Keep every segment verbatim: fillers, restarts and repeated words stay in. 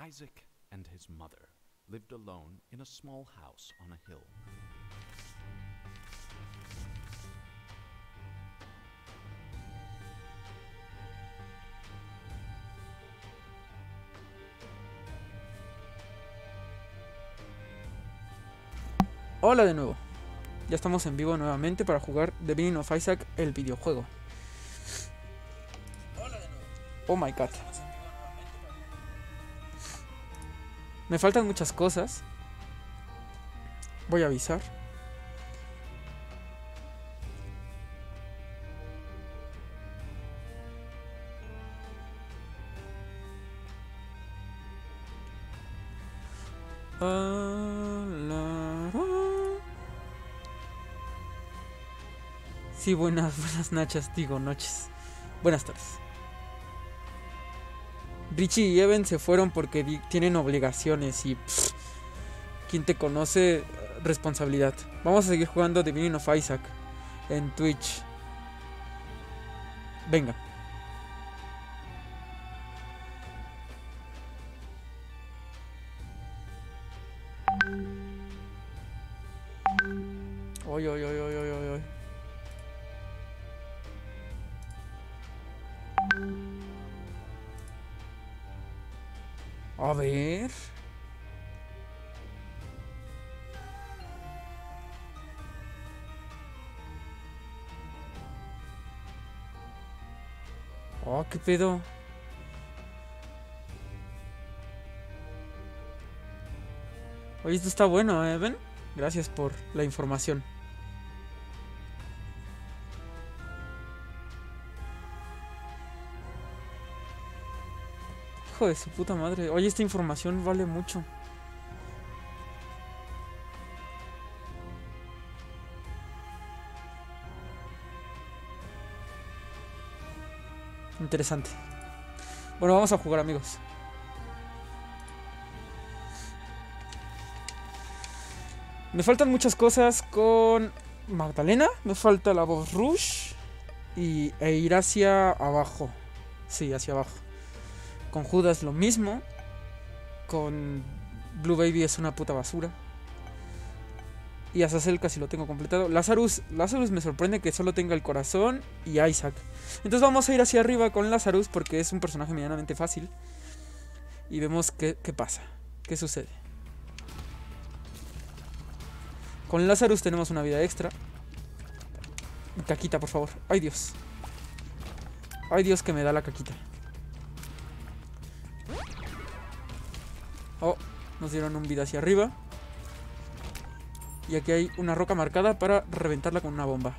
Isaac and his mother lived alone in a small house on a hill. Hola de nuevo. Ya estamos en vivo nuevamente para jugar The Binding of Isaac, el videojuego. Oh my god. Me faltan muchas cosas. Voy a avisar. Ah, la, la. Sí, buenas, buenas nachas, digo, noches. Buenas tardes. Richie y Evan se fueron porque di- tienen obligaciones y pff, quien te conoce, responsabilidad. Vamos a seguir jugando The Binding of Isaac en Twitch. Venga. Oy, oy, oy, oy, oy, oy, oy. A ver. Oh, qué pedo. Oye, esto está bueno, ¿eh, Ben? Gracias por la información. Hijo de su puta madre. Oye, esta información vale mucho. Interesante. Bueno, vamos a jugar, amigos. Me faltan muchas cosas con Magdalena. Me falta la voz Rush. Y, e ir hacia abajo. Sí, hacia abajo. Con Judas lo mismo. Con Blue Baby es una puta basura. Y Azazel casi lo tengo completado. Lazarus, Lazarus me sorprende que solo tenga el corazón y Isaac. Entonces vamos a ir hacia arriba con Lazarus porque es un personaje medianamente fácil. Y vemos qué, qué pasa, qué sucede. Con Lazarus tenemos una vida extra. Caquita, por favor. Ay, Dios. Ay, Dios, que me da la caquita. Oh, nos dieron un vida hacia arriba. Y aquí hay una roca marcada para reventarla con una bomba.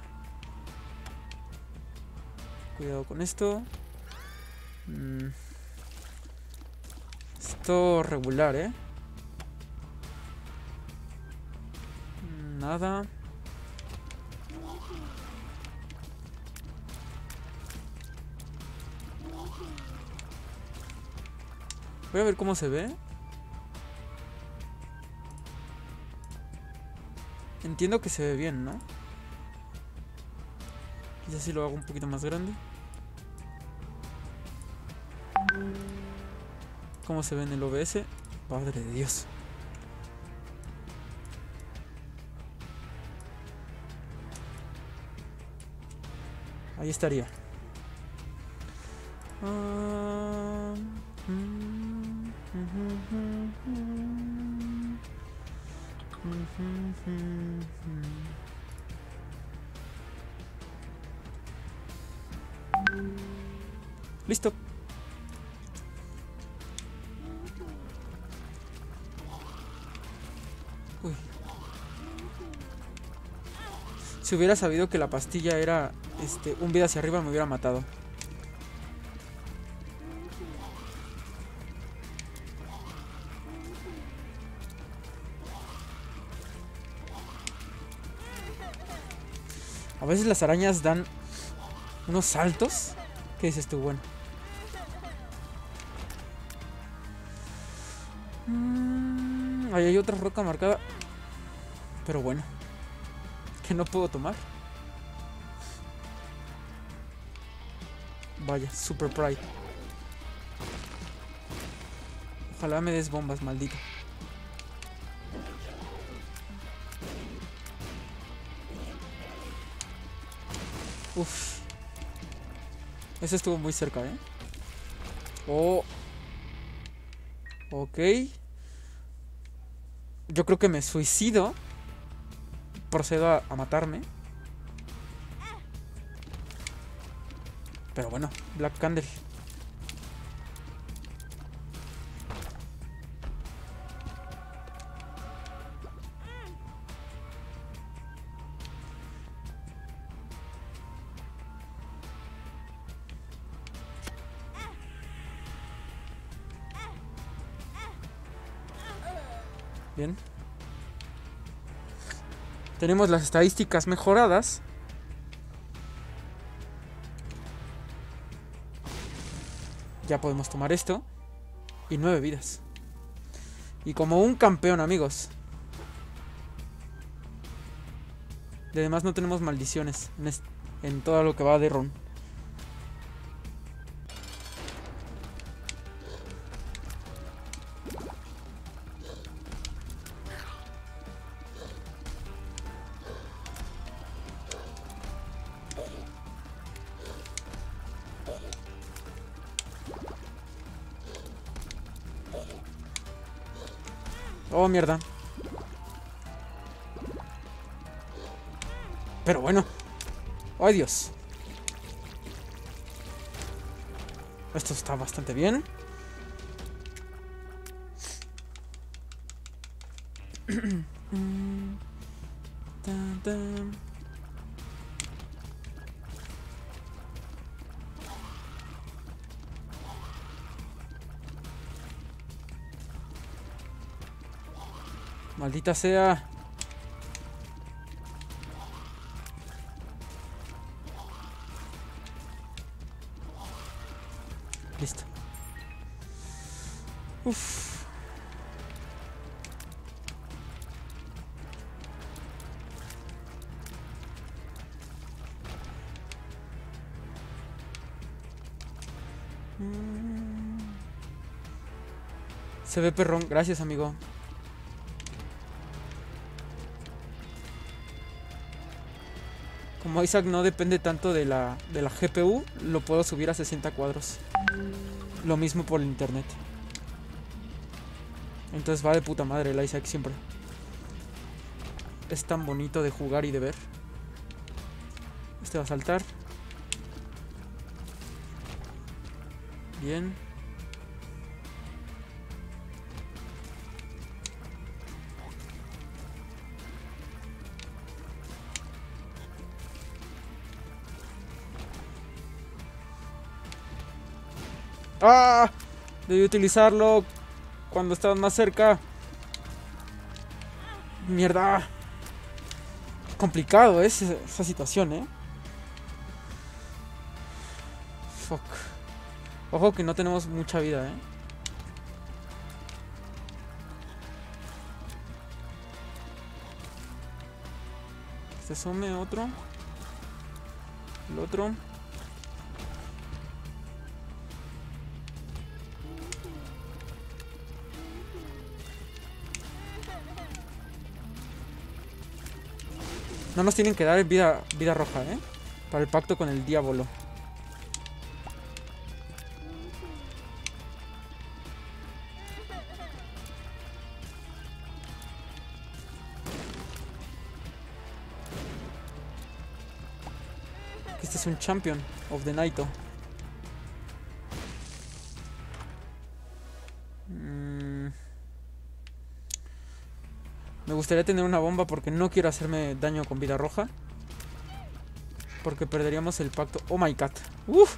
Cuidado con esto. Mm. Esto regular, ¿eh? Nada. Voy a ver cómo se ve. Entiendo que se ve bien, ¿no? Quizás si lo hago un poquito más grande. ¿Cómo se ve en el O B S? Padre de Dios. Ahí estaría. Ah, mm, mm, mm, mm, mm, mm, mm. Listo. Uy. Si hubiera sabido que la pastilla era este, un vida hacia arriba, me hubiera matado. A veces las arañas dan unos saltos. ¿Qué dices tú? Bueno. Mm, ahí hay otra roca marcada. Pero bueno. Que no puedo tomar. Vaya, Super Pride. Ojalá me des bombas, maldito. Uf. Ese estuvo muy cerca, ¿eh? Oh. Ok. Yo creo que me suicido. Procedo a, a matarme. Pero bueno, Black Candle. Bien. Tenemos las estadísticas mejoradas. Ya podemos tomar esto. Y nueve vidas. Y como un campeón, amigos. Y además no tenemos maldiciones en, en todo lo que va de run. Oh, mierda. Pero bueno. ¡Ay, Dios! Esto está bastante bien. Tan, tan. Maldita sea. Listo. Uf. Se ve perrón. Gracias, amigo. Como Isaac no depende tanto de la, de la G P U, lo puedo subir a sesenta cuadros. Lo mismo por el internet. Entonces va de puta madre el Isaac siempre. Es tan bonito de jugar y de ver. Este va a saltar. Bien. ¡Ah! Debí utilizarlo cuando estaban más cerca. Mierda. Complicado es esa, esa situación, ¿eh? Fuck. Ojo que no tenemos mucha vida, ¿eh? Se some otro. El otro. No nos tienen que dar vida, vida roja, ¿eh? Para el pacto con el diablo. Este es un champion of the Naito. Mm. Me gustaría tener una bomba porque no quiero hacerme daño con vida roja. Porque perderíamos el pacto. Oh my god. Uf.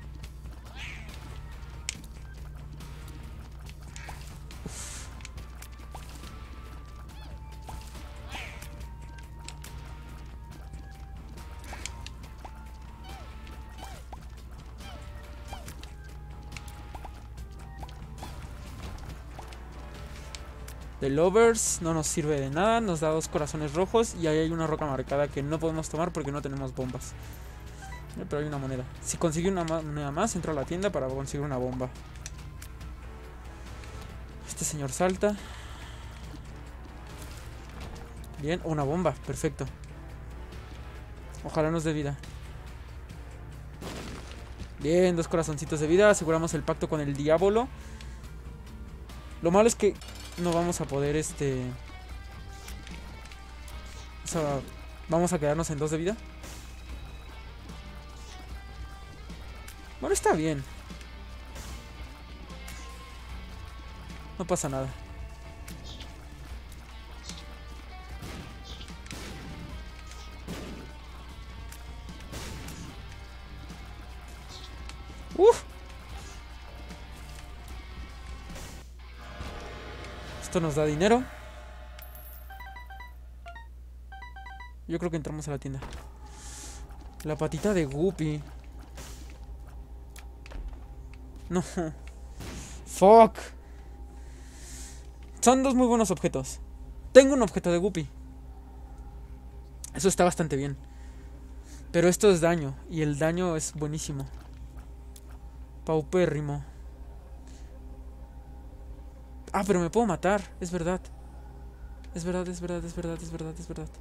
The Lovers no nos sirve de nada, nos da dos corazones rojos y ahí hay una roca marcada que no podemos tomar porque no tenemos bombas. Eh, pero hay una moneda. Si consigo una moneda más, entro a la tienda para conseguir una bomba. Este señor salta. Bien, una bomba, perfecto. Ojalá nos dé vida. Bien, dos corazoncitos de vida. Aseguramos el pacto con el diablo. Lo malo es que no vamos a poder, este... O sea, vamos a quedarnos en dos de vida. Bueno, está bien. No pasa nada. Uf. Esto nos da dinero. Yo creo que entramos a la tienda. La patita de Guppy. No. Fuck. Son dos muy buenos objetos. Tengo un objeto de Guppy. Eso está bastante bien. Pero esto es daño. Y el daño es buenísimo. Paupérrimo. Ah, pero me puedo matar. Es verdad. Es verdad, es verdad, es verdad, es verdad, es verdad.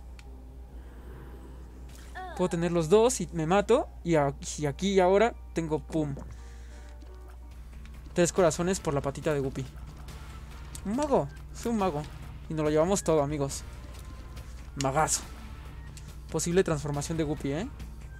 Puedo tener los dos y me mato. Y aquí, aquí y ahora tengo pum. Tres corazones por la patita de Guppy. Un mago. Soy un mago. Y nos lo llevamos todo, amigos. Magazo. Posible transformación de Guppy, ¿eh?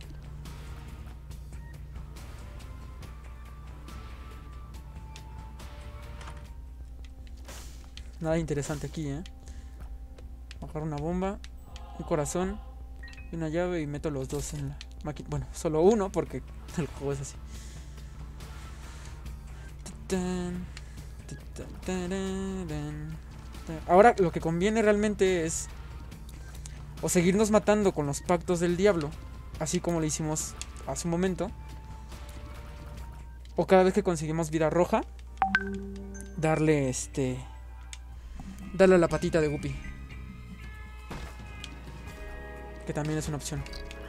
Nada interesante aquí, ¿eh? Bajar una bomba. Un corazón. Y una llave y meto los dos en la máquina. Bueno, solo uno porque el juego es así. Ahora lo que conviene realmente es o seguirnos matando con los pactos del diablo, así como lo hicimos hace un momento, o cada vez que conseguimos vida roja, darle este darle a la patita de Guppy, que también es una opción.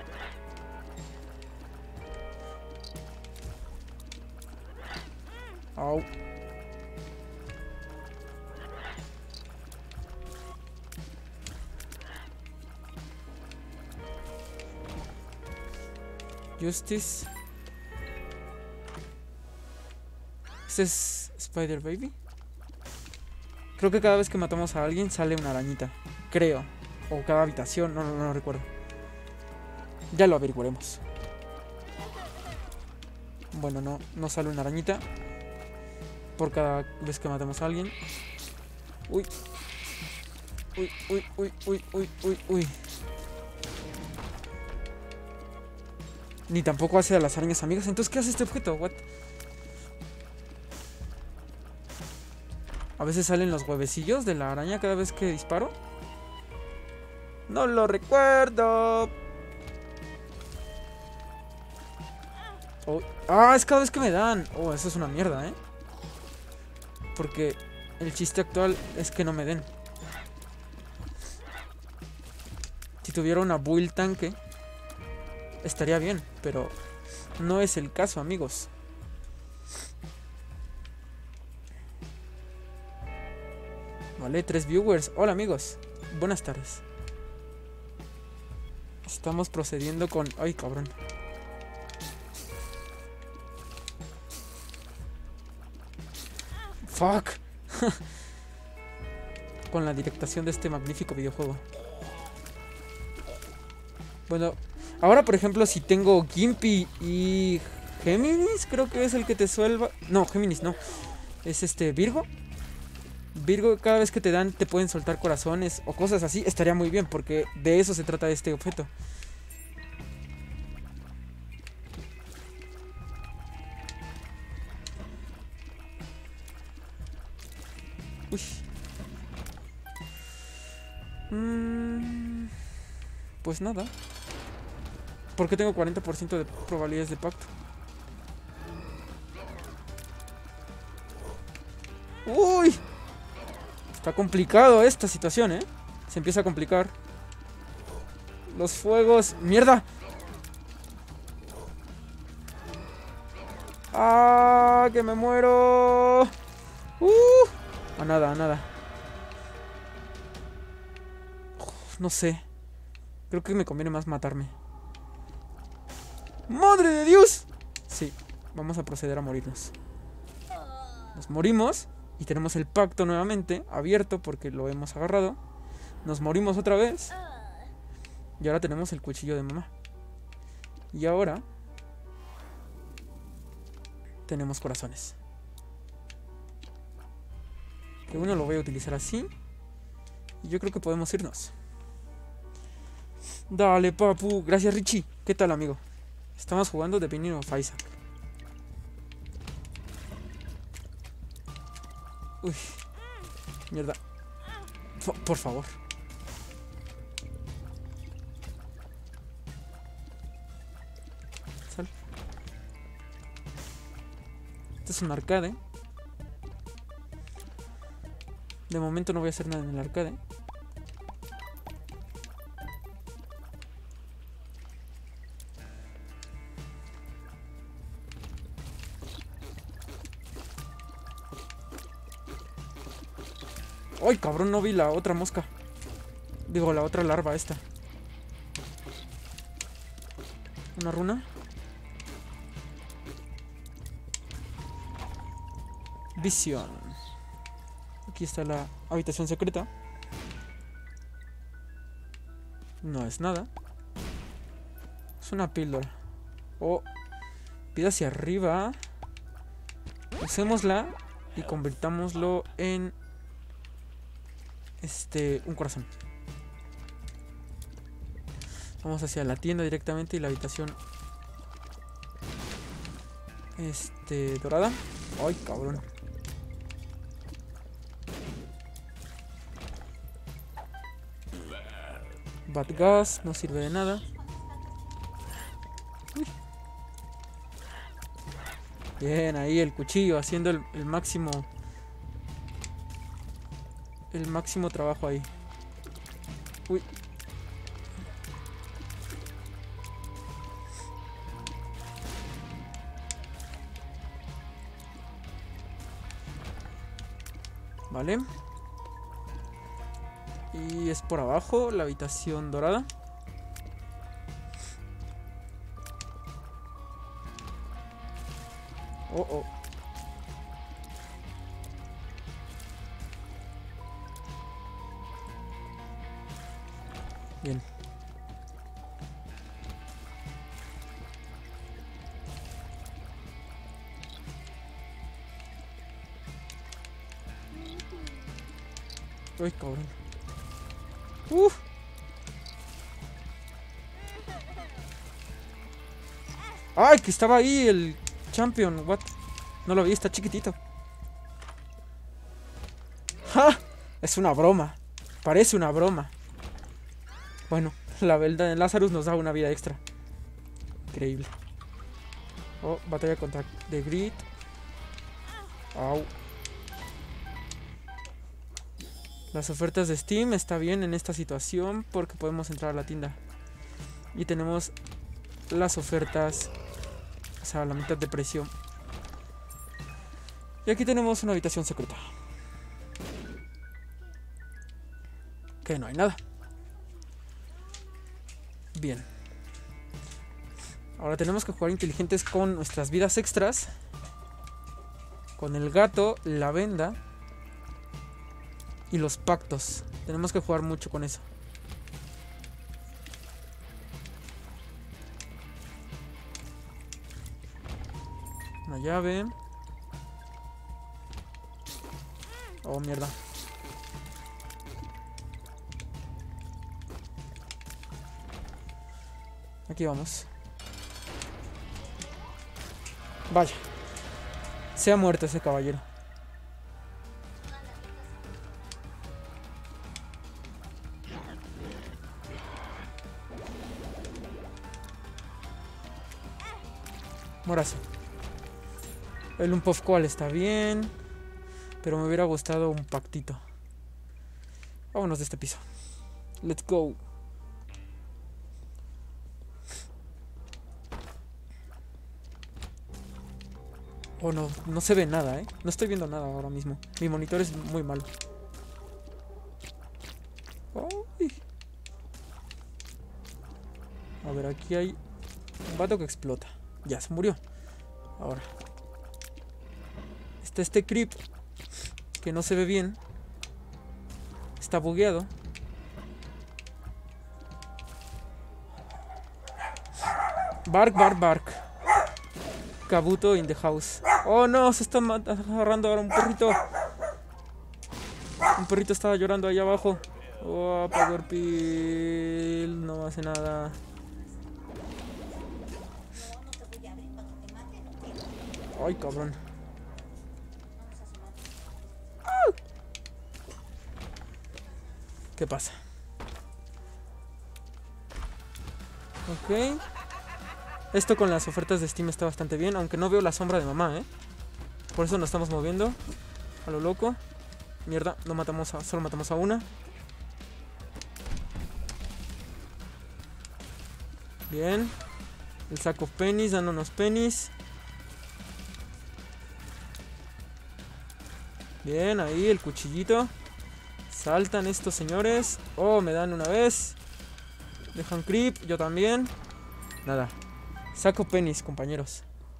Au. Justice. Este es Spider Baby. Creo que cada vez que matamos a alguien sale una arañita. Creo. O cada habitación, no, no, no recuerdo. Ya lo averiguaremos. Bueno, no, no sale una arañita por cada vez que matamos a alguien. Uy. Uy, uy, uy, uy, uy, uy, uy. Ni tampoco hace a las arañas amigas. Entonces, ¿qué hace este objeto? What? A veces salen los huevecillos de la araña cada vez que disparo. No lo recuerdo. Oh. Ah, es cada vez que me dan. Oh, eso es una mierda, ¿eh? Porque el chiste actual es que no me den. Si tuviera una build tanque estaría bien, pero no es el caso, amigos. Vale, tres viewers. Hola, amigos. Buenas tardes. Estamos procediendo con... Ay, cabrón. Fuck. Con la directación de este magnífico videojuego. Bueno, ahora por ejemplo si tengo Gimpy y Géminis, creo que es el que te suelva. No, Géminis no. Es este Virgo. Virgo, cada vez que te dan te pueden soltar corazones o cosas así. Estaría muy bien porque de eso se trata este objeto. Uy. Mm, pues nada. Porque tengo cuarenta por ciento de probabilidades de pacto. Uy. Está complicado esta situación, ¿eh? Se empieza a complicar. Los fuegos... ¡Mierda! ¡Ah! ¡Que me muero! ¡Uh! A nada, a nada. Uf, no sé. Creo que me conviene más matarme. ¡Madre de Dios! Sí, vamos a proceder a morirnos. Nos morimos y tenemos el pacto nuevamente abierto porque lo hemos agarrado. Nos morimos otra vez. Y ahora tenemos el cuchillo de mamá. Y ahora tenemos corazones. Que uno lo voy a utilizar así. Y yo creo que podemos irnos. Dale, papu. Gracias, Richie. ¿Qué tal, amigo? Estamos jugando The Binding of Isaac. Uy. Mierda. F- por favor. Sal. Este es un arcade. De momento no voy a hacer nada en el arcade. ¡Ay, cabrón! No vi la otra mosca. Digo, la otra larva esta. Una runa. Visión. Aquí está la habitación secreta. No es nada. Es una píldora. Oh. Pida hacia arriba. Usémosla y convirtámoslo en... Este... un corazón. Vamos hacia la tienda directamente y la habitación... Este... dorada. Ay, cabrón. Bad gas, no sirve de nada. Uy. Bien, ahí el cuchillo haciendo el, el máximo... El máximo trabajo ahí. Uy. Vale. Y es por abajo, la habitación dorada. Oh, oh. Bien. Uy, cabrón. Uf. Ay, que estaba ahí el champion. What? No lo vi, está chiquitito. ¡Ja! Es una broma. Parece una broma. Bueno, la verdad de Lazarus nos da una vida extra. Increíble. Oh, batalla contra The Grid. Au. Las ofertas de Steam está bien en esta situación porque podemos entrar a la tienda. Y tenemos las ofertas, o sea, a la mitad de precio. Y aquí tenemos una habitación secreta. Que no hay nada. Bien. Ahora tenemos que jugar inteligentes con nuestras vidas extras. Con el gato, la venda y los pactos. Tenemos que jugar mucho con eso. Una llave. Oh, mierda. Aquí vamos. Vaya. Se ha muerto ese caballero. Morazo. El Lump of Coal está bien, pero me hubiera gustado un pactito. Vámonos de este piso. Let's go. Oh, no, no se ve nada, ¿eh? No estoy viendo nada ahora mismo. Mi monitor es muy malo. Ay. A ver, aquí hay un vato que explota. Ya, se murió. Ahora. Está este creep que no se ve bien. Está bugueado. Bark, bark, bark. Kabuto in the house. Oh no, se está agarrando ahora un perrito. Un perrito estaba llorando ahí abajo. Oh, Power Pill. No hace nada. Ay, cabrón. ¿Qué pasa? Ok. Esto con las ofertas de Steam está bastante bien, aunque no veo la sombra de mamá, ¿eh? Por eso nos estamos moviendo a lo loco. Mierda, no matamos a, solo matamos a una. Bien. El saco pennies, dándonos pennies. Bien, ahí el cuchillito. Saltan estos señores. Oh, me dan una vez. Dejan creep, yo también. Nada. Saco pennies, compañeros.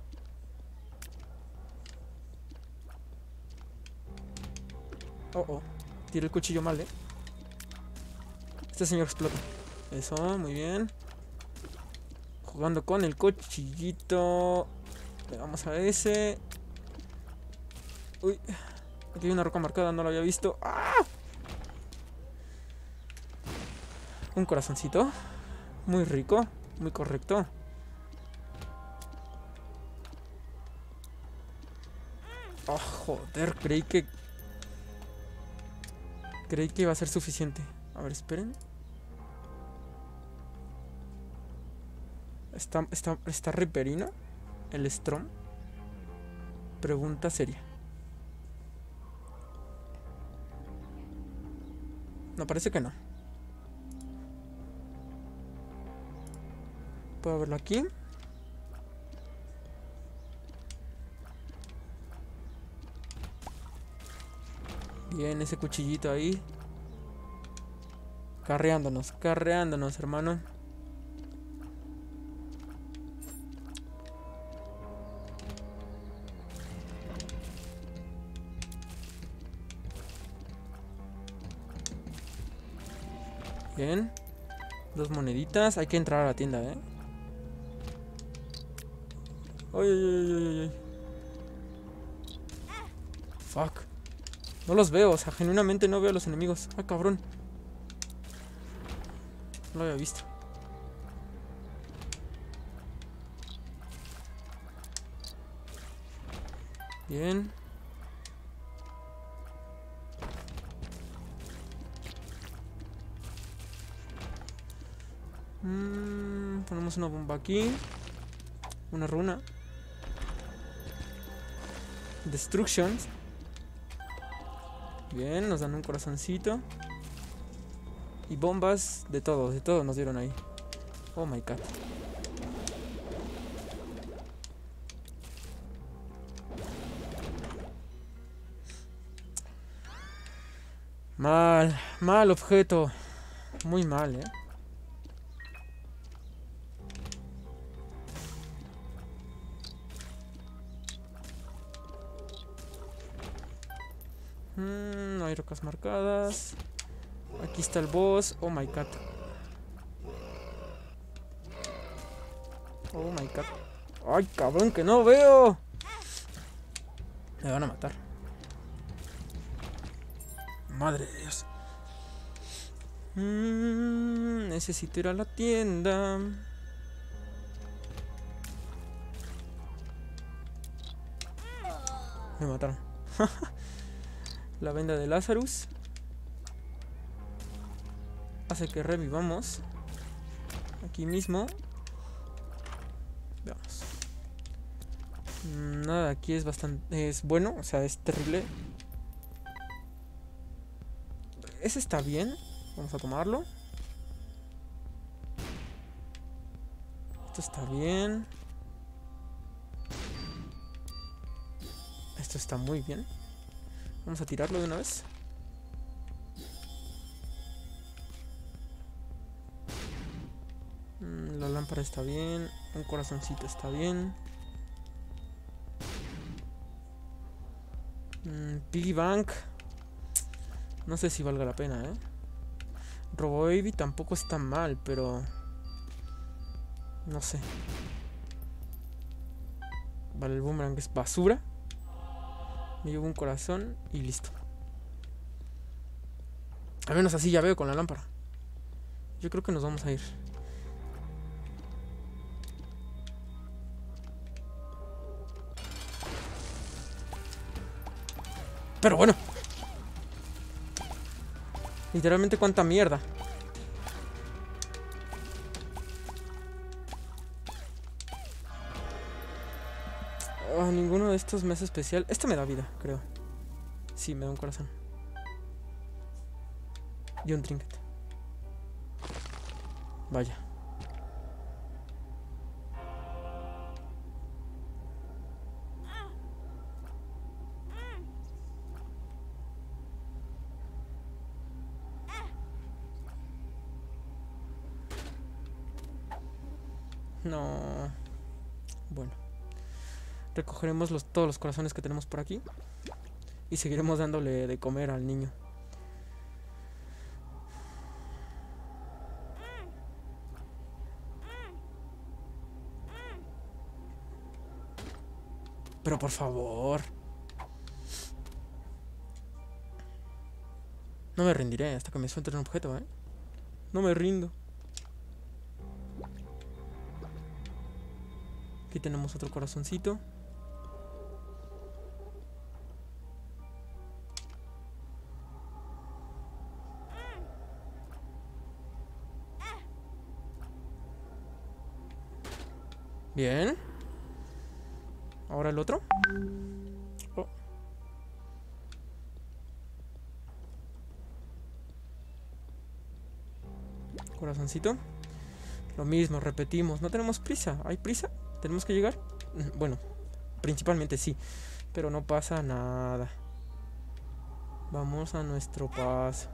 Oh, oh. Tiré el cuchillo mal, eh. Este señor explota. Eso, muy bien. Jugando con el cuchillito. Le damos a ese. Uy. Aquí hay una roca marcada, no lo había visto. ¡Ah! Un corazoncito. Muy rico. Muy correcto. Oh, joder, creí que... Creí que iba a ser suficiente. A ver, esperen. ¿Está, está, está Riperino? ¿El Strom? Pregunta seria. No, parece que no. ¿Puedo verlo aquí? Bien, ese cuchillito ahí. Carreándonos, carreándonos, hermano. Bien. Dos moneditas. Hay que entrar a la tienda, ¿eh? Ay, ay, ay, ay, ay. Fuck. No los veo, o sea, genuinamente no veo a los enemigos. Ah, cabrón. No lo había visto. Bien. Mm, ponemos una bomba aquí. Una runa. Destruction. Bien, nos dan un corazoncito. Y bombas de todo, de todo nos dieron ahí. Oh my god. Mal, mal objeto. Muy mal, eh. Mm, no hay rocas marcadas. Aquí está el boss. Oh my god. Oh my god. Ay, cabrón, que no veo. Me van a matar. Madre de Dios. Mm, necesito ir a la tienda. Me mataron. La venda de Lazarus hace que revivamos aquí mismo. Veamos. Nada, aquí es bastante... Es bueno, o sea, es terrible. Ese está bien. Vamos a tomarlo. Esto está bien. Esto está muy bien. Vamos a tirarlo de una vez. Mm, la lámpara está bien. Un corazoncito está bien. Mm, Piggy Bank. No sé si valga la pena, ¿eh? Robo Baby tampoco está mal, pero... no sé. Vale, el boomerang es basura. Me llevo un corazón y listo. Al menos así ya veo con la lámpara. Yo creo que nos vamos a ir. Pero bueno. Literalmente cuánta mierda. Oh, ninguno de estos me hace especial. Este me da vida, creo. Sí, me da un corazón. Y un trinket. Vaya. No. Bueno. Recogeremos los, todos los corazones que tenemos por aquí. Y seguiremos dándole de comer al niño. Pero por favor. No me rendiré hasta que me suelte un objeto, ¿eh? No me rindo. Aquí tenemos otro corazoncito. Bien. Ahora el otro. Oh. Corazoncito. Lo mismo, repetimos. No tenemos prisa. ¿Hay prisa? ¿Tenemos que llegar? Bueno, principalmente sí. Pero no pasa nada. Vamos a nuestro paso.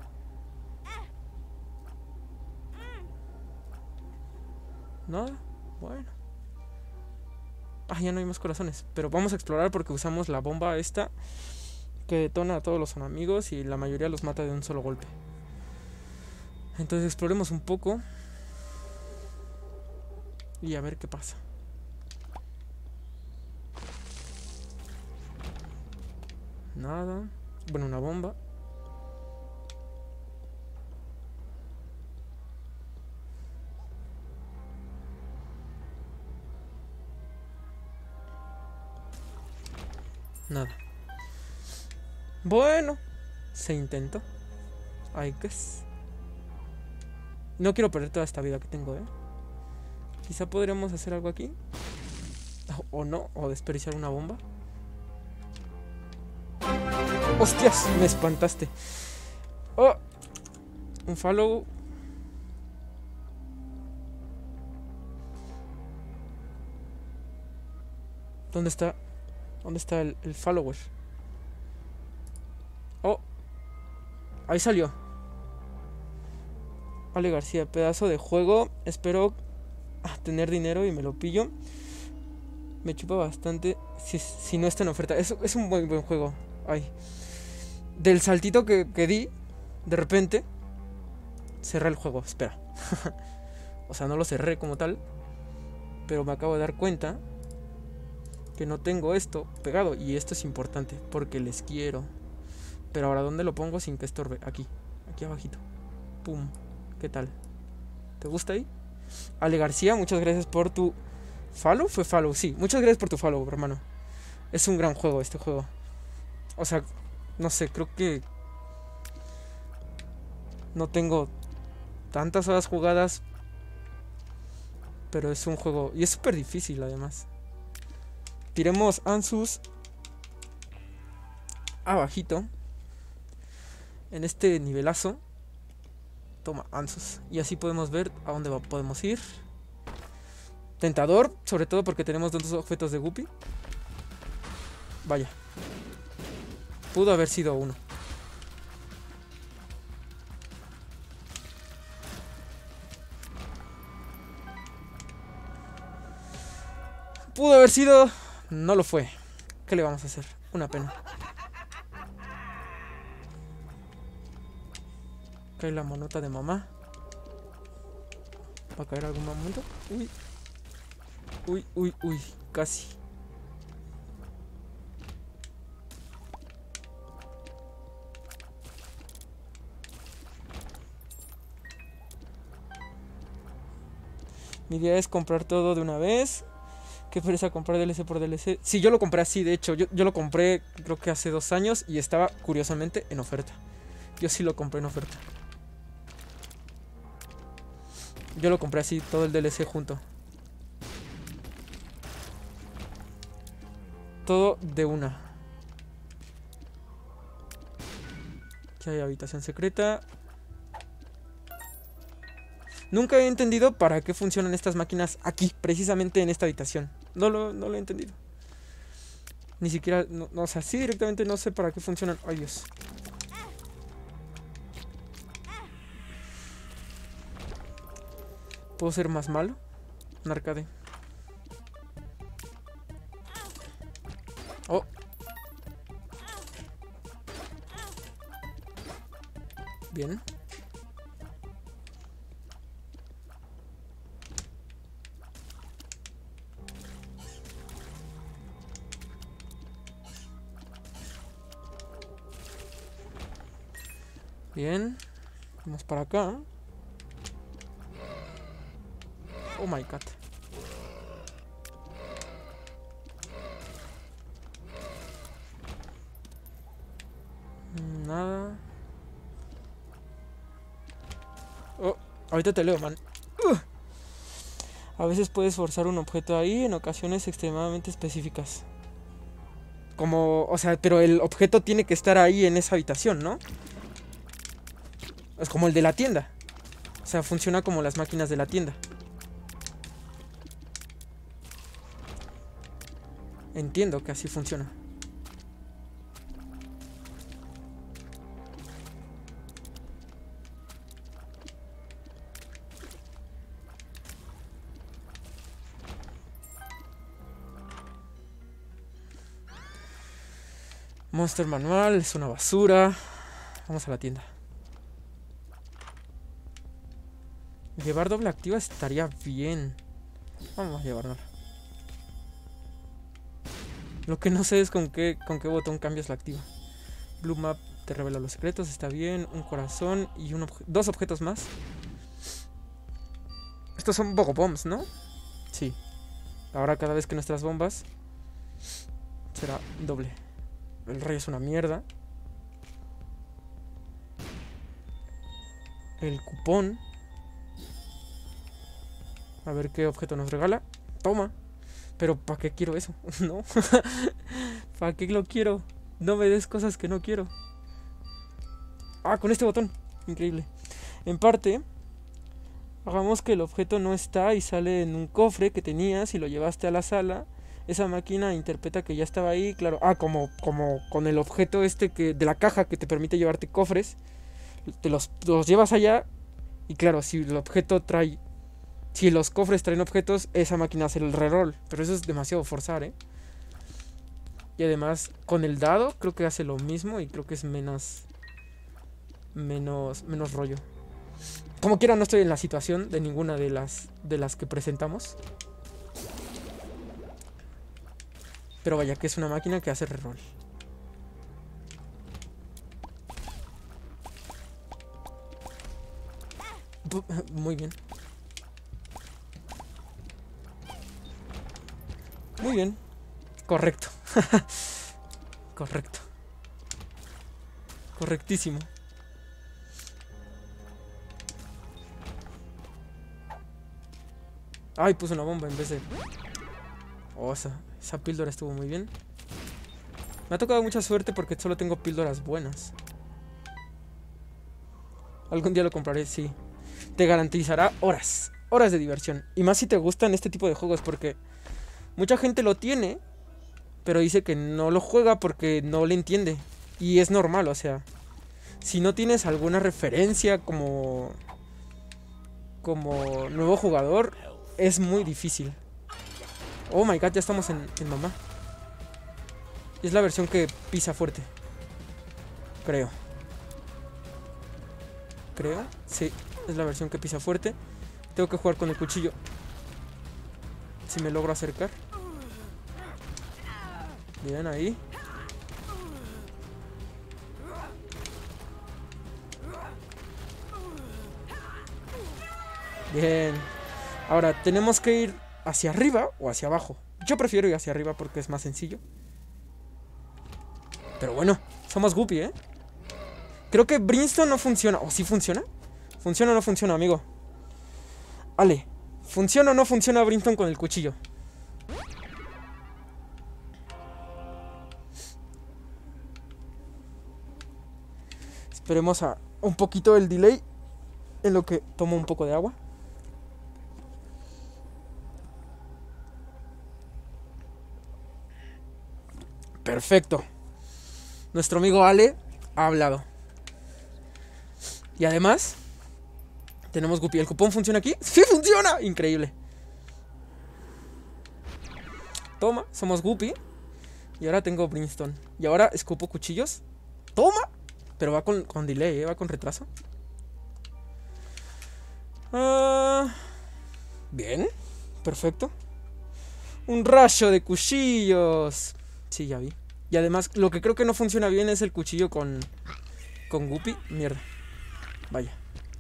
Nada. Bueno. Ah, ya no hay más corazones. Pero vamos a explorar porque usamos la bomba esta que detona a todos los enemigos y la mayoría los mata de un solo golpe. Entonces exploremos un poco y a ver qué pasa. Nada. Bueno, una bomba. Nada. Bueno, se intentó. I guess. No quiero perder toda esta vida que tengo, ¿eh? Quizá podríamos hacer algo aquí. O no, o desperdiciar una bomba. ¡Hostias! Me espantaste. ¡Oh! Un follow. ¿Dónde está? ¿Dónde está el, el follower? ¡Oh! Ahí salió. Ale García, pedazo de juego. Espero tener dinero y me lo pillo. Me chupa bastante. Si, si no está en oferta. Es, es un buen, buen juego. Ay. Del saltito que, que di, de repente, cerré el juego. Espera. O sea, no lo cerré como tal. Pero me acabo de dar cuenta que no tengo esto pegado. Y esto es importante porque les quiero. Pero ahora, ¿dónde lo pongo sin que estorbe? Aquí. Aquí abajito. Pum. ¿Qué tal? ¿Te gusta ahí? Ale García, muchas gracias por tu follow. ¿Fue follow? Sí, muchas gracias por tu follow, hermano. Es un gran juego este juego. O sea, no sé, creo que no tengo tantas horas jugadas, pero es un juego y es súper difícil además. Tiremos Ansus abajito en este nivelazo. Toma, Ansus. Y así podemos ver a dónde va, podemos ir. Tentador, sobre todo porque tenemos dos objetos de Guppy. Vaya. Pudo haber sido uno. Pudo haber sido... No lo fue. ¿Qué le vamos a hacer? Una pena. Cae la manota de mamá. ¿Va a caer algún momento? Uy. Uy, uy, uy. Casi. Mi idea es comprar todo de una vez. Qué pereza comprar D L C por D L C. Sí, yo lo compré así, de hecho. Yo, yo lo compré creo que hace dos años y estaba curiosamente en oferta. Yo sí lo compré en oferta. Yo lo compré así, todo el D L C junto. Todo de una. Aquí hay habitación secreta. Nunca he entendido para qué funcionan estas máquinas aquí, precisamente en esta habitación. No lo, no lo he entendido. Ni siquiera, no, no, o sea, sí directamente no sé para qué funcionan. Ay, Dios. ¿Puedo ser más malo? Un arcade. Oh. Bien. Bien. Vamos para acá. Oh my god. Nada. Oh, ahorita te leo, man. Uh. A veces puedes forzar un objeto ahí en ocasiones extremadamente específicas. Como, o sea, pero el objeto tiene que estar ahí en esa habitación, ¿no? Es como el de la tienda. O sea, funciona como las máquinas de la tienda. Entiendo que así funciona. Monster Manual es una basura. Vamos a la tienda. Llevar doble activa estaría bien. Vamos a llevarla. Lo que no sé es con qué, con qué botón cambias la activa. Blue Map te revela los secretos, está bien. Un corazón y un obje dos objetos más. Estos son Bogo Bombs, ¿no? Sí. Ahora cada vez que nuestras bombas será doble. El rey es una mierda. El cupón. A ver qué objeto nos regala. Toma. Pero ¿para qué quiero eso? No. ¿Para qué lo quiero? No me des cosas que no quiero. Ah, con este botón. Increíble. En parte, hagamos que el objeto no está y sale en un cofre que tenías y lo llevaste a la sala. Esa máquina interpreta que ya estaba ahí, claro. Ah, como, como con el objeto este que de la caja que te permite llevarte cofres. Te los, los llevas allá. Y claro, si el objeto trae... Si los cofres traen objetos, esa máquina hace el reroll. Pero eso es demasiado forzar, ¿eh? Y además, con el dado, creo que hace lo mismo. Y creo que es menos... Menos, menos rollo. Como quiera, no estoy en la situación de ninguna de las, de las que presentamos. Pero vaya, que es una máquina que hace reroll. Muy bien. Muy bien. Correcto. Correcto. Correctísimo. Ay, puse una bomba en vez de... Oh, esa, esa píldora estuvo muy bien. Me ha tocado mucha suerte porque solo tengo píldoras buenas. Algún día lo compraré, sí. Te garantizará horas. Horas de diversión. Y más si te gustan este tipo de juegos porque... Mucha gente lo tiene, pero dice que no lo juega porque no le entiende. Y es normal, o sea, si no tienes alguna referencia como como nuevo jugador, es muy difícil. Oh my god, ya estamos en, en mamá. Es la versión que pisa fuerte. Creo. Creo, sí, es la versión que pisa fuerte. Tengo que jugar con el cuchillo. Si me logro acercar. Bien, ahí. Bien. Ahora, tenemos que ir hacia arriba o hacia abajo. Yo prefiero ir hacia arriba porque es más sencillo. Pero bueno, somos Guppy, ¿eh? Creo que Brimstone no funciona. ¿O sí funciona? ¿Funciona o no funciona, amigo? Ale, ¿funciona o no funciona Brimstone con el cuchillo? Esperemos a un poquito el delay en lo que tomo un poco de agua. Perfecto. Nuestro amigo Ale ha hablado. Y además tenemos Guppy. ¿El cupón funciona aquí? ¡Sí funciona! Increíble. Toma, somos Guppy. Y ahora tengo Brimstone. Y ahora escupo cuchillos. ¡Toma! Pero va con, con delay, ¿eh? Va con retraso. Uh, bien. Perfecto. Un rayo de cuchillos. Sí, ya vi. Y además, lo que creo que no funciona bien es el cuchillo con... Con Guppy. Mierda. Vaya.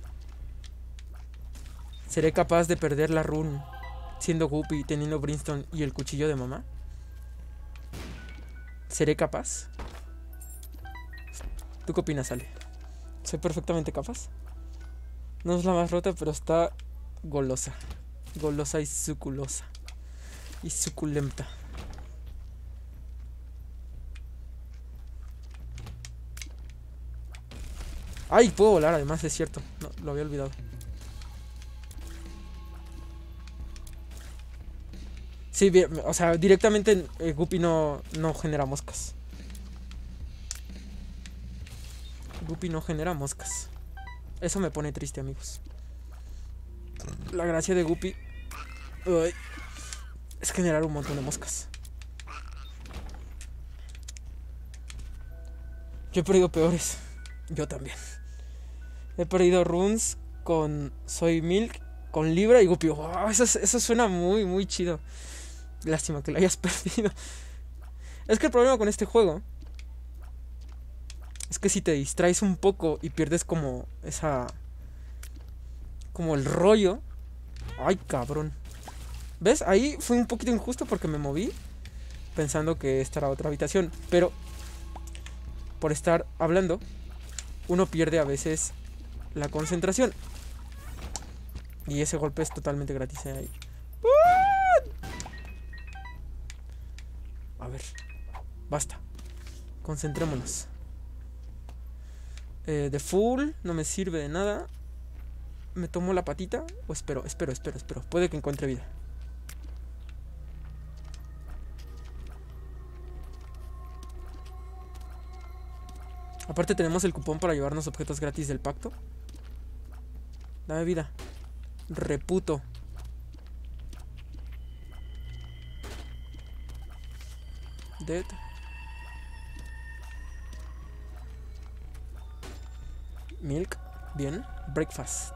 ¿Seré capaz de perder la run siendo Guppy, teniendo Brimstone y el cuchillo de mamá? ¿Seré capaz? ¿Tú qué opinas, Ale? ¿Soy perfectamente capaz? No es la más rota, pero está golosa. Golosa y suculosa. Y suculenta. ¡Ay! Puedo volar, además, es cierto. No, lo había olvidado. Sí, bien, o sea, directamente eh, Guppy no, no genera moscas. Guppy no genera moscas. Eso me pone triste, amigos. La gracia de Guppy uy, es generar un montón de moscas. Yo he perdido peores. Yo también. He perdido runs con Soy Milk, con Libra y Guppy. Wow, eso, eso suena muy, muy chido. Lástima que lo hayas perdido. Es que el problema con este juego es que si te distraes un poco y pierdes como esa... como el rollo. Ay, cabrón. ¿Ves? Ahí fue un poquito injusto porque me moví pensando que esta era otra habitación. Pero por estar hablando, uno pierde a veces la concentración. Y ese golpe es totalmente gratis ahí. A ver, basta. Concentrémonos. Eh, de full, no me sirve de nada. ¿Me tomo la patita? O espero, espero, espero, espero. Puede que encuentre vida. Aparte tenemos el cupón para llevarnos objetos gratis del pacto. Dame vida. Reputo. Dead. Milk. Bien. Breakfast.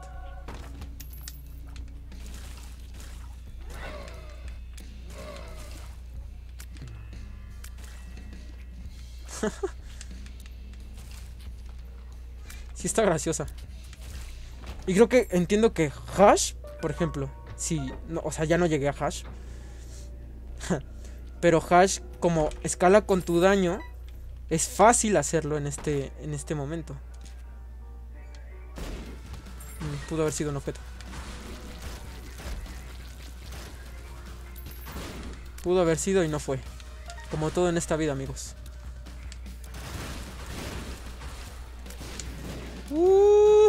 Sí está graciosa. Y creo que entiendo que Hash, por ejemplo, si, no, o sea, ya no llegué a Hash. Pero Hash, como escala con tu daño, es fácil hacerlo en este, en este momento. Mm, pudo haber sido un objeto. Pudo haber sido y no fue. Como todo en esta vida, amigos. Uh.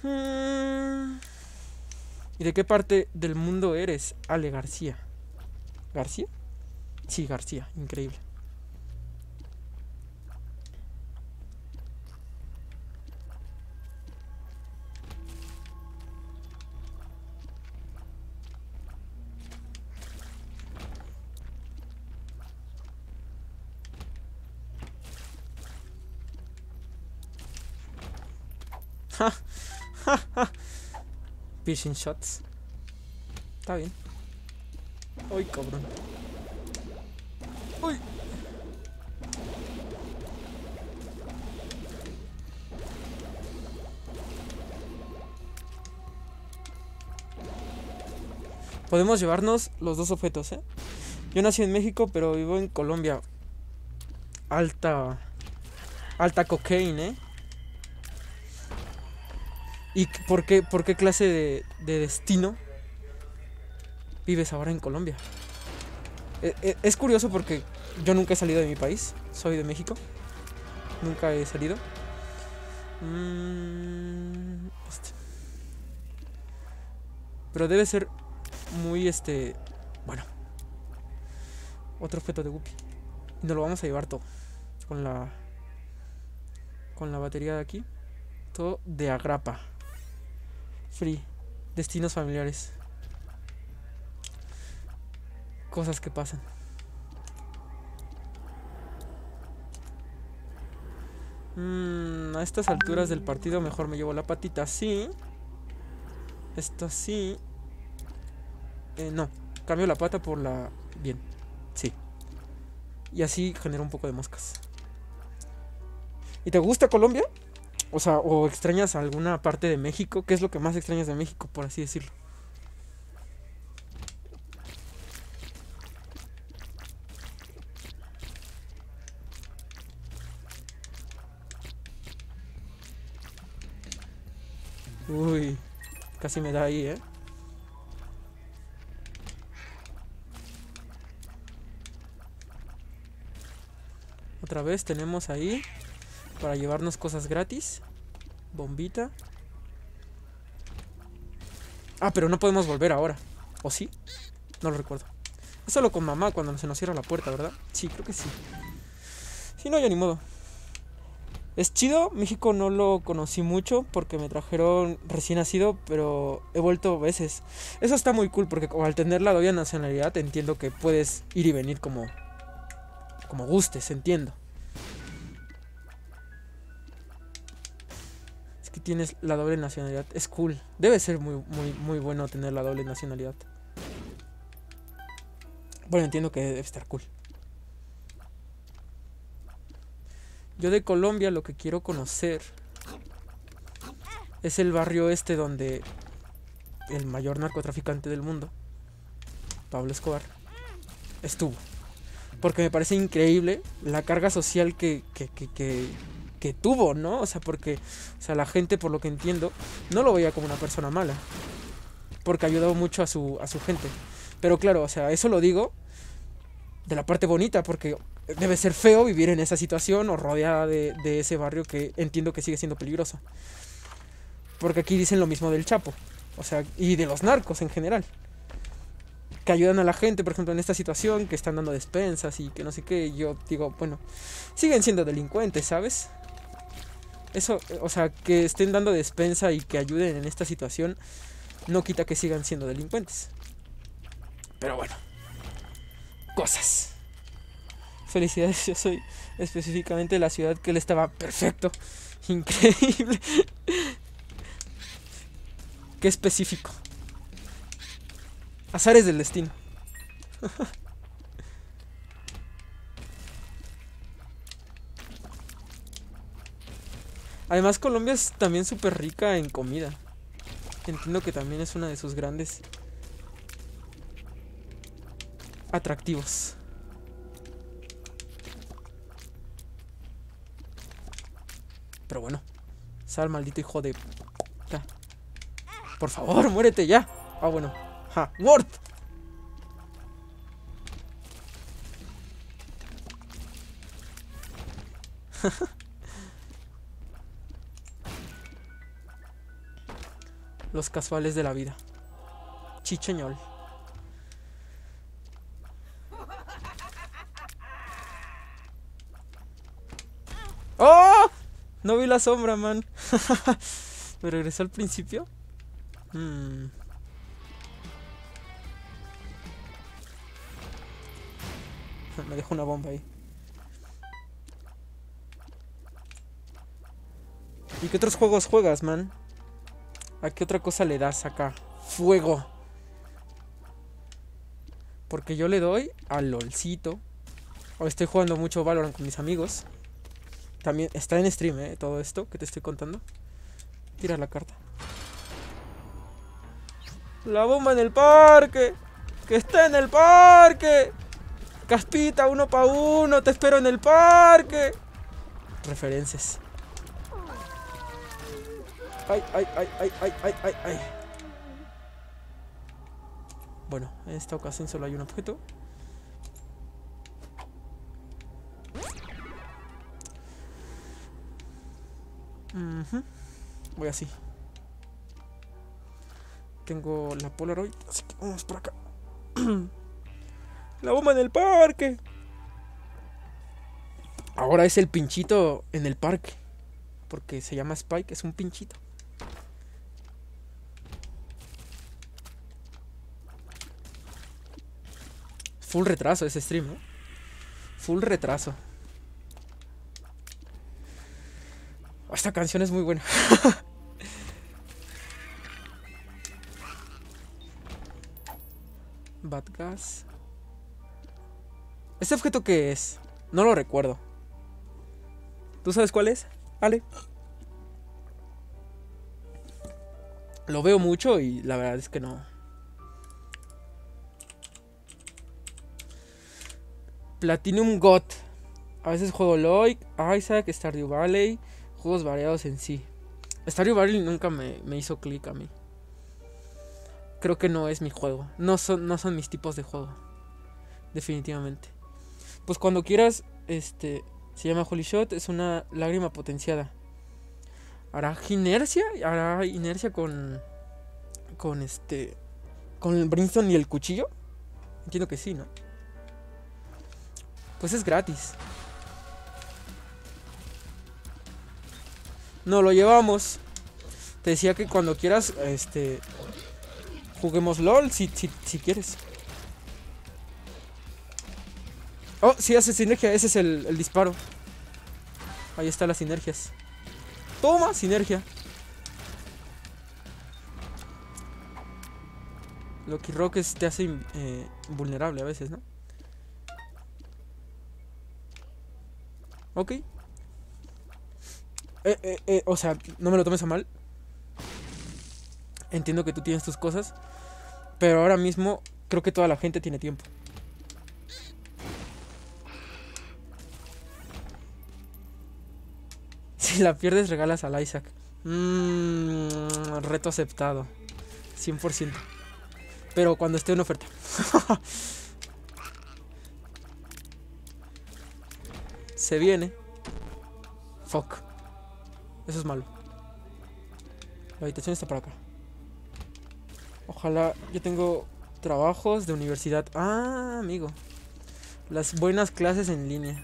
Mm, ¿Y de qué parte del mundo eres, Ale García? ¿García? Sí, García, increíble. Ja, ja, ja. Piercing shots. Está bien. Uy, cabrón. Uy. Podemos llevarnos los dos objetos, ¿eh? Yo nací en México, pero vivo en Colombia. Alta... Alta cocaine, ¿eh? ¿Y por qué, por qué clase de, de destino vives ahora en Colombia? E- e- Es curioso porque yo nunca he salido de mi país. Soy de México. Nunca he salido. Mm, este. Pero debe ser muy este... Bueno. Otro objeto de Guppy. Y nos lo vamos a llevar todo. Con la... Con la batería de aquí. Todo de agrapa. Free. Destinos familiares. Cosas que pasan. Mm, a estas alturas del partido mejor me llevo la patita así. Esto así. Eh, no. Cambio la pata por la... Bien. Sí. Y así genera un poco de moscas. ¿Y te gusta Colombia? O sea, ¿o extrañas alguna parte de México? ¿Qué es lo que más extrañas de México, por así decirlo? Uy, casi me da ahí, ¿eh? Otra vez tenemos ahí para llevarnos cosas gratis. Bombita. Ah, pero no podemos volver ahora. ¿O sí? No lo recuerdo. Es solo con mamá cuando se nos cierra la puerta, ¿verdad? Sí, creo que sí. Si no, ya ni modo. Es chido, México no lo conocí mucho porque me trajeron recién nacido, pero he vuelto veces. Eso está muy cool porque como al tener la doble nacionalidad entiendo que puedes ir y venir como, como gustes, entiendo. Es que tienes la doble nacionalidad, es cool. Debe ser muy, muy, muy bueno tener la doble nacionalidad. Bueno, entiendo que debe estar cool. Yo de Colombia lo que quiero conocer es el barrio este donde el mayor narcotraficante del mundo, Pablo Escobar, estuvo. Porque me parece increíble la carga social que, que, que, que, que tuvo, ¿no? O sea, porque o sea, la gente, por lo que entiendo, no lo veía como una persona mala. Porque ayudó mucho a su, a su gente. Pero claro, o sea, eso lo digo de la parte bonita, porque debe ser feo vivir en esa situación o rodeada de, de ese barrio que entiendo que sigue siendo peligroso. Porque aquí dicen lo mismo del Chapo, o sea, y de los narcos en general. Que ayudan a la gente, por ejemplo, en esta situación, que están dando despensas y que no sé qué. Yo digo, bueno, siguen siendo delincuentes, ¿sabes? Eso, o sea, que estén dando despensa y que ayuden en esta situación no quita que sigan siendo delincuentes. Pero bueno, cosas. Felicidades, yo soy específicamente de la ciudad que él estaba perfecto. Increíble. Qué específico. Azares del destino. Además, Colombia es también súper rica en comida. Entiendo que también es una de sus grandes atractivos. Pero bueno, sal, maldito hijo de... puta. Por favor, muérete ya. Ah, bueno. Ja, Word. Los casuales de la vida. Chicheñol. ¡Oh! No vi la sombra, man. ¿Me regresó al principio? Hmm. Me dejó una bomba ahí. ¿Y qué otros juegos juegas, man? ¿A qué otra cosa le das acá? Fuego. Porque yo le doy al LOLcito. O estoy jugando mucho Valorant con mis amigos. También está en stream, eh, todo esto que te estoy contando. Tira la carta. La bomba en el parque. Que está en el parque. Caspita, uno pa' uno. Te espero en el parque. Referencias. Ay, ay, ay, ay, ay, ay, ay, ay. Bueno, en esta ocasión solo hay un objeto. Uh-huh. Voy así. Tengo la Polaroid, así que vamos por acá. La bomba en el parque. Ahora es el pinchito en el parque. Porque se llama Spike, es un pinchito. Full retraso ese stream, ¿eh? Full retraso. Esta canción es muy buena. Bad gas. ¿Este objeto qué es? No lo recuerdo. ¿Tú sabes cuál es, Ale? Lo veo mucho y la verdad es que no. Platinum God. A veces juego Loic, Isaac, Stardew Valley. Juegos variados en sí. Stardew Valley nunca me, me hizo clic a mí. Creo que no es mi juego. No son, no son mis tipos de juego. Definitivamente. Pues cuando quieras, este, se llama Holy Shot. Es una lágrima potenciada. ¿Hará inercia? ¿Hará inercia con, con este, con el Brimstone y el cuchillo? Entiendo que sí, ¿no? Pues es gratis. No lo llevamos. Te decía que cuando quieras, este, juguemos LOL si, si, si quieres. Oh, sí hace sinergia. Ese es el, el disparo. Ahí están las sinergias. Toma, sinergia. Lucky Rock es, te hace eh, vulnerable a veces, ¿no? Ok. Eh, eh, eh, o sea, no me lo tomes a mal. Entiendo que tú tienes tus cosas. Pero ahora mismo creo que toda la gente tiene tiempo. Si la pierdes, regalas al Isaac. Mmm, reto aceptado. cien por ciento. Pero cuando esté en oferta. Se viene. Fuck. Eso es malo. La habitación está por acá. Ojalá. Yo tengo trabajos de universidad. Ah, amigo. Las buenas clases en línea.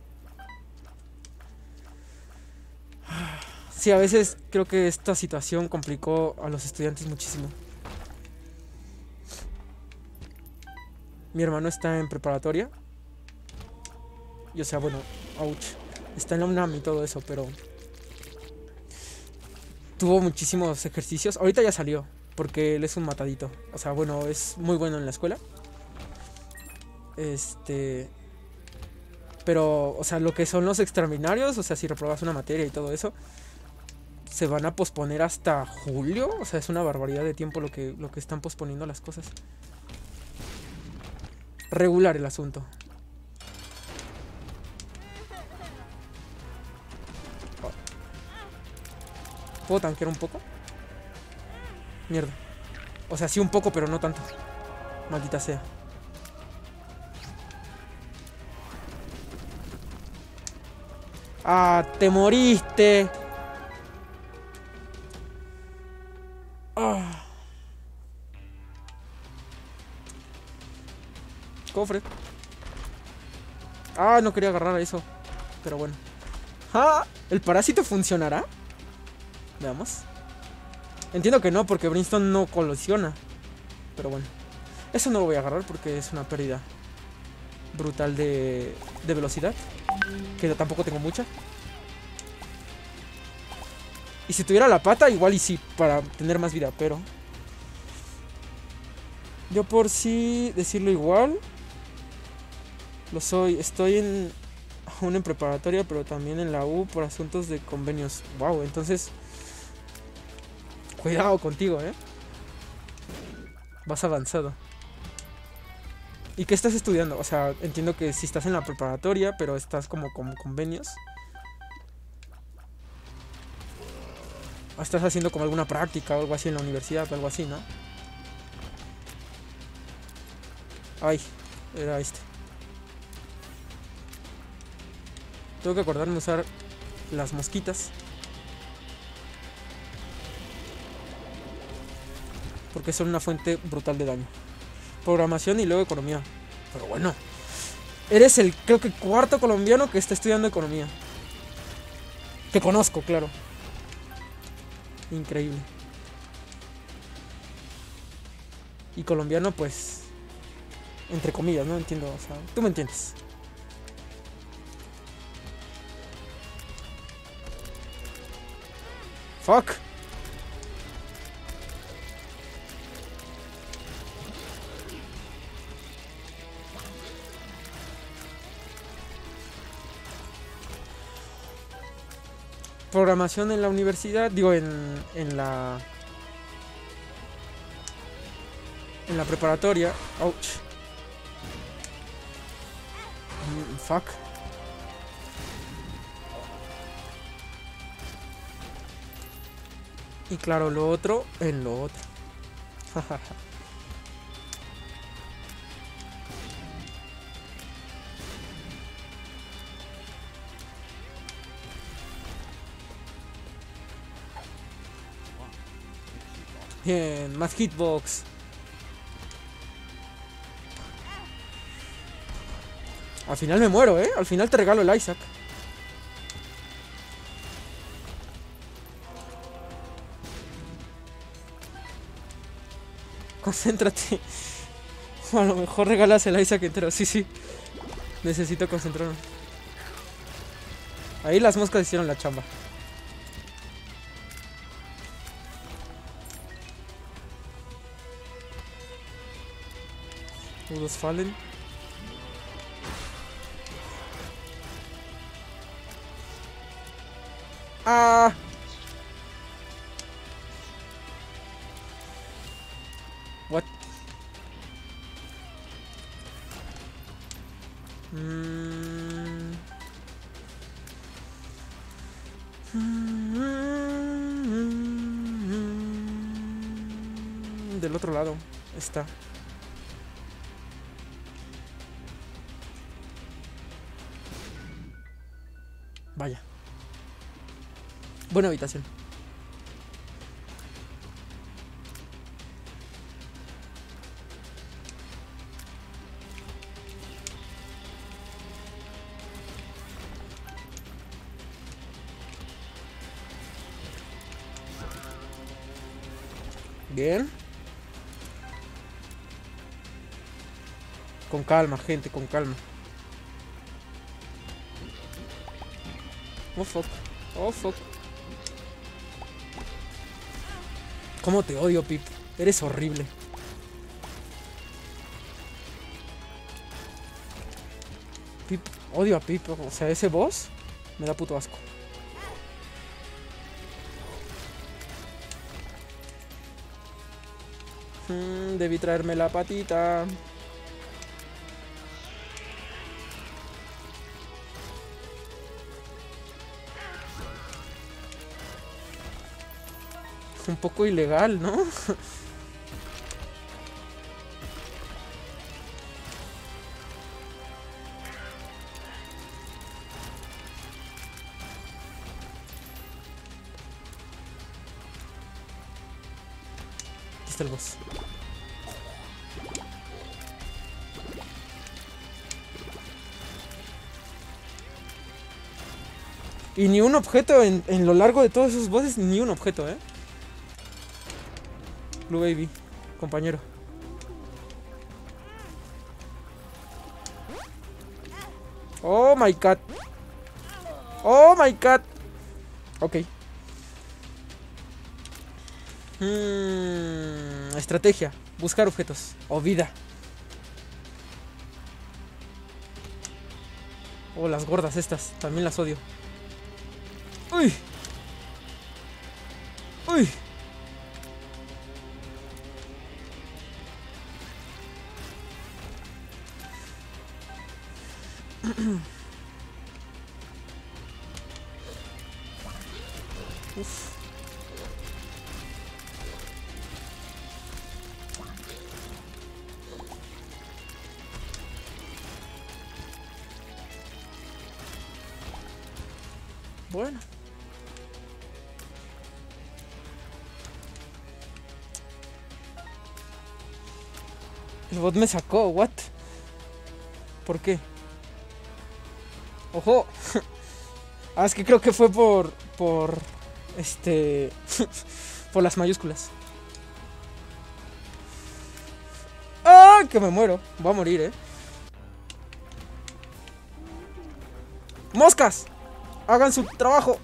Sí, a veces creo que esta situación complicó a los estudiantes muchísimo. Mi hermano está en preparatoria. Y o sea, bueno, ouch. Está en la UNAM y todo eso, pero tuvo muchísimos ejercicios. Ahorita ya salió, porque él es un matadito. O sea, bueno, es muy bueno en la escuela. Este... Pero, o sea, lo que son los extraordinarios, o sea, si reprobas una materia y todo eso, se van a posponer hasta julio. O sea, es una barbaridad de tiempo lo que, lo que están posponiendo las cosas. Regular el asunto. ¿Puedo tanquear un poco? Mierda. O sea, sí un poco, pero no tanto. Maldita sea. Ah, te moriste. Ah. cofre. Ah, no quería agarrar a eso. Pero bueno. Ah, ¿el parásito funcionará? Veamos. Entiendo que no, porque Brimstone no colisiona. Pero bueno. Eso no lo voy a agarrar porque es una pérdida brutal de, de velocidad. Que yo tampoco tengo mucha. Y si tuviera la pata, igual y sí, para tener más vida, pero... Yo por sí decirlo igual... Lo soy, estoy en... aún en preparatoria, pero también en la U por asuntos de convenios. Wow, entonces... Cuidado contigo, ¿eh? Vas avanzado. ¿Y qué estás estudiando? O sea, entiendo que si estás en la preparatoria, pero estás como con convenios. O estás haciendo como alguna práctica o algo así en la universidad o algo así, ¿no? Ay, era este. Tengo que acordarme de usar las mosquitas. Porque son una fuente brutal de daño. Programación y luego economía. Pero bueno. Eres el, creo que, cuarto colombiano que está estudiando economía. Que conozco, claro. Increíble. Y colombiano, pues... entre comillas, ¿no? Entiendo, o sea... Tú me entiendes. Fuck. Programación en la universidad, digo en, en la en la preparatoria. Ouch. Mm, fuck. Y claro, lo otro en lo otro. Bien, más hitbox. Al final me muero, ¿eh? Al final te regalo el Isaac. Concéntrate. O a lo mejor regalas el Isaac entero. Sí, sí. Necesito concentrarme. Ahí las moscas hicieron la chamba. Todos Fallen. Ah. What? Mm. Del otro lado está. Vaya. Buena habitación. Bien. Con calma, gente, con calma. Oh, fuck. Oh, fuck. ¿Cómo te odio, Pip? Eres horrible. Pip, odio a Pip. O sea, ese boss me da puto asco. Mm, debí traerme la patita. Un poco ilegal, ¿no? Aquí está el boss. Y ni un objeto en, en lo largo de todos esos bosses, ni un objeto, ¿eh? Blue Baby, compañero. Oh my god. Oh my god. Ok. Hmm, estrategia. Buscar objetos. O vida. Oh, las gordas estas. También las odio. Uy. Uy. Uf. Bueno. El bot me sacó, what? ¿Por qué? ¡Ojo! Ah, es que creo que fue por... Por... Este... por las mayúsculas. ¡Ah! Que me muero. Voy a morir, ¿eh? ¡Moscas! ¡Hagan su trabajo!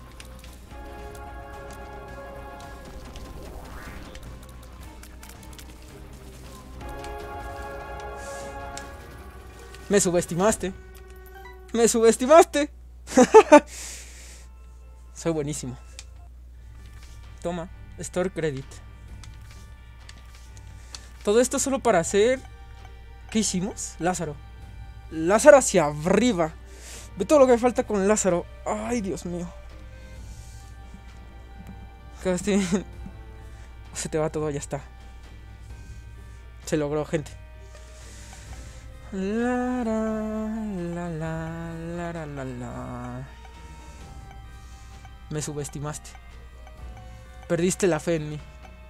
Me subestimaste. Me subestimaste. Soy buenísimo. Toma, Store Credit. Todo esto solo para hacer... ¿Qué hicimos? Lázaro. Lázaro hacia arriba. Ve todo lo que me falta con Lázaro. Ay, Dios mío. Casi... Se te va todo, ya está. Se logró, gente. La, la, la, la, la, la, la, la. Me subestimaste. Perdiste la fe en mí.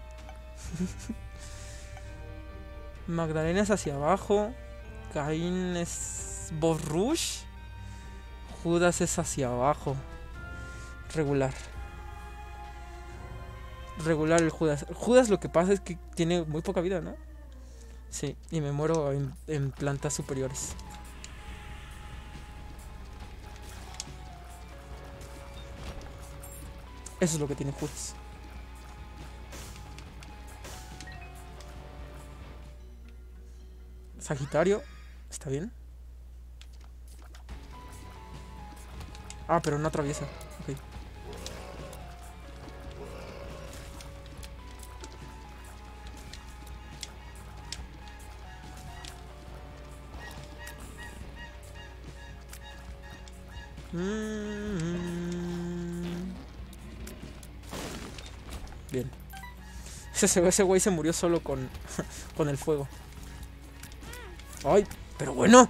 Magdalena es hacia abajo. Caín es Boss Rush. Judas es hacia abajo. Regular. Regular el Judas. Judas lo que pasa es que tiene muy poca vida, ¿no? Sí, y me muero en, en plantas superiores. Eso es lo que tiene Judas. Sagitario, ¿está bien? Ah, pero no atraviesa. Ok. Mm. Bien. Ese, ese güey se murió solo con, con el fuego. Ay, pero bueno.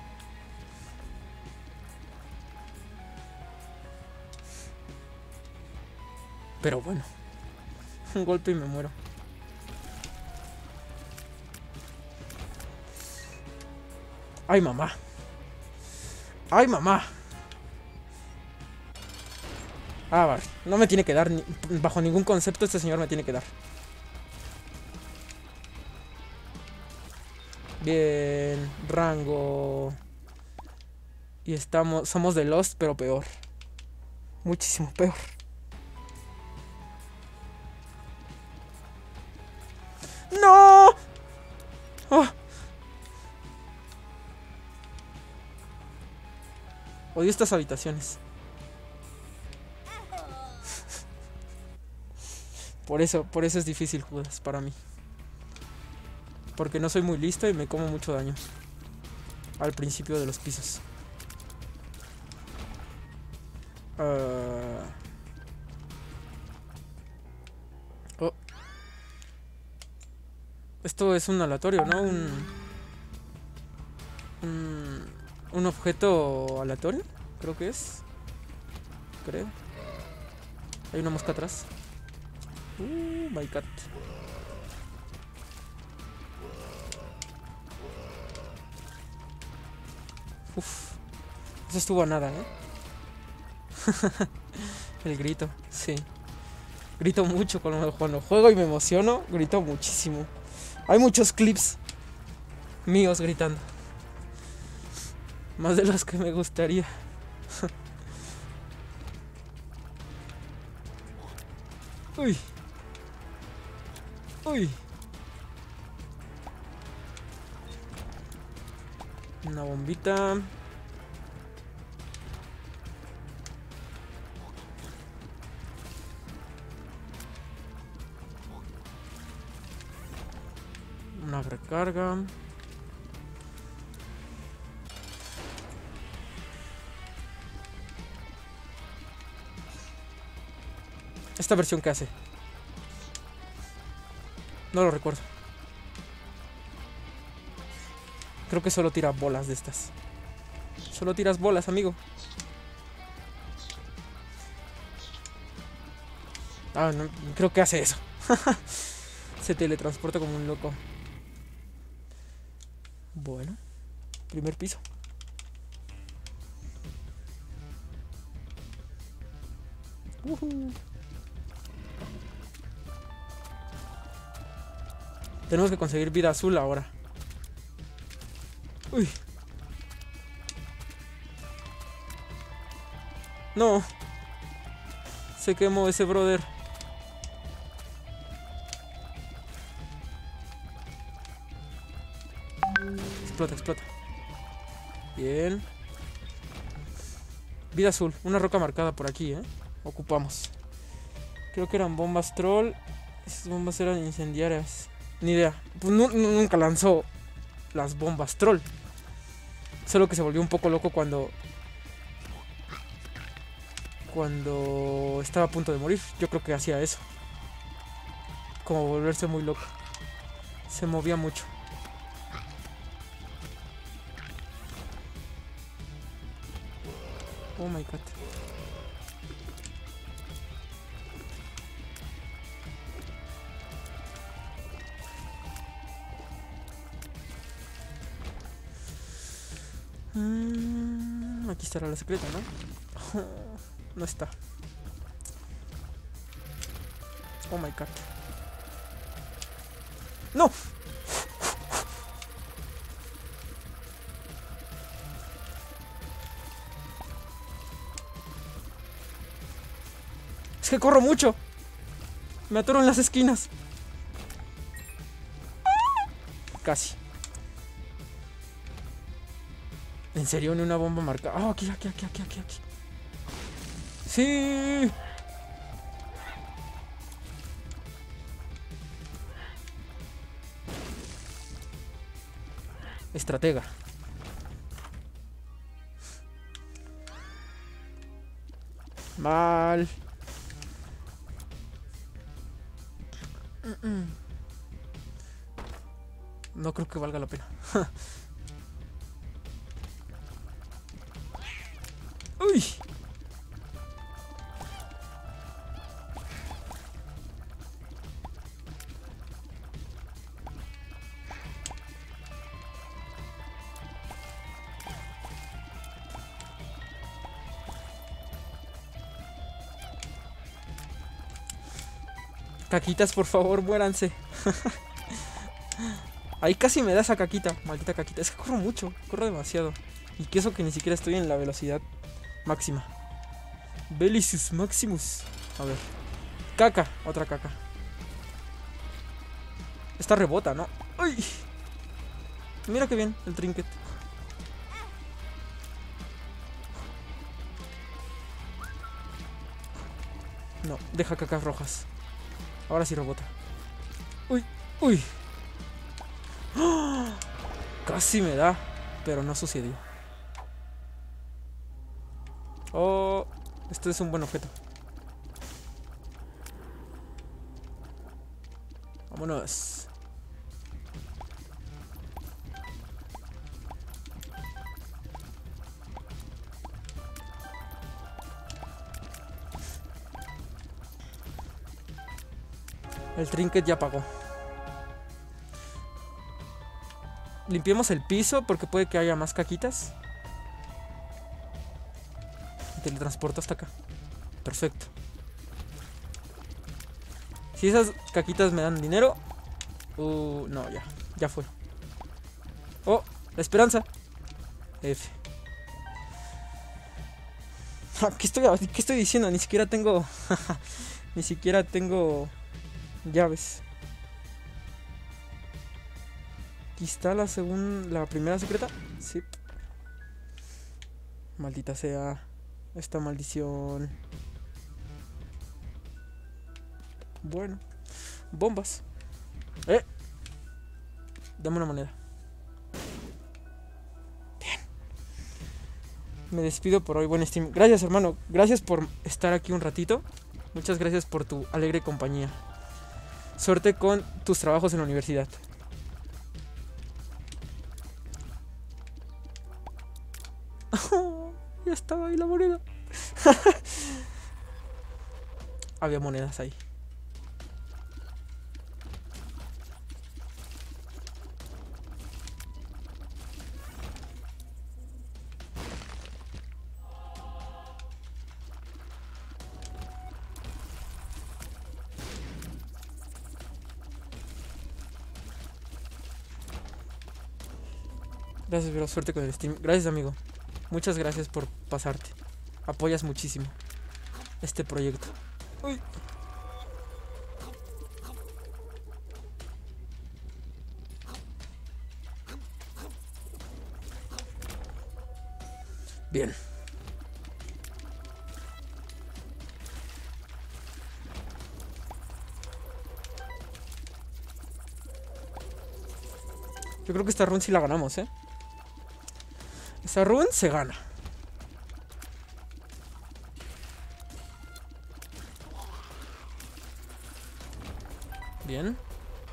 Pero bueno. Un golpe y me muero. Ay, mamá. Ay, mamá. Ah, vale. No me tiene que dar. Ni, bajo ningún concepto este señor me tiene que dar. Bien. Rango. Y estamos... Somos de Lost, pero peor. Muchísimo peor. ¡No! Oh. Odio estas habitaciones. Por eso, por eso es difícil Judas para mí. Porque no soy muy listo y me como mucho daño al principio de los pisos. Uh... Oh. Esto es un aleatorio, ¿no? Un... Un... Un objeto aleatorio, creo que es. Creo. Hay una mosca atrás. Uh, my god. Uf. Eso estuvo a nada, ¿eh? El grito, sí. Grito mucho cuando, cuando juego y me emociono. Grito muchísimo. Hay muchos clips míos gritando. Más de los que me gustaría. Uy. Uy. Una bombita. Una recarga. ¿Esta versión qué hace? No lo recuerdo. Creo que solo tira bolas de estas. Solo tiras bolas, amigo. Ah, no, creo que hace eso. Se teletransporta como un loco. Bueno, primer piso. Uh-huh. Tenemos que conseguir vida azul ahora. Uy. No. Se quemó ese brother. Explota, explota. Bien. Vida azul. Una roca marcada por aquí, ¿eh? Ocupamos. Creo que eran bombas troll. Esas bombas eran incendiarias. Ni idea. Pues nu nunca lanzó las bombas troll. Solo que se volvió un poco loco cuando... Cuando estaba a punto de morir. Yo creo que hacía eso. Como volverse muy loco. Se movía mucho. Oh my god. Mm, aquí estará la secreta, ¿no? Oh, no está. Oh my god. ¡No! Es que corro mucho. Me atoro en las esquinas. Casi. ¿En serio? Ni una bomba marcada. Oh, aquí, aquí, aquí, aquí, aquí, aquí. ¡Sí! Estratega. Mal. No creo que valga la pena. Uy. Caquitas, por favor, muéranse. Ahí casi me da esa caquita. Maldita caquita. Es que corro mucho. Corro demasiado. Y que eso que ni siquiera estoy en la velocidad máxima. Belicius Maximus. A ver. Caca. Otra caca. Esta rebota, ¿no? ¡Ay! Mira qué bien el trinket. No, deja cacas rojas. Ahora sí rebota. Uy, uy. ¡Oh! Casi me da, pero no sucedió. Oh, este es un buen objeto. Vámonos. El trinket ya apagó. Limpiemos el piso porque puede que haya más caquitas. teletransporto hasta acá. Perfecto. Si esas caquitas me dan dinero. Uh, no, ya. Ya fue. Oh, la esperanza. F. ¿Qué estoy, ¿Qué estoy diciendo? Ni siquiera tengo... Ni siquiera tengo... llaves. Aquí está la segunda... La primera secreta. Sí. Maldita sea. Esta maldición. Bueno. Bombas. Eh. Dame una moneda. Bien. Me despido por hoy, buen stream. Gracias, hermano. Gracias por estar aquí un ratito. Muchas gracias por tu alegre compañía. Suerte con tus trabajos en la universidad. Oh, ya estaba ahí la moneda. Había monedas ahí. Gracias, bro. Suerte con el stream. Gracias, amigo. Muchas gracias por pasarte. Apoyas muchísimo este proyecto. Uy. Bien. Yo creo que esta run sí la ganamos, ¿eh? Esta run se gana. Bien.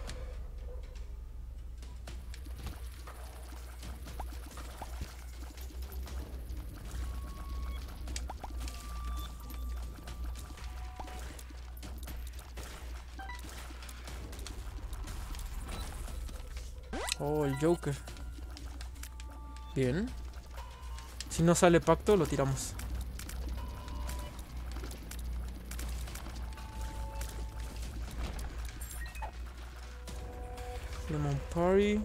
Oh, el Joker. Bien. Si no sale pacto, lo tiramos. Lemon Party.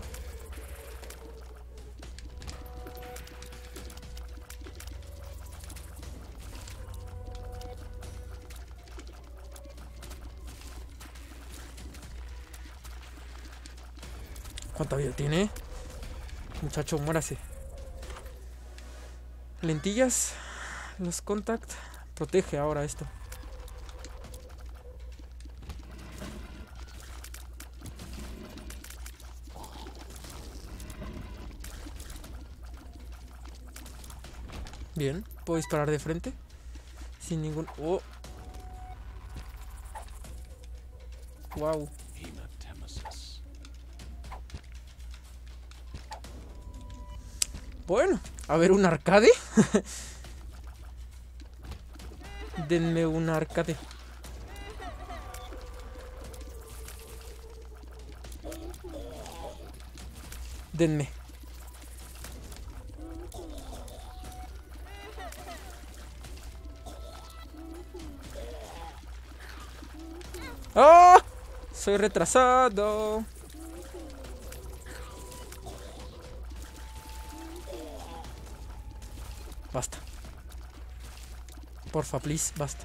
¿Cuánta vida tiene? Muchacho, muérase. Lentillas. Los contact. Protege ahora esto. Bien. Puedo disparar de frente. Sin ningún... Oh. Wow. Bueno, a ver, un arcade. Denme un arcade. Denme. ¡Ah! Soy retrasado. Basta. Porfa, please, basta.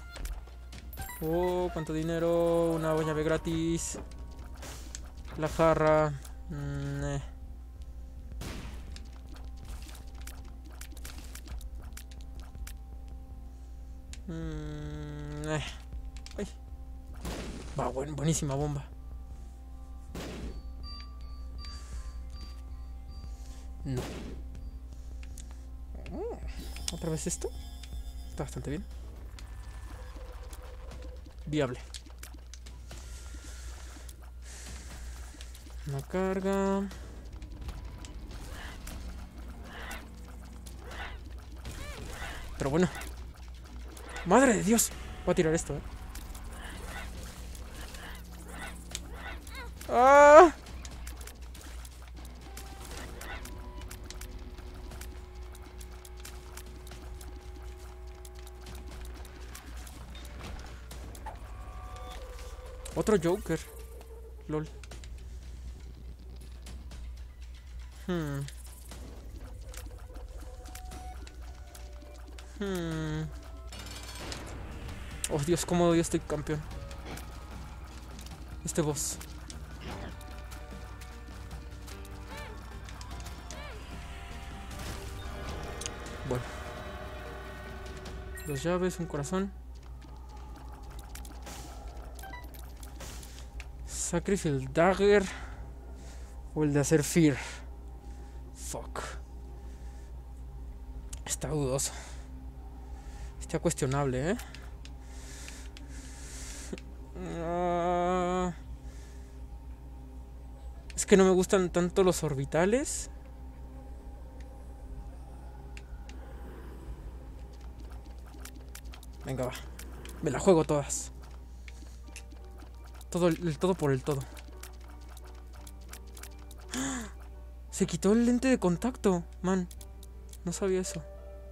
Oh, cuánto dinero. Una llave gratis. La jarra. Mm, eh. Mm, eh. Ay. Va, buen, buenísima bomba. No. ¿Otra vez esto? Está bastante bien. Viable. Una carga. Pero bueno. ¡Madre de Dios! Voy a tirar esto, ¿eh? ¡Ah! Otro Joker. Lol. Hmm. Hmm. Oh Dios, cómo odio este campeón. Este boss. Bueno. Dos llaves, un corazón. Sacrifice Dagger. O el de hacer Fear. Fuck. Está dudoso. Está cuestionable, ¿eh? Uh, es que no me gustan tanto los orbitales. Venga, va. Me la juego todas. Todo el, el todo por el todo. Se quitó el lente de contacto, man. No sabía eso.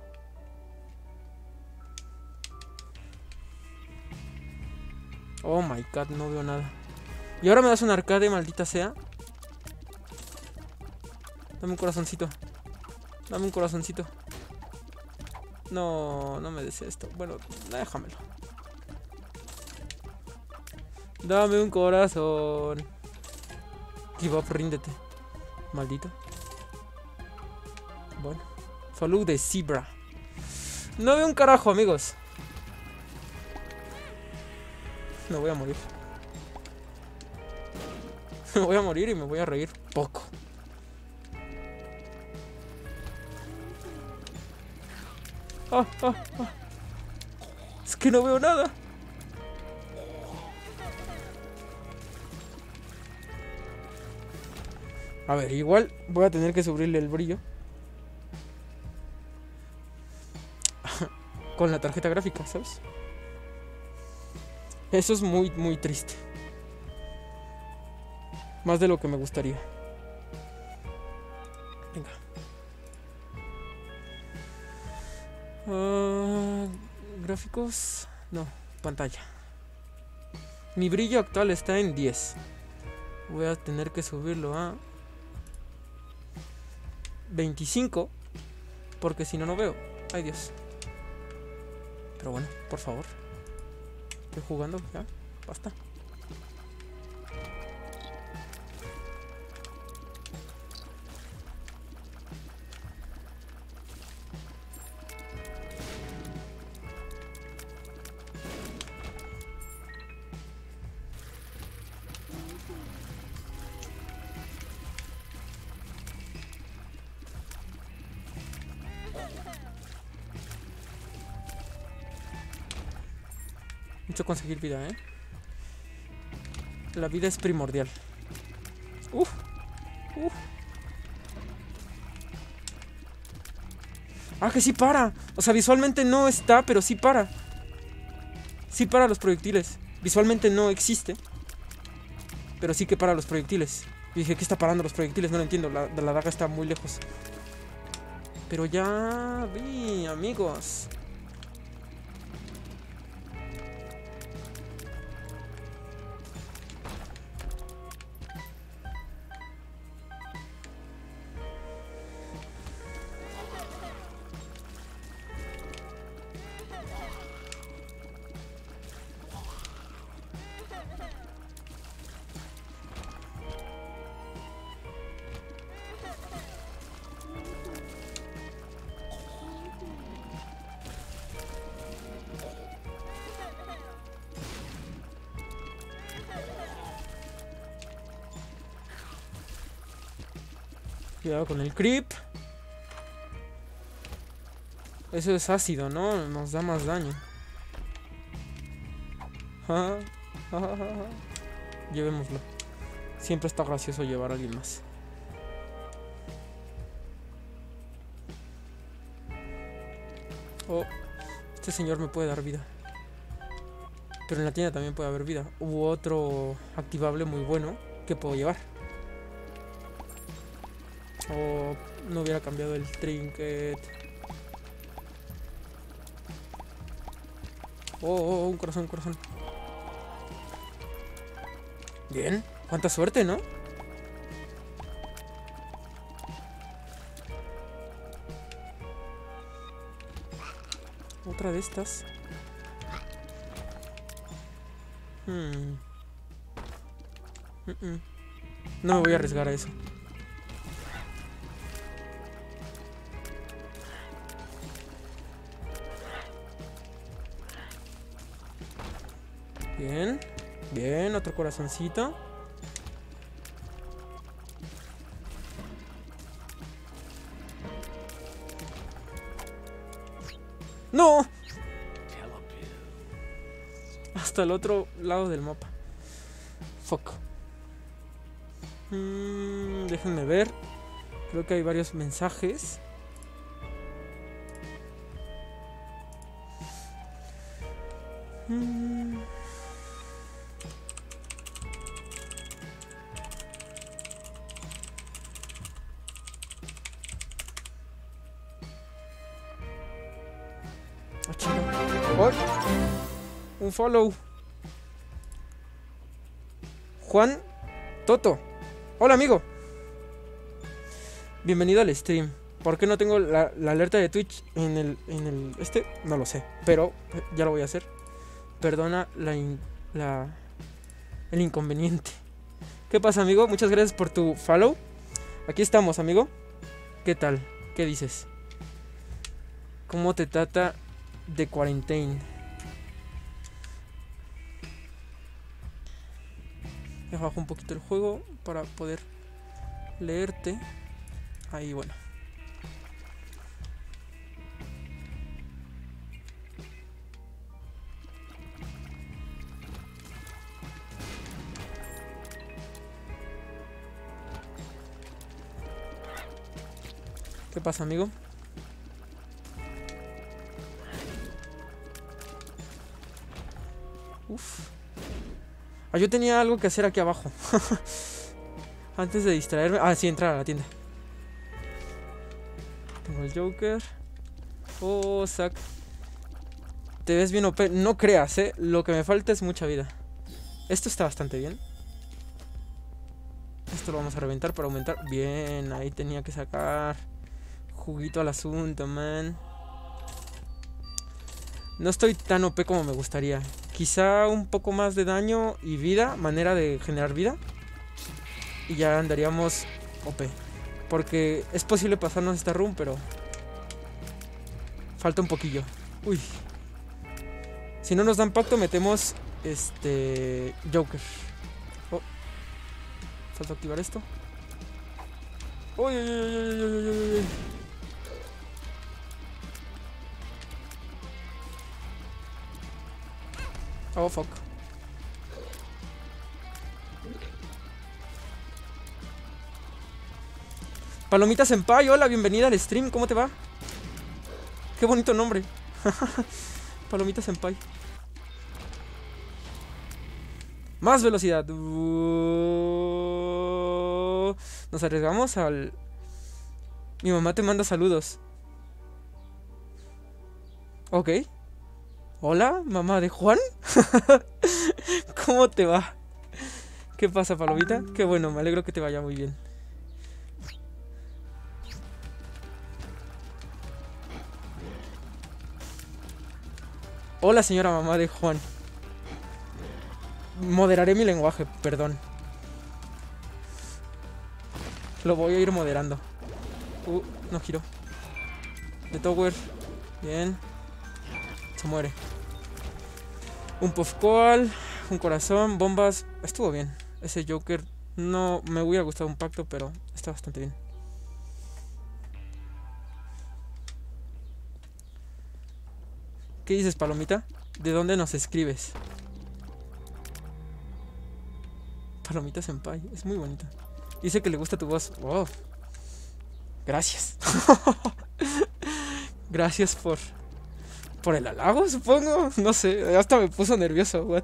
Oh my god, no veo nada. Y ahora me das un arcade, maldita sea. Dame un corazoncito. Dame un corazoncito. No, no me des esto. Bueno, déjamelo. Dame un corazón. Give up, ríndete. Maldito. Bueno. Follow the zebra. No veo un carajo, amigos. Me voy a morir. Me voy a morir y me voy a reír poco. Ah, ah, ah. Es que no veo nada. A ver, igual voy a tener que subirle el brillo con la tarjeta gráfica, ¿sabes? Eso es muy, muy triste. Más de lo que me gustaría. Venga. Uh, gráficos. No, pantalla. Mi brillo actual está en diez. Voy a tener que subirlo a veinticinco. Porque si no, no veo. Ay, Dios. Pero bueno, por favor. Estoy jugando, ya, basta. Mucho conseguir vida, ¿eh? La vida es primordial. Uf, uf. Ah, que sí para. O sea, visualmente no está, pero sí para. Sí para los proyectiles. Visualmente no existe, pero sí que para los proyectiles. Y dije, ¿qué está parando los proyectiles? No lo entiendo, la, la daga está muy lejos. Pero ya vi, amigos. Cuidado con el creep. Eso es ácido, ¿no? Nos da más daño. Ja, ja, ja, ja. Llevémoslo. Siempre está gracioso llevar a alguien más. Oh, este señor me puede dar vida. Pero en la tienda también puede haber vida. Hubo otro activable muy bueno que puedo llevar. O no hubiera cambiado el trinket. Oh, oh, un corazón, un corazón. Bien. Cuánta suerte, ¿no? Otra de estas. Hmm. Mm -mm. No me voy a arriesgar a eso. Bien. Bien, otro corazoncito. ¡No! Hasta el otro lado del mapa. Fuck. Mm, déjenme ver. Creo que hay varios mensajes. Mm. Ah, chinga. Oh. Un follow. Juan Toto. Hola, amigo. Bienvenido al stream. ¿Por qué no tengo la, la alerta de Twitch en el, en el... este? No lo sé, pero ya lo voy a hacer. Perdona la, in, la el inconveniente. ¿Qué pasa, amigo? Muchas gracias por tu follow. Aquí estamos, amigo. ¿Qué tal? ¿Qué dices? ¿Cómo te trata de cuarentena? Deja bajo un poquito el juego para poder leerte. Ahí, bueno. ¿Qué pasa, amigo? Uf. Ah, yo tenía algo que hacer aquí abajo. Antes de distraerme. Ah, sí, entrar a la tienda. Tengo el Joker. Oh, Zack. Te ves bien O P. No creas, eh. Lo que me falta es mucha vida. Esto está bastante bien. Esto lo vamos a reventar para aumentar. Bien, ahí tenía que sacar juguito al asunto, man. No estoy tan O P como me gustaría. Quizá un poco más de daño y vida. Manera de generar vida. Y ya andaríamos O P. Porque es posible pasarnos esta run, pero falta un poquillo. Uy. Si no nos dan pacto, metemos este Joker. Oh. Falta activar esto. Uy, uy, uy, uy, uy, uy, uy. Oh, fuck. Palomita Senpai, hola, bienvenida al stream, ¿cómo te va? Qué bonito nombre. Palomita Senpai. Más velocidad. Uh, nos arriesgamos al... Mi mamá te manda saludos. Ok. Hola, mamá de Juan. ¿Cómo te va? ¿Qué pasa, Palomita? Qué bueno, me alegro que te vaya muy bien. Hola, señora mamá de Juan. Moderaré mi lenguaje, perdón. Lo voy a ir moderando. Uh, no giró. The Tower. Bien. Se muere. Un Puffcoal, un corazón, bombas. Estuvo bien. Ese Joker no me hubiera gustado un pacto, pero está bastante bien. ¿Qué dices, Palomita? ¿De dónde nos escribes? Palomita Senpai, es muy bonita. Dice que le gusta tu voz. Wow. Gracias. Gracias por... ¿Por el halago, supongo? No sé, hasta me puso nervioso. What?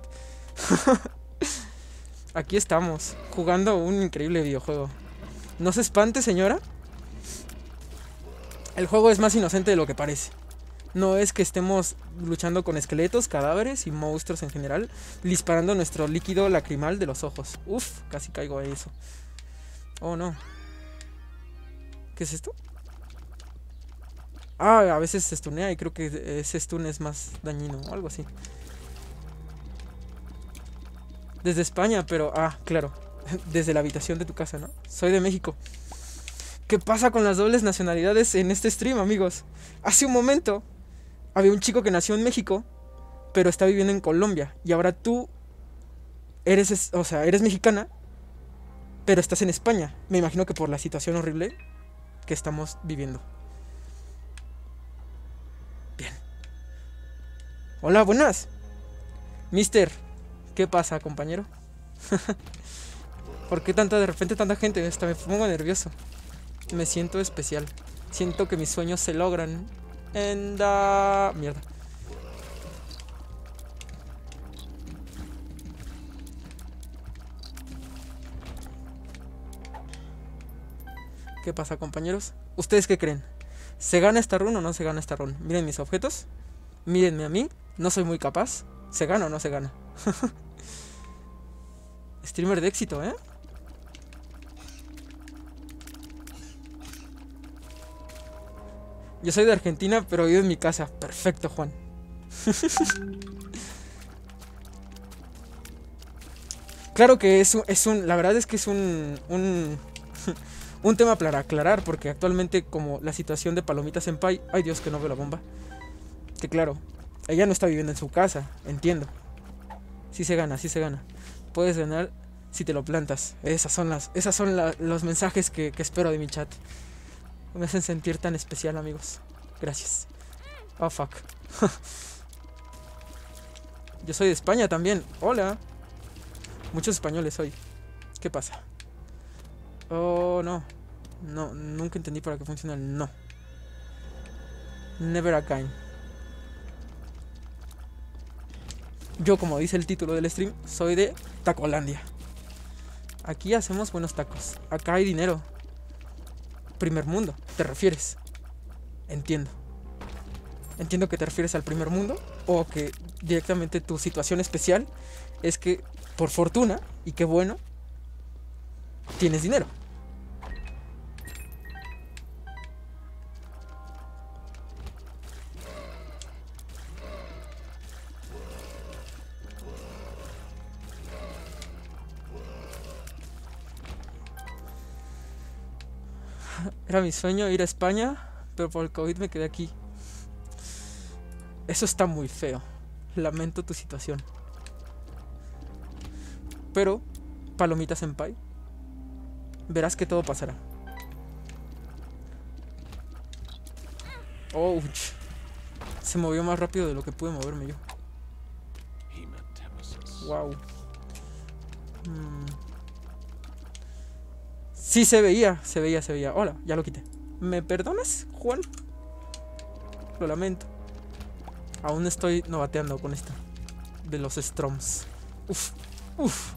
Aquí estamos, jugando un increíble videojuego. No se espante, señora. El juego es más inocente de lo que parece. No es que estemos luchando con esqueletos, cadáveres y monstruos en general, disparando nuestro líquido lacrimal de los ojos. Uf, casi caigo a eso. Oh, no. ¿Qué es esto? Ah, a veces se stunea y creo que ese stun es más dañino o algo así. Desde España, pero... Ah, claro. Desde la habitación de tu casa, ¿no? Soy de México. ¿Qué pasa con las dobles nacionalidades en este stream, amigos? Hace un momento había un chico que nació en México, pero está viviendo en Colombia. Y ahora tú eres, o sea, eres mexicana, pero estás en España. Me imagino que por la situación horrible que estamos viviendo. Bien. Hola, buenas. Mister, ¿qué pasa, compañero? ¿Por qué tanta, de repente tanta gente? Hasta me pongo nervioso. Me siento especial. Siento que mis sueños se logran. En la... Mierda. ¿Qué pasa, compañeros? ¿Ustedes qué creen? ¿Se gana esta run o no se gana esta run? Miren mis objetos. Mírenme a mí. No soy muy capaz. ¿Se gana o no se gana? Streamer de éxito, ¿eh? Yo soy de Argentina, pero vivo en mi casa. Perfecto, Juan. Claro que es un, es un... La verdad es que es un... Un, un tema para aclarar, porque actualmente como la situación de Palomita Senpai... Ay, Dios, que no veo la bomba. Que claro, ella no está viviendo en su casa, entiendo. Sí se gana, sí se gana. Puedes ganar si te lo plantas. Esas son las, esas son la, los mensajes que, que espero de mi chat. Me hacen sentir tan especial, amigos. Gracias. Oh, fuck. Yo soy de España también. Hola. Muchos españoles hoy. ¿Qué pasa? Oh, no. No, nunca entendí para qué funciona el no. Never again. Yo, como dice el título del stream, soy de Tacolandia. Aquí hacemos buenos tacos. Acá hay dinero. Primer mundo, ¿te refieres? Entiendo. Entiendo que te refieres al primer mundo. O que directamente tu situación especial es que, por fortuna, y qué bueno, tienes dinero. Era mi sueño ir a España, pero por el COVID me quedé aquí. Eso está muy feo. Lamento tu situación. Pero, Palomita Senpai, verás que todo pasará. Ouch. Se movió más rápido de lo que pude moverme yo. Wow. Hmm. Sí, se veía, se veía, se veía. Hola, ya lo quité. ¿Me perdonas, Juan? Lo lamento. Aún estoy novateando con esta de los Stroms. Uf, uf.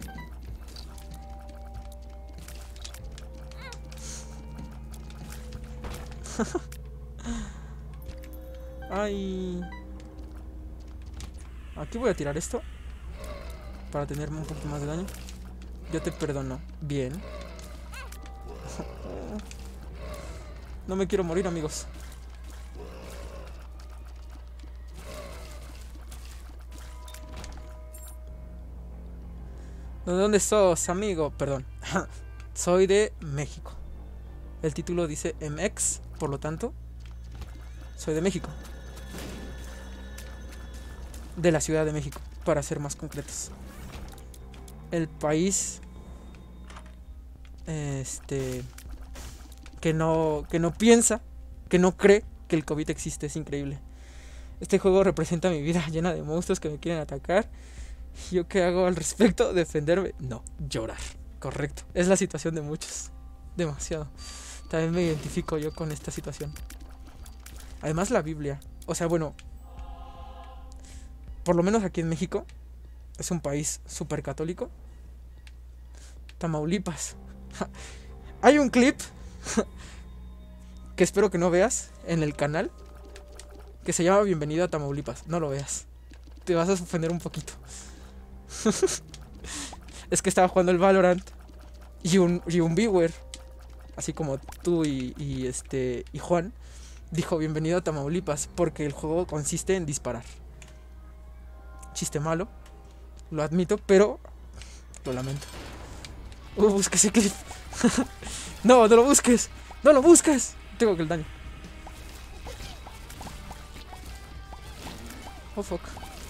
Ay. Aquí voy a tirar esto para tenerme un poquito más de daño. Yo te perdono. Bien. No me quiero morir, amigos. ¿De dónde sos, amigo? Perdón. Soy de México. El título dice M X, por lo tanto, soy de México. De la Ciudad de México, para ser más concretos. El país... Este... Que no, que no piensa, que no cree que el COVID existe. Es increíble. Este juego representa mi vida llena de monstruos que me quieren atacar. ¿Yo qué hago al respecto? ¿Defenderme? No, llorar. Correcto. Es la situación de muchos. Demasiado. También me identifico yo con esta situación. Además la Biblia. O sea, bueno, por lo menos aquí en México es un país súper católico. Tamaulipas. Hay un clip que espero que no veas en el canal, que se llama Bienvenido a Tamaulipas. No lo veas. Te vas a ofender un poquito. Es que estaba jugando el Valorant y un, y un viewer, así como tú y, y, este, y Juan, dijo Bienvenido a Tamaulipas porque el juego consiste en disparar. Chiste malo, lo admito, pero lo lamento. Uh, busca ese clip. No, no lo busques. No lo busques. Tengo que el daño. Oh, fuck.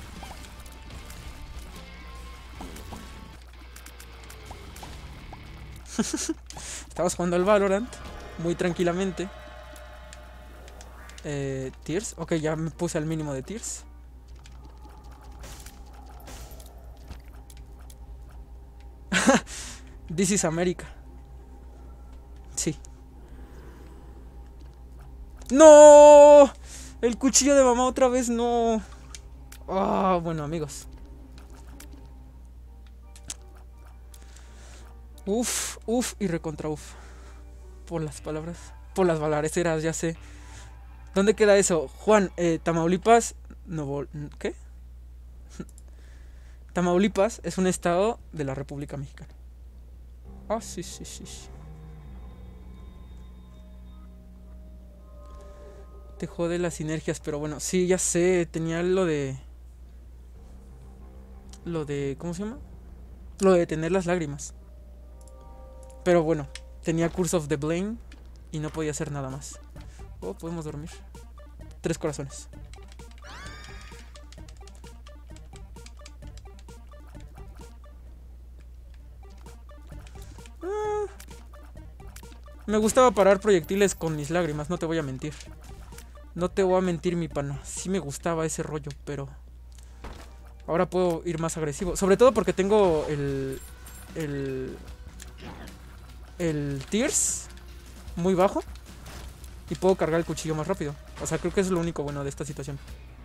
Estamos jugando al Valorant muy tranquilamente. Eh, Tears. Ok, ya me puse al mínimo de Tears. This is America. Sí. ¡No! El cuchillo de mamá otra vez, no. Ah, oh, bueno, amigos. Uf, uf y recontra uf. Por las palabras. Por las balaraceras, ya sé. ¿Dónde queda eso? Juan, eh, Tamaulipas. No, ¿qué? Tamaulipas es un estado de la República Mexicana. Ah, oh, sí, sí, sí, sí. Te jode las sinergias, pero bueno, sí, ya sé. Tenía lo de. Lo de. ¿Cómo se llama? Lo de detener las lágrimas. Pero bueno, tenía Curse of the Blame y no podía hacer nada más. Oh, podemos dormir. Tres corazones. Ah, me gustaba parar proyectiles con mis lágrimas, no te voy a mentir. No te voy a mentir, mi pana. Sí me gustaba ese rollo, pero ahora puedo ir más agresivo. Sobre todo porque tengo el... El... El Tears muy bajo y puedo cargar el cuchillo más rápido. O sea, creo que es lo único bueno de esta situación.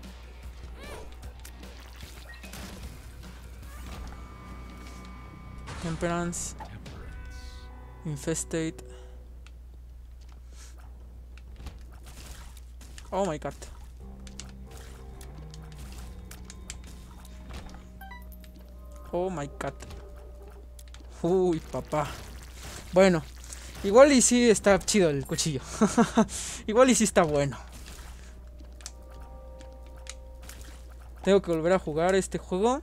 Temperance. Infestate. Oh my god. Oh my god. Uy, papá. Bueno, igual y sí está chido el cuchillo. Igual y sí está bueno. Tengo que volver a jugar este juego.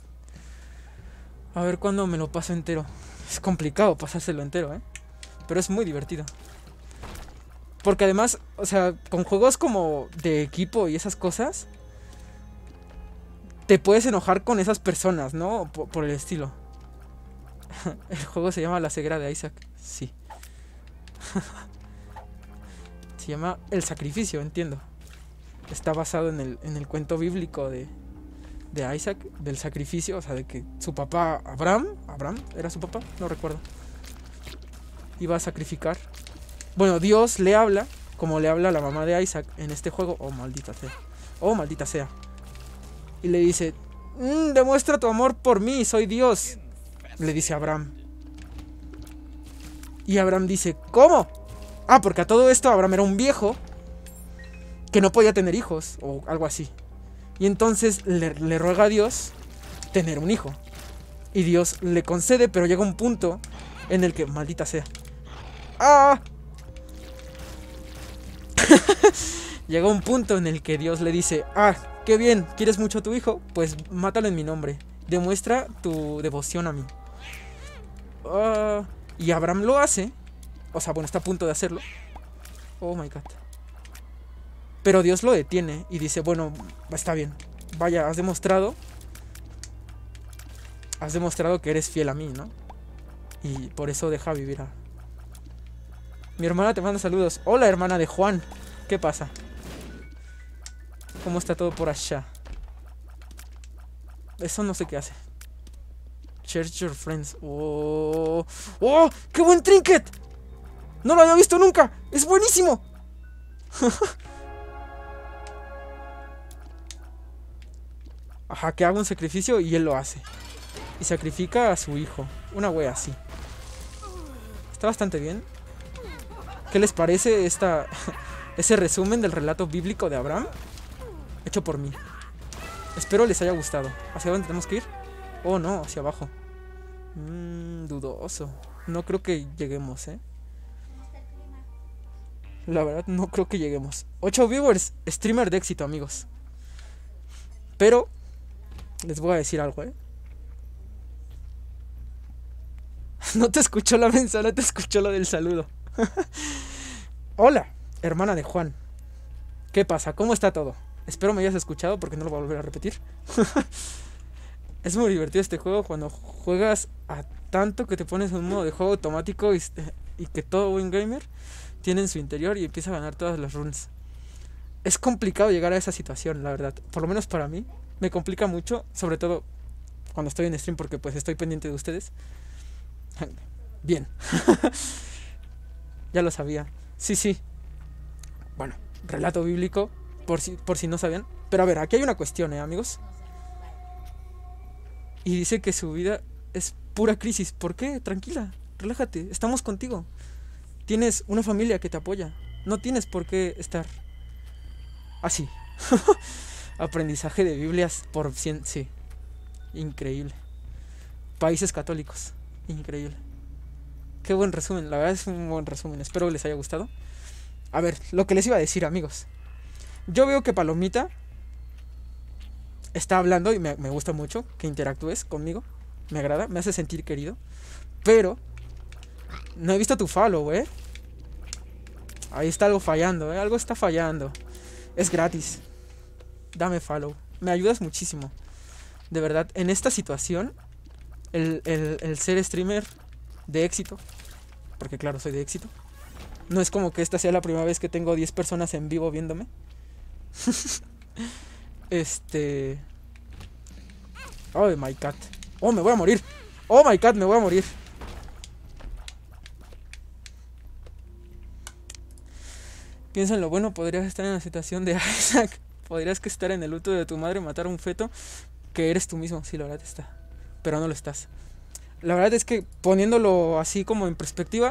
A ver cuándo me lo paso entero. Es complicado pasárselo entero, ¿eh? Pero es muy divertido. Porque además, o sea, con juegos como de equipo y esas cosas, te puedes enojar con esas personas, ¿no? Por, por el estilo. El juego se llama La ceguera de Isaac. Sí. Se llama El Sacrificio, entiendo. Está basado en el, en el cuento bíblico de, de Isaac, del sacrificio. O sea, de que su papá Abraham, Abraham, ¿era su papá? No recuerdo. Iba a sacrificar. Bueno, Dios le habla, como le habla a la mamá de Isaac en este juego. Oh, maldita sea. Oh, maldita sea. Y le dice, mmm, demuestra tu amor por mí, soy Dios. Le dice a Abraham. Y Abraham dice, ¿cómo? Ah, porque a todo esto Abraham era un viejo que no podía tener hijos o algo así. Y entonces le, le ruega a Dios tener un hijo. Y Dios le concede, pero llega un punto en el que, maldita sea. ¡Ah! Llega un punto en el que Dios le dice, ah, qué bien, ¿quieres mucho a tu hijo? Pues mátalo en mi nombre. Demuestra tu devoción a mí. Uh, y Abraham lo hace. O sea, bueno, está a punto de hacerlo. Oh my god. Pero Dios lo detiene y dice, bueno, está bien. Vaya, has demostrado. Has demostrado que eres fiel a mí, ¿no? Y por eso deja vivir a... Mi hermana te manda saludos. Hola, hermana de Juan. ¿Qué pasa? ¿Cómo está todo por allá? Eso no sé qué hace. Church your friends. Oh, oh, qué buen trinket. No lo había visto nunca. Es buenísimo. Ajá, que haga un sacrificio y él lo hace. Y sacrifica a su hijo. Una wea así. Está bastante bien. ¿Qué les parece esta, ese resumen del relato bíblico de Abraham? hecho por mí. Espero les haya gustado. ¿Hacia dónde tenemos que ir? Oh, no, hacia abajo. Mmm, dudoso. No creo que lleguemos, ¿eh? La verdad, no creo que lleguemos. ocho viewers, streamer de éxito, amigos. Pero les voy a decir algo, ¿eh? No te escuchó la mensaje, no te escuchó lo del saludo. Hola, hermana de Juan. ¿Qué pasa? ¿Cómo está todo? Espero me hayas escuchado porque no lo voy a volver a repetir. Es muy divertido este juego cuando juegas a tanto que te pones en un modo de juego automático y, y que todo buen gamer tiene en su interior y empieza a ganar todas las runs. Es complicado llegar a esa situación, la verdad. Por lo menos para mí. Me complica mucho, sobre todo cuando estoy en stream porque pues estoy pendiente de ustedes. Bien. Ya lo sabía. Sí, sí. Bueno, relato bíblico, por si, por si no sabían. Pero a ver, aquí hay una cuestión, ¿eh, amigos? Y dice que su vida es pura crisis. ¿Por qué? Tranquila, relájate, estamos contigo. Tienes una familia que te apoya. No tienes por qué estar así. Aprendizaje de Biblias por cien. Sí. Increíble. Países católicos. Increíble. Qué buen resumen. La verdad es un buen resumen. Espero les haya gustado. A ver, lo que les iba a decir, amigos. Yo veo que Palomita está hablando y me, me gusta mucho que interactúes conmigo. Me agrada, me hace sentir querido. Pero no he visto tu follow, ¿eh? Ahí está algo fallando, ¿eh? Algo está fallando. Es gratis. Dame follow. Me ayudas muchísimo. De verdad, en esta situación, el, el, el ser streamer de éxito, porque claro, soy de éxito, no es como que esta sea la primera vez que tengo diez personas en vivo viéndome. Este... Oh my god. Oh, me voy a morir. Oh my god, me voy a morir. Piensa en lo bueno, podrías estar en la situación de Isaac. Podrías que estar en el luto de tu madre, matar a un feto que eres tú mismo. Sí, la verdad está. Pero no lo estás. La verdad es que poniéndolo así como en perspectiva,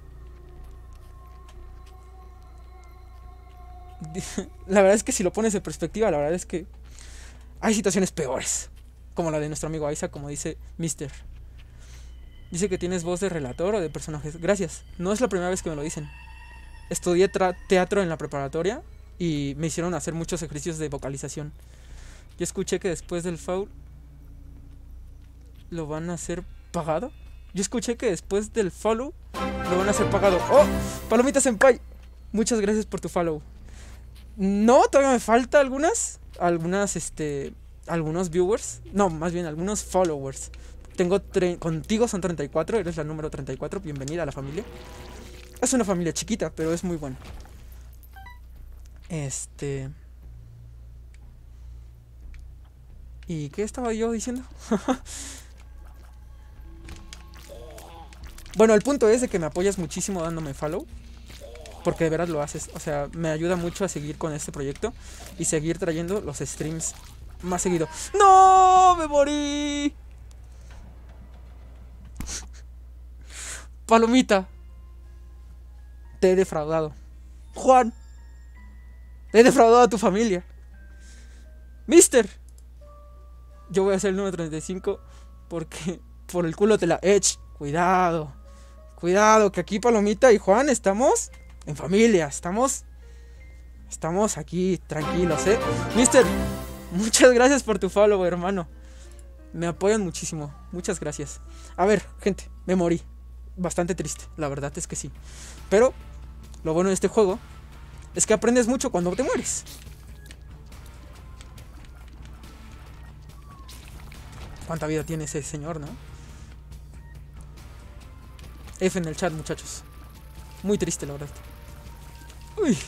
la verdad es que si lo pones en perspectiva, la verdad es que hay situaciones peores, como la de nuestro amigo Isaac, como dice Mister. Dice que tienes voz de relator o de personajes. Gracias, no es la primera vez que me lo dicen. Estudié teatro en la preparatoria y me hicieron hacer muchos ejercicios de vocalización. Yo escuché que después del foul lo van a hacer pagado. Yo escuché que después del follow lo van a hacer pagado. ¡Oh! Palomita Senpai, muchas gracias por tu follow. No, todavía me falta algunas. Algunas, este... Algunos viewers. No, más bien algunos followers. Tengo... Contigo son treinta y cuatro. Eres la número treinta y cuatro. Bienvenida a la familia. Es una familia chiquita, pero es muy buena. Este... ¿Y qué estaba yo diciendo? Bueno, el punto es de que me apoyas muchísimo dándome follow. Porque de verdad lo haces. O sea, me ayuda mucho a seguir con este proyecto y seguir trayendo los streams más seguido. ¡No! ¡Me morí! Palomita, te he defraudado. Juan, te he defraudado a tu familia. Mister, yo voy a ser el número treinta y cinco porque por el culo te la... Edge, cuidado. Cuidado, que aquí Palomita y Juan estamos en familia. Estamos... Estamos aquí tranquilos, ¿eh? Mister, muchas gracias por tu follow, hermano. Me apoyan muchísimo. Muchas gracias. A ver, gente, me morí. Bastante triste, la verdad es que sí. Pero lo bueno de este juego es que aprendes mucho cuando te mueres. ¿Cuánta vida tiene ese señor, no? F en el chat, muchachos. Muy triste, la verdad. Uy.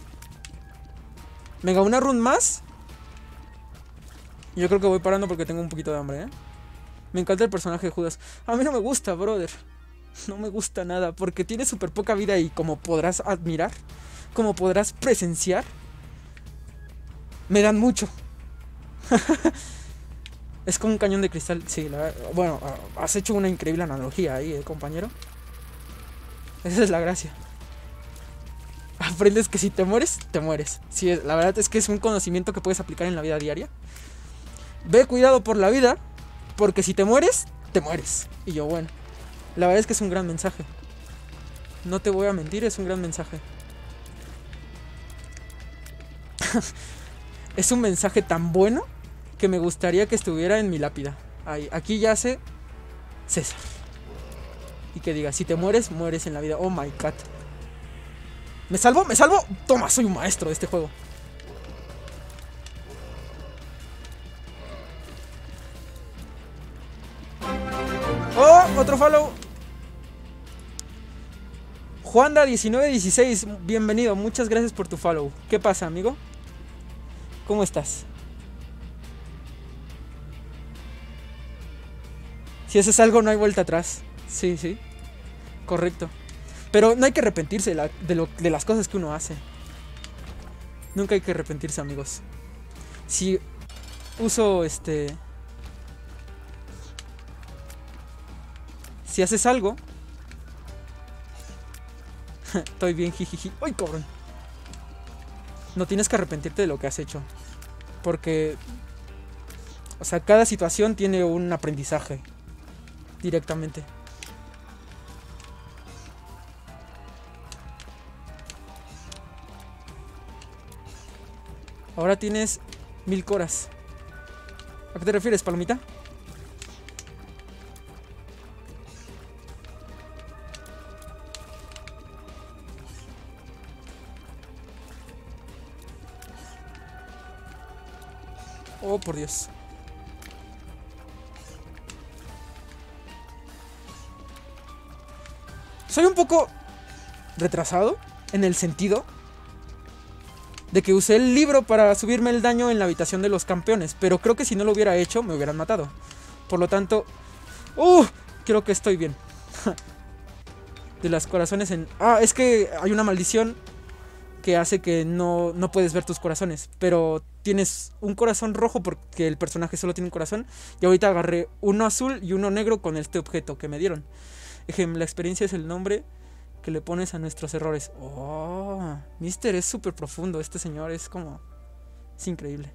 Venga, una run más. Yo creo que voy parando porque tengo un poquito de hambre, ¿eh? Me encanta el personaje de Judas. A mí no me gusta, brother. No me gusta nada, porque tiene súper poca vida y como podrás admirar, como podrás presenciar, me dan mucho. Es como un cañón de cristal. Sí, la, bueno, has hecho una increíble analogía ahí, ¿eh, compañero? Esa es la gracia. aprendes que si te mueres, te mueres. Sí, la verdad es que es un conocimiento que puedes aplicar en la vida diaria. Ve cuidado por la vida, porque si te mueres, te mueres. Y yo, bueno, la verdad es que es un gran mensaje. No te voy a mentir, es un gran mensaje. Es un mensaje tan bueno que me gustaría que estuviera en mi lápida. Ahí, aquí yace César. Y que diga, si te mueres, mueres en la vida. Oh my god. ¿Me salvo? ¿Me salvo? Toma, soy un maestro de este juego. Oh, otro follow. Juanda diecinueve dieciséis, bienvenido, muchas gracias por tu follow. ¿Qué pasa, amigo? ¿Cómo estás? Si haces algo no hay vuelta atrás. Sí, sí. Correcto. Pero no hay que arrepentirse la, de, lo, de las cosas que uno hace. Nunca hay que arrepentirse, amigos. Si uso este... Si haces algo... Estoy bien, jijiji. ¡Ay, cabrón! No tienes que arrepentirte de lo que has hecho. Porque... O sea, cada situación tiene un aprendizaje. Directamente. Ahora tienes mil coras. ¿A qué te refieres, palomita? Oh, por Dios. Soy un poco retrasado en el sentido de que usé el libro para subirme el daño en la habitación de los campeones, pero creo que si no lo hubiera hecho me hubieran matado. Por lo tanto, ¡uh! Creo que estoy bien. De las corazones en... Ah, es que hay una maldición que hace que no, no puedes ver tus corazones, pero tienes un corazón rojo porque el personaje solo tiene un corazón. Y ahorita agarré uno azul y uno negro con este objeto que me dieron. Ejem, la experiencia es el nombre que le pones a nuestros errores. Oh, Mister es súper profundo. Este señor es como... Es increíble.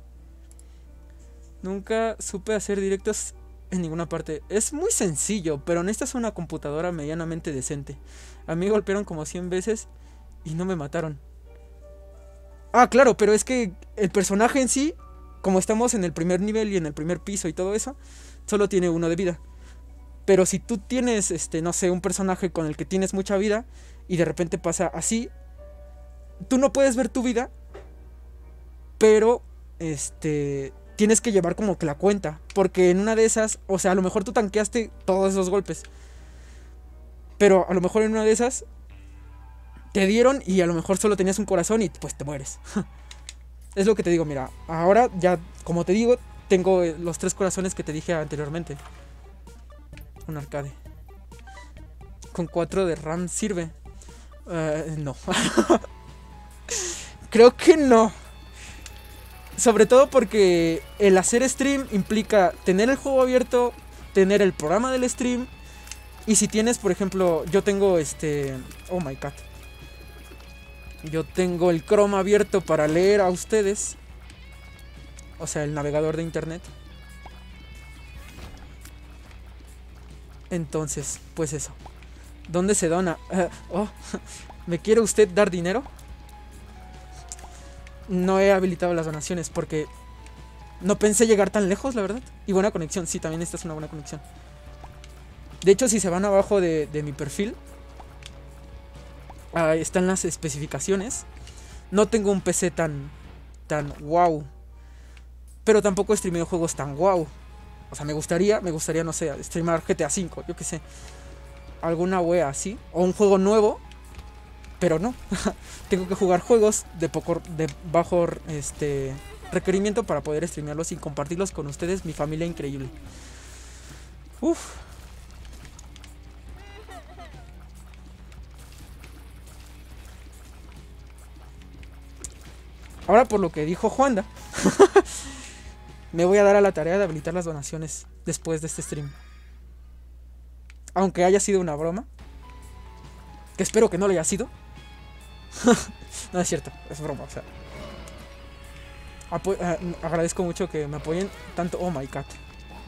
Nunca supe hacer directos en ninguna parte. Es muy sencillo, pero necesitas una computadora medianamente decente. A mí me golpearon como cien veces y no me mataron. Ah, claro, pero es que el personaje en sí, como estamos en el primer nivel y en el primer piso y todo eso, solo tiene uno de vida. Pero si tú tienes, este, no sé, un personaje con el que tienes mucha vida y de repente pasa así, tú no puedes ver tu vida, pero, este, tienes que llevar como que la cuenta. Porque en una de esas, o sea, a lo mejor tú tanqueaste todos esos golpes, pero a lo mejor en una de esas te dieron y a lo mejor solo tenías un corazón y pues te mueres. Es lo que te digo, mira, ahora ya, como te digo, tengo los tres corazones que te dije anteriormente. Un arcade. Con cuatro de RAM sirve. Uh, no. Creo que no. Sobre todo porque el hacer stream implica tener el juego abierto, tener el programa del stream. Y si tienes, por ejemplo, yo tengo este... Oh my god. Yo tengo el Chrome abierto para leer a ustedes. O sea, el navegador de internet. Entonces, pues eso. ¿Dónde se dona? Uh, oh, ¿me quiere usted dar dinero? No he habilitado las donaciones porque no pensé llegar tan lejos, la verdad. Y buena conexión, sí, también esta es una buena conexión. De hecho, si se van abajo de, de mi perfil, ahí están las especificaciones. No tengo un P C tan, tan wow, pero tampoco he streamado juegos tan wow. O sea, me gustaría, me gustaría, no sé, streamar G T A cinco, yo qué sé. Alguna wea así. O un juego nuevo. Pero no. Tengo que jugar juegos de poco, de bajo este, requerimiento para poder streamearlos y compartirlos con ustedes, mi familia increíble. Uf. Ahora por lo que dijo Juanda, me voy a dar a la tarea de habilitar las donaciones después de este stream. Aunque haya sido una broma, que espero que no lo haya sido. No es cierto, es broma, o sea. Apo eh, agradezco mucho que me apoyen tanto. Oh my god.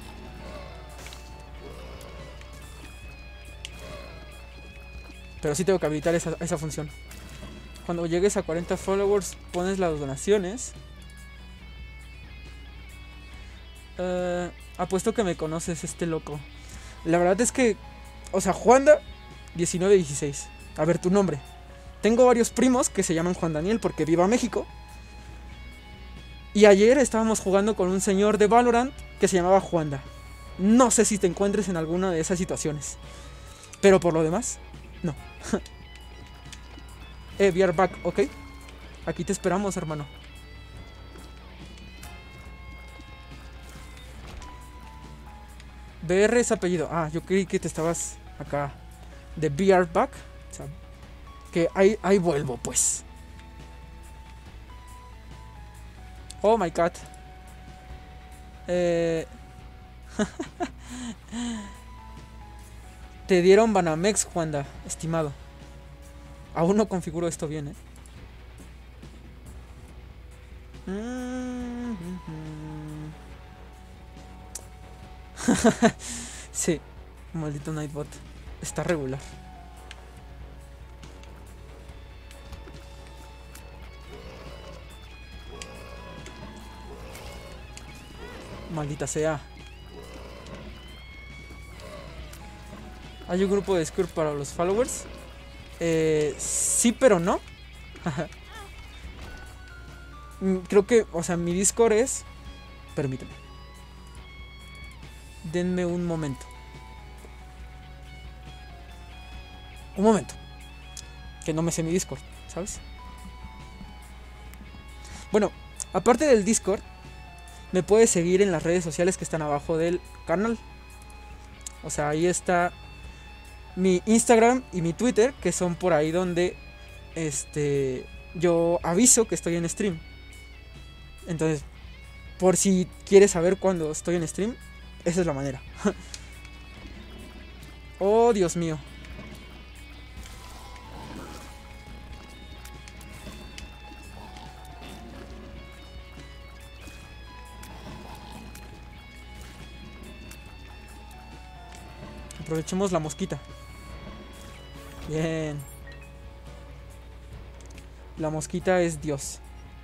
Pero sí tengo que habilitar esa, esa función. Cuando llegues a cuarenta followers, pones las donaciones. Uh, apuesto que me conoces, este loco. La verdad es que, o sea, Juanda diecinueve dieciséis. A ver, tu nombre. Tengo varios primos que se llaman Juan Daniel porque viva México. Y ayer estábamos jugando con un señor de Valorant que se llamaba Juanda. No sé si te encuentres en alguna de esas situaciones, pero por lo demás, no. Eh, we are back, ok. Aquí te esperamos, hermano. B R es apellido. Ah, yo creí que te estabas acá. De We are back. O sea, que ahí, ahí vuelvo, pues. Oh my god. Eh... Te dieron Banamex, Juanda, estimado. Aún no configuro esto bien, eh. Sí, maldito Nightbot. Está regular. Maldita sea. ¿Hay un grupo de Discord para los followers? Eh, sí, pero no. Creo que, o sea, mi Discord es... Permíteme. Denme un momento. Un momento. Que no me sé mi Discord, ¿sabes? Bueno, aparte del Discord, me puedes seguir en las redes sociales que están abajo del canal. O sea, ahí está mi Instagram y mi Twitter, que son por ahí donde este yo aviso que estoy en stream. Entonces, por si quieres saber cuándo estoy en stream, esa es la manera. Oh, Dios mío. Aprovechemos la mosquita. Bien. La mosquita es Dios.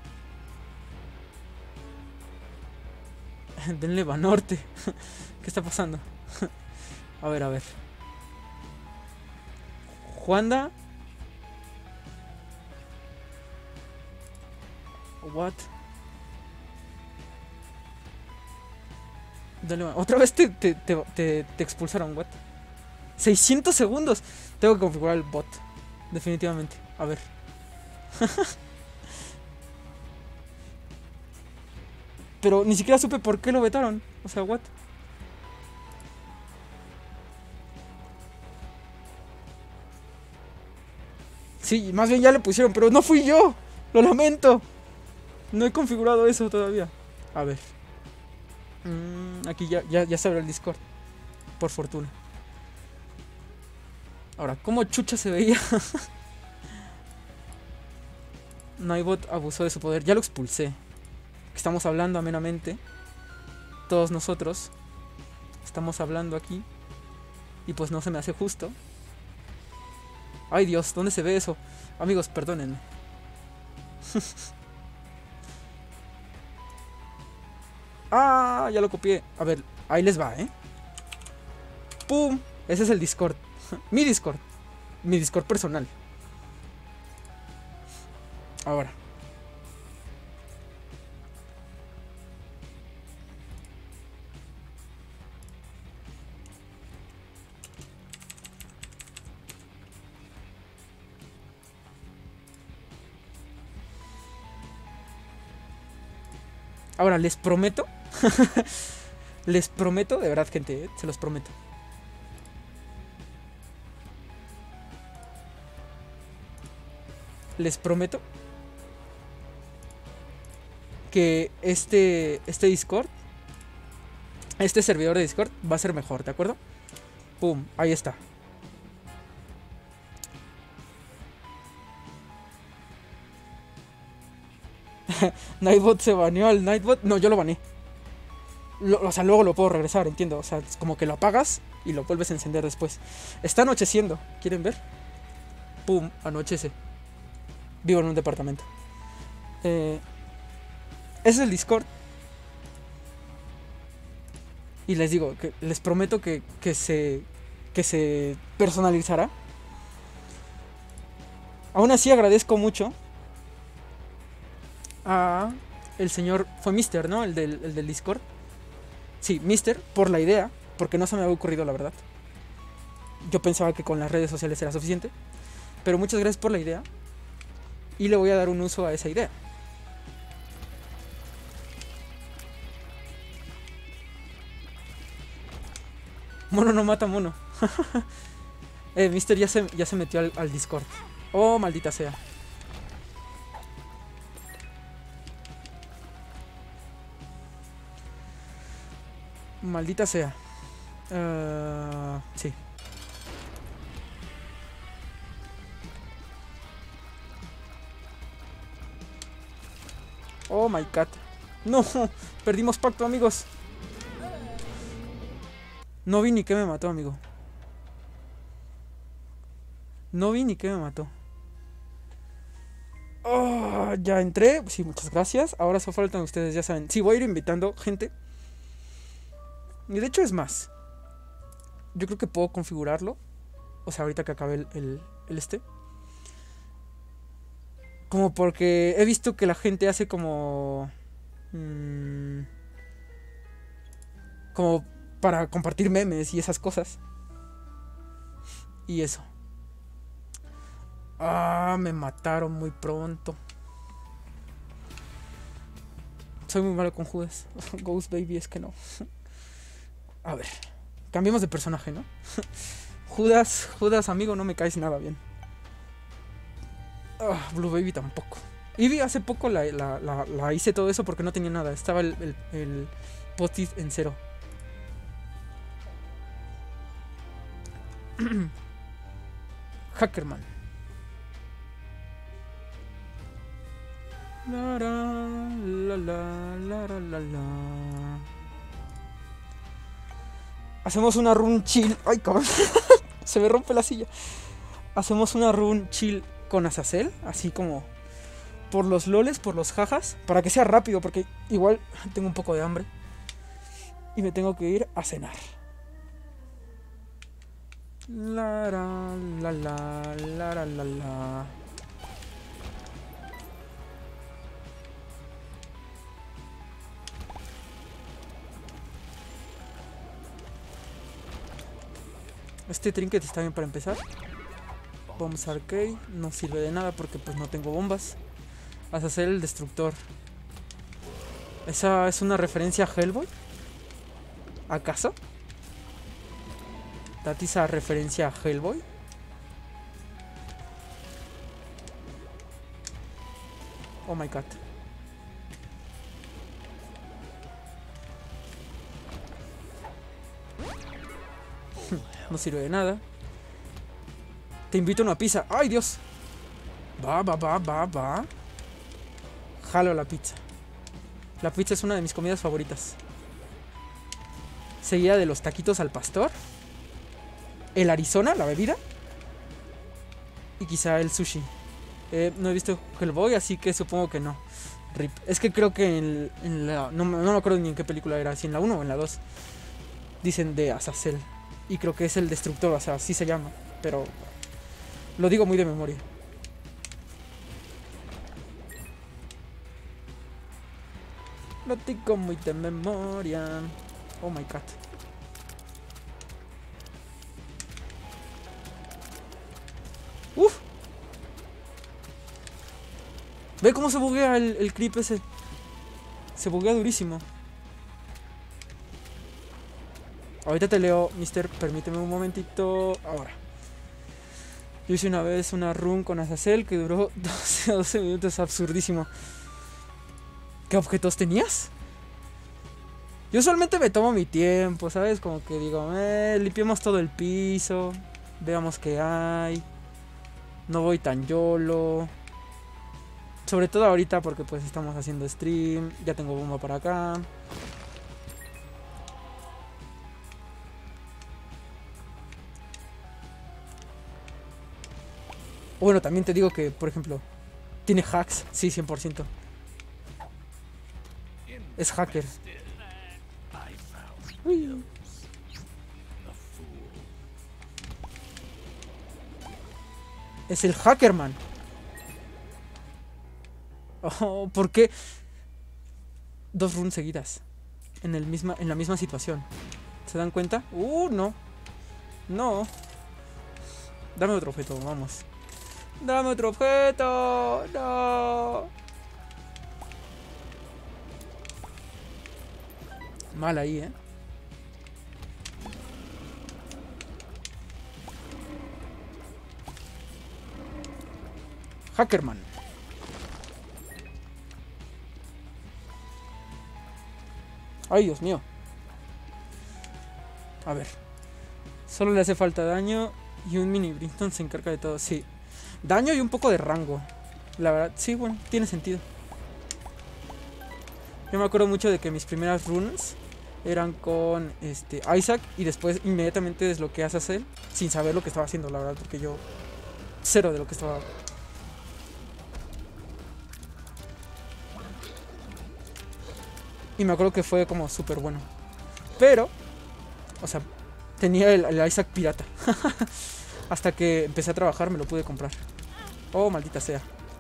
Denle Banorte. ¿Qué está pasando? A ver, a ver. Juanda. What? Dale, otra vez te, te, te, te, te expulsaron, what? seiscientos segundos. Tengo que configurar el bot. Definitivamente. A ver. Pero ni siquiera supe por qué lo vetaron. O sea, what? Sí, más bien ya le pusieron, pero no fui yo. Lo lamento. No he configurado eso todavía. A ver. Mm, aquí ya, ya, ya se abre el Discord. Por fortuna. Ahora, ¿cómo chucha se veía? Nightbot abusó de su poder. Ya lo expulsé. Estamos hablando amenamente. Todos nosotros estamos hablando aquí. Y pues no se me hace justo. Ay Dios, ¿dónde se ve eso? Amigos, perdónenme. Ah, ya lo copié. A ver, ahí les va, ¿eh? ¡Pum! Ese es el Discord. Mi Discord. Mi Discord personal. Ahora. Ahora, les prometo. Les prometo, de verdad, gente, ¿eh? Se los prometo. Les prometo que este, este Discord, este servidor de Discord va a ser mejor, ¿de acuerdo? Pum, ahí está. Nightbot se baneó al Nightbot. No, yo lo baneé. Lo, o sea, luego lo puedo regresar, entiendo. O sea, es como que lo apagas y lo vuelves a encender después. Está anocheciendo. ¿Quieren ver? Pum, anochece. Vivo en un departamento. Eh, ese es el Discord. Y les digo, que les prometo que, que se que se personalizará. Aún así agradezco mucho a el señor, fue Mister, ¿no? El del, el del Discord. Sí, Mister, por la idea, porque no se me había ocurrido, la verdad. Yo pensaba que con las redes sociales era suficiente, pero muchas gracias por la idea y le voy a dar un uso a esa idea. Mono no mata mono. eh, Mister ya se, ya se metió al, al Discord. Oh, maldita sea. Maldita sea. Uh, sí. Oh my god. No, perdimos pacto, amigos. No vi ni qué me mató, amigo. No vi ni qué me mató. Oh, ya entré. Sí, muchas gracias. Ahora solo faltan ustedes, ya saben. Sí, voy a ir invitando gente. Y de hecho es más. Yo creo que puedo configurarlo. O sea, ahorita que acabe el, el, el este. Como porque he visto que la gente hace como... Mmm, como para compartir memes y esas cosas. Y eso. Ah, me mataron muy pronto. Soy muy malo con Judas. Ghost Baby, es que no. A ver, cambiemos de personaje, ¿no? Judas, Judas, amigo, no me caes nada bien. Ah, Blue Baby tampoco. Eevee hace poco la, la, la, la hice todo eso porque no tenía nada. Estaba el, el, el post-it en cero. Hackerman. La la la la la la la. Hacemos una run chill. Ay, cabrón. Se me rompe la silla. Hacemos una run chill con Azazel, así como por los loles, por los jajas, para que sea rápido, porque igual tengo un poco de hambre y me tengo que ir a cenar. La la la la la la la la. Este trinket está bien para empezar. Bombs Arcade no sirve de nada porque pues no tengo bombas. Vas a hacer el destructor. ¿Esa es una referencia a Hellboy? ¿Acaso? ¿Tatisa referencia a Hellboy? Oh my god. No sirve de nada. Te invito a una pizza. ¡Ay, Dios! Va, va, va, va, va. Jalo la pizza. La pizza es una de mis comidas favoritas. Seguida de los taquitos al pastor. El Arizona, la bebida. Y quizá el sushi. Eh, no he visto Hellboy, así que supongo que no. Rip. Es que creo que en, en la... No, no me acuerdo ni en qué película era. Si en la uno o en la dos. Dicen de Azazel. Y creo que es el destructor, o sea, así se llama. Pero lo digo muy de memoria. Lo digo muy de memoria. Oh my god. Uf. Ve cómo se buguea el, el creep ese. Se buguea durísimo. Ahorita te leo, Mister, permíteme un momentito. Ahora. Yo hice una vez una run con Azazel que duró doce a doce minutos, absurdísimo. ¿Qué objetos tenías? Yo usualmente me tomo mi tiempo, ¿sabes? Como que digo, eh, limpiemos todo el piso, veamos qué hay. No voy tan yolo. Sobre todo ahorita porque pues estamos haciendo stream. Ya tengo bomba para acá. Bueno, también te digo que, por ejemplo, tiene hacks. Sí, cien por ciento. Es hacker. Uy. Es el hackerman. Oh, ¿por qué? Dos runs seguidas. En, el misma, en la misma situación. ¿Se dan cuenta? Uh, no. No. Dame otro objeto, vamos. Dame otro objeto. No. Mal ahí, eh. Hackerman. Ay, Dios mío. A ver. Solo le hace falta daño y un mini Brimstone se encarga de todo. Sí. Daño y un poco de rango. La verdad, sí, bueno, tiene sentido. Yo me acuerdo mucho de que mis primeras runes eran con este Isaac y después inmediatamente desbloqueas a Cell sin saber lo que estaba haciendo, la verdad, porque yo cero de lo que estaba. Y me acuerdo que fue como súper bueno. Pero, o sea, tenía el, el Isaac pirata. Hasta que empecé a trabajar me lo pude comprar. Oh, maldita sea.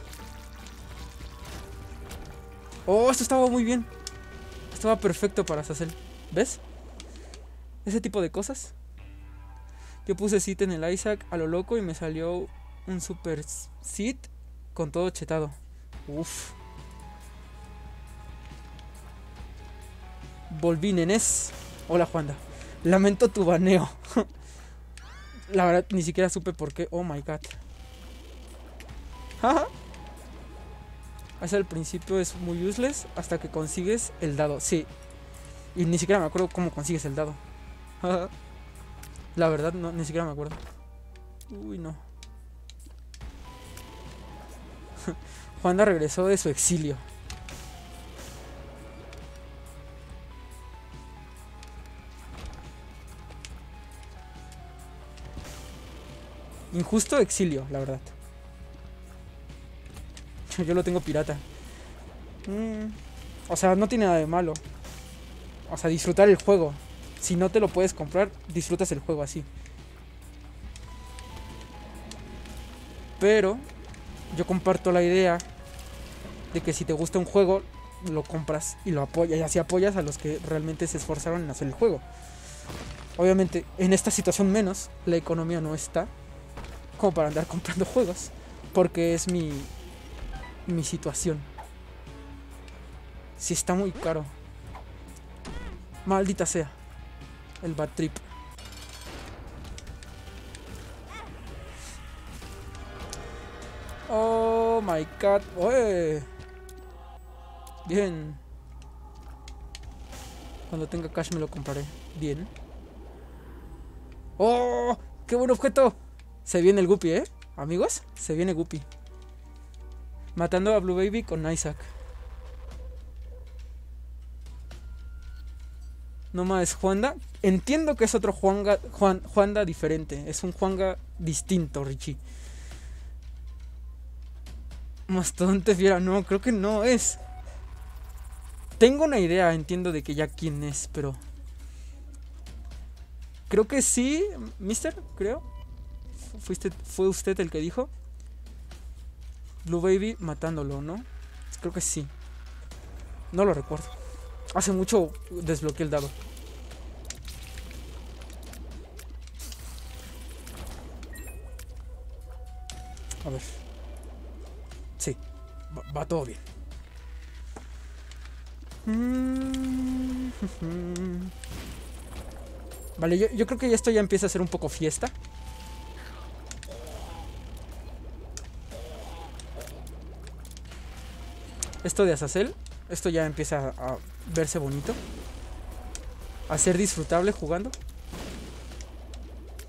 Oh, esto estaba muy bien. Estaba perfecto para Sazel. ¿Ves? Ese tipo de cosas. Yo puse Seed en el Isaac a lo loco y me salió un super Seed con todo chetado. Uff. Volví, nenes. Hola, Juanda. Lamento tu baneo. La verdad, ni siquiera supe por qué. Oh my god. Jaja. Hasta el principio es muy useless hasta que consigues el dado. Sí. Y ni siquiera me acuerdo cómo consigues el dado. La verdad, no, ni siquiera me acuerdo. Uy, no. Juanda regresó de su exilio. Injusto exilio, la verdad. Yo lo tengo pirata. Mm, o sea, no tiene nada de malo. O sea, disfrutar el juego. Si no te lo puedes comprar, disfrutas el juego así. Pero yo comparto la idea de que si te gusta un juego, lo compras y lo apoyas. Y así apoyas a los que realmente se esforzaron en hacer el juego. Obviamente, en esta situación menos, la economía no está como para andar comprando juegos. Porque es mi... mi situación. Si está muy caro. Maldita sea. El bad trip. Oh my god. Oye. Bien. Cuando tenga cash me lo compraré. Bien. Oh, qué buen objeto. Se viene el Guppy, eh. Amigos, se viene Guppy. Matando a Blue Baby con Isaac. No más Juanda. Entiendo que es otro Juanga, Juan, Juanda diferente. Es un Juanga distinto, Richie. Mastodonte fiera. No, creo que no es. Tengo una idea, entiendo de que ya quién es, pero... Creo que sí, mister, creo. Fuiste, fue usted el que dijo. Blue Baby matándolo, ¿no? Creo que sí. No lo recuerdo. Hace mucho desbloqueé el dado. A ver. Sí. Va, va todo bien. Vale, yo, yo creo que esto ya empieza a ser un poco fiesta. Esto de Azazel, esto ya empieza a verse bonito. A ser disfrutable jugando.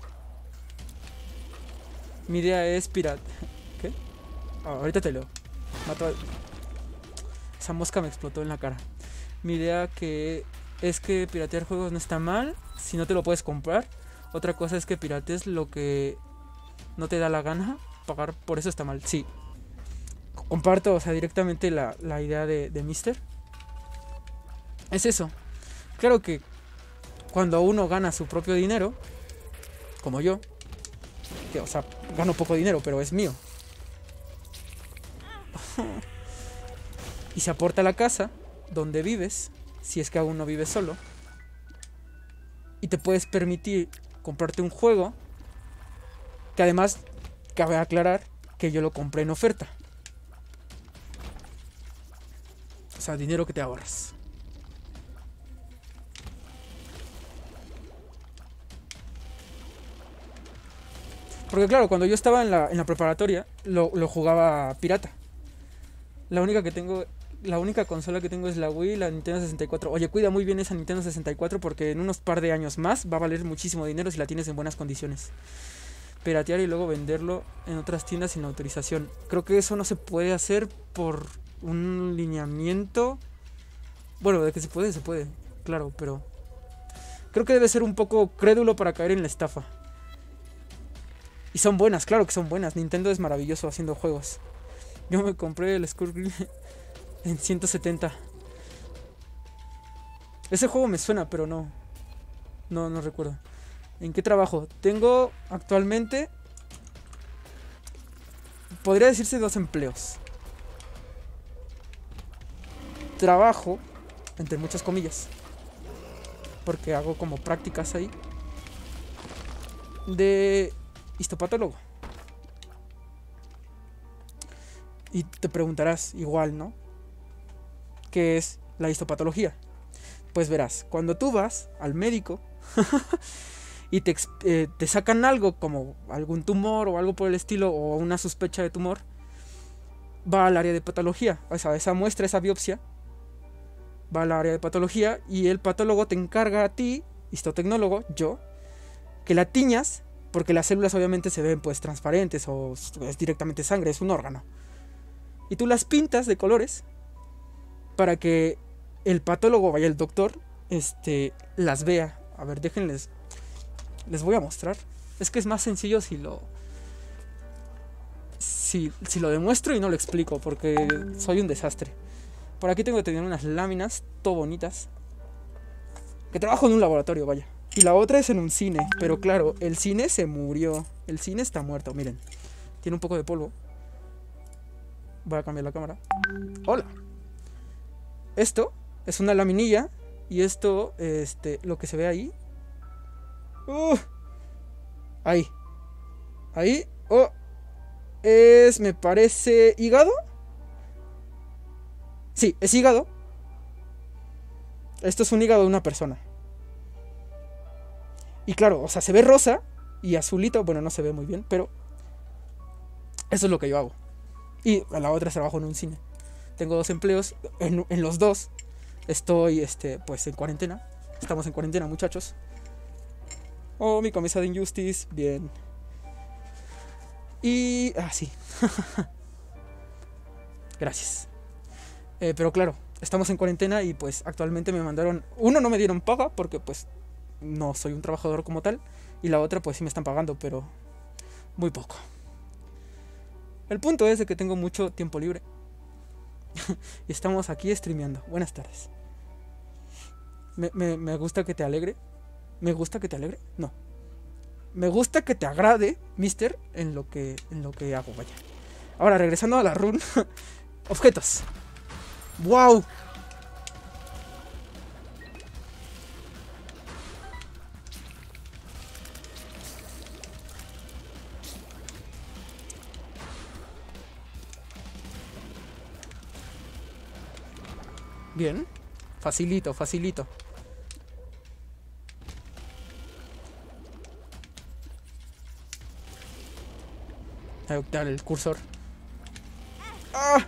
Mi idea es pirata. ¿Qué? Ah, ahorita te leo. Mato a... Esa mosca me explotó en la cara. Mi idea que es que piratear juegos no está mal si no te lo puedes comprar. Otra cosa es que piratees lo que no te da la gana. Pagar por eso está mal. Sí. Comparto, o sea, directamente la, la idea de, de Mister. Es eso. Claro que cuando uno gana su propio dinero, como yo, que, o sea, gano poco dinero, pero es mío, y se aporta a la casa donde vives, si es que aún no vives solo, y te puedes permitir comprarte un juego, que además cabe aclarar que yo lo compré en oferta. O sea, dinero que te ahorras. Porque claro, cuando yo estaba en la, en la preparatoria, lo, lo jugaba pirata. La única que tengo, la única consola que tengo es la Wii, la Nintendo sesenta y cuatro. Oye, cuida muy bien esa Nintendo sesenta y cuatro porque en unos par de años más va a valer muchísimo dinero si la tienes en buenas condiciones. Piratear y luego venderlo en otras tiendas sin autorización. Creo que eso no se puede hacer por un lineamiento. Bueno, de que se puede, se puede, claro, pero creo que debe ser un poco crédulo para caer en la estafa. Y son buenas, claro que son buenas. Nintendo es maravilloso haciendo juegos. Yo me compré el Skullgirls en ciento setenta. Ese juego me suena, pero no. No, no recuerdo. ¿En qué trabajo? Tengo actualmente, podría decirse, dos empleos. Trabajo, entre muchas comillas, porque hago como prácticas ahí, de histopatólogo. Y te preguntarás igual, ¿no? ¿Qué es la histopatología? Pues verás, cuando tú vas al médico y te, eh, te sacan algo como algún tumor o algo por el estilo, o una sospecha de tumor, va al área de patología. O sea, esa muestra, esa biopsia, va al área de patología y el patólogo te encarga a ti, histotecnólogo, yo, que la tiñas, porque las células obviamente se ven pues transparentes o es directamente sangre, es un órgano. Y tú las pintas de colores para que el patólogo, vaya el doctor, este, las vea. A ver, déjenles, les voy a mostrar. Es que es más sencillo si lo si, si lo demuestro y no lo explico, porque soy un desastre. Por aquí tengo que tener unas láminas todo bonitas, que trabajo en un laboratorio, vaya. Y la otra es en un cine, pero claro, el cine se murió. El cine está muerto, miren. Tiene un poco de polvo. Voy a cambiar la cámara. Hola. Esto es una laminilla. Y esto, este, lo que se ve ahí. Uh, ahí. Ahí. Oh. Es, me parece, hígado. Sí, es hígado. Esto es un hígado de una persona. Y claro, o sea, se ve rosa y azulito. Bueno, no se ve muy bien, pero eso es lo que yo hago. Y a la otra trabajo en un cine. Tengo dos empleos. En, en los dos estoy, este, pues en cuarentena. Estamos en cuarentena, muchachos. Oh, mi camisa de Injustice. Bien. Y... Ah, sí. Gracias. Eh, pero claro, estamos en cuarentena y pues actualmente me mandaron... Uno, no me dieron paga porque pues no soy un trabajador como tal. Y la otra pues sí me están pagando, pero muy poco. El punto es de que tengo mucho tiempo libre. Y estamos aquí streameando. Buenas tardes. Me, me, me gusta que te alegre. ¿Me gusta que te alegre? No. Me gusta que te agrade, Mister, en lo que, en lo que hago, vaya. Ahora, regresando a la run. Objetos. ¡Wow! Bien. Facilito, facilito. Voy a optar el cursor. ¡Ah!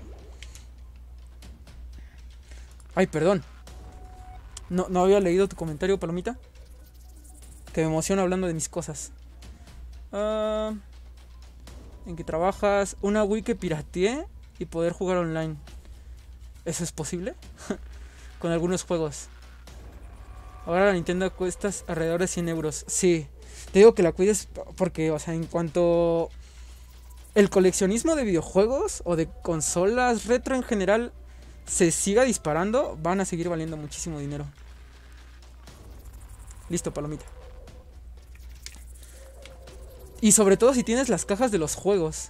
Ay, perdón. No, no había leído tu comentario, Palomita. Que me emociona hablando de mis cosas. Uh, ¿En qué trabajas? Una Wii que pirateé. y poder jugar online. ¿Eso es posible? Con algunos juegos. Ahora la Nintendo cuesta alrededor de cien euros. Sí, te digo que la cuides porque, o sea, en cuanto el coleccionismo de videojuegos o de consolas retro en general se siga disparando, van a seguir valiendo muchísimo dinero. Listo, palomita. Y sobre todo si tienes las cajas de los juegos.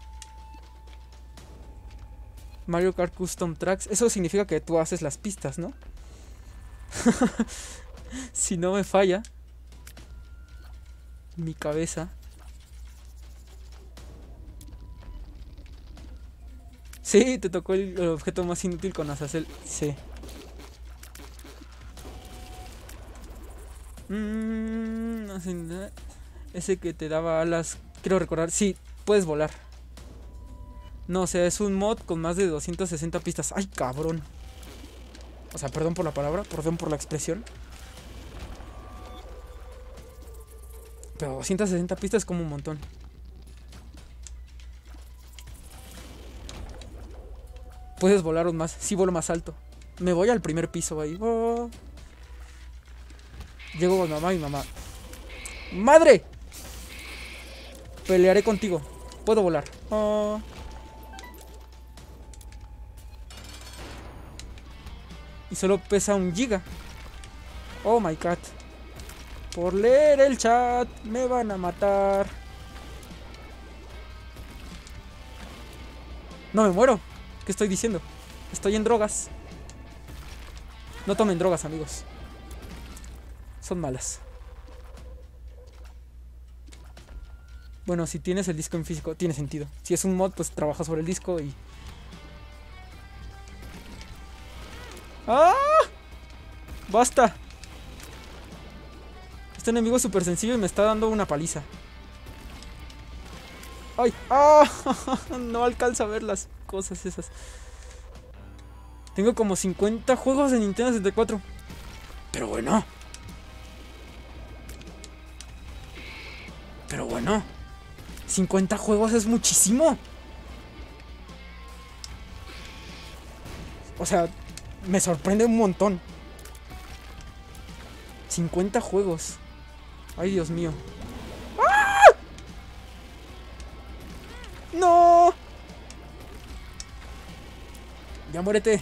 Mario Kart Custom Tracks. Eso significa que tú haces las pistas, ¿no? Si no me falla mi cabeza. Sí, te tocó el, el objeto más inútil con Azazel. Sí. Mm, no sé nada. Ese que te daba alas. Quiero recordar. Sí, puedes volar. No, o sea, es un mod con más de doscientas sesenta pistas. ¡Ay, cabrón! O sea, perdón por la palabra, perdón por la expresión. Pero doscientas sesenta pistas es como un montón. Puedes volar aún más. Sí, vuelo más alto. Me voy al primer piso ahí. Oh. Llego con mamá y mamá. ¡Madre! Pelearé contigo. Puedo volar. Oh. Y solo pesa un giga. Oh my god. Por leer el chat me van a matar. No me muero. ¿Qué estoy diciendo? Estoy en drogas. No tomen drogas, amigos. Son malas. Bueno, si tienes el disco en físico, tiene sentido. Si es un mod, pues trabaja sobre el disco y... ¡Ah! ¡Basta! Este enemigo es súper sencillo y me está dando una paliza. ¡Ay! ¡Ah! No alcanza a ver las cosas esas. Tengo como cincuenta juegos de Nintendo sesenta y cuatro. Pero bueno. Pero bueno. cincuenta juegos es muchísimo. O sea, me sorprende un montón. cincuenta juegos. Ay, Dios mío. ¡Ah! ¡No! Ya muérete.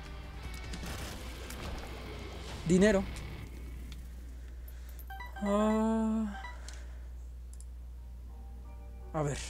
Dinero. Ah. A ver.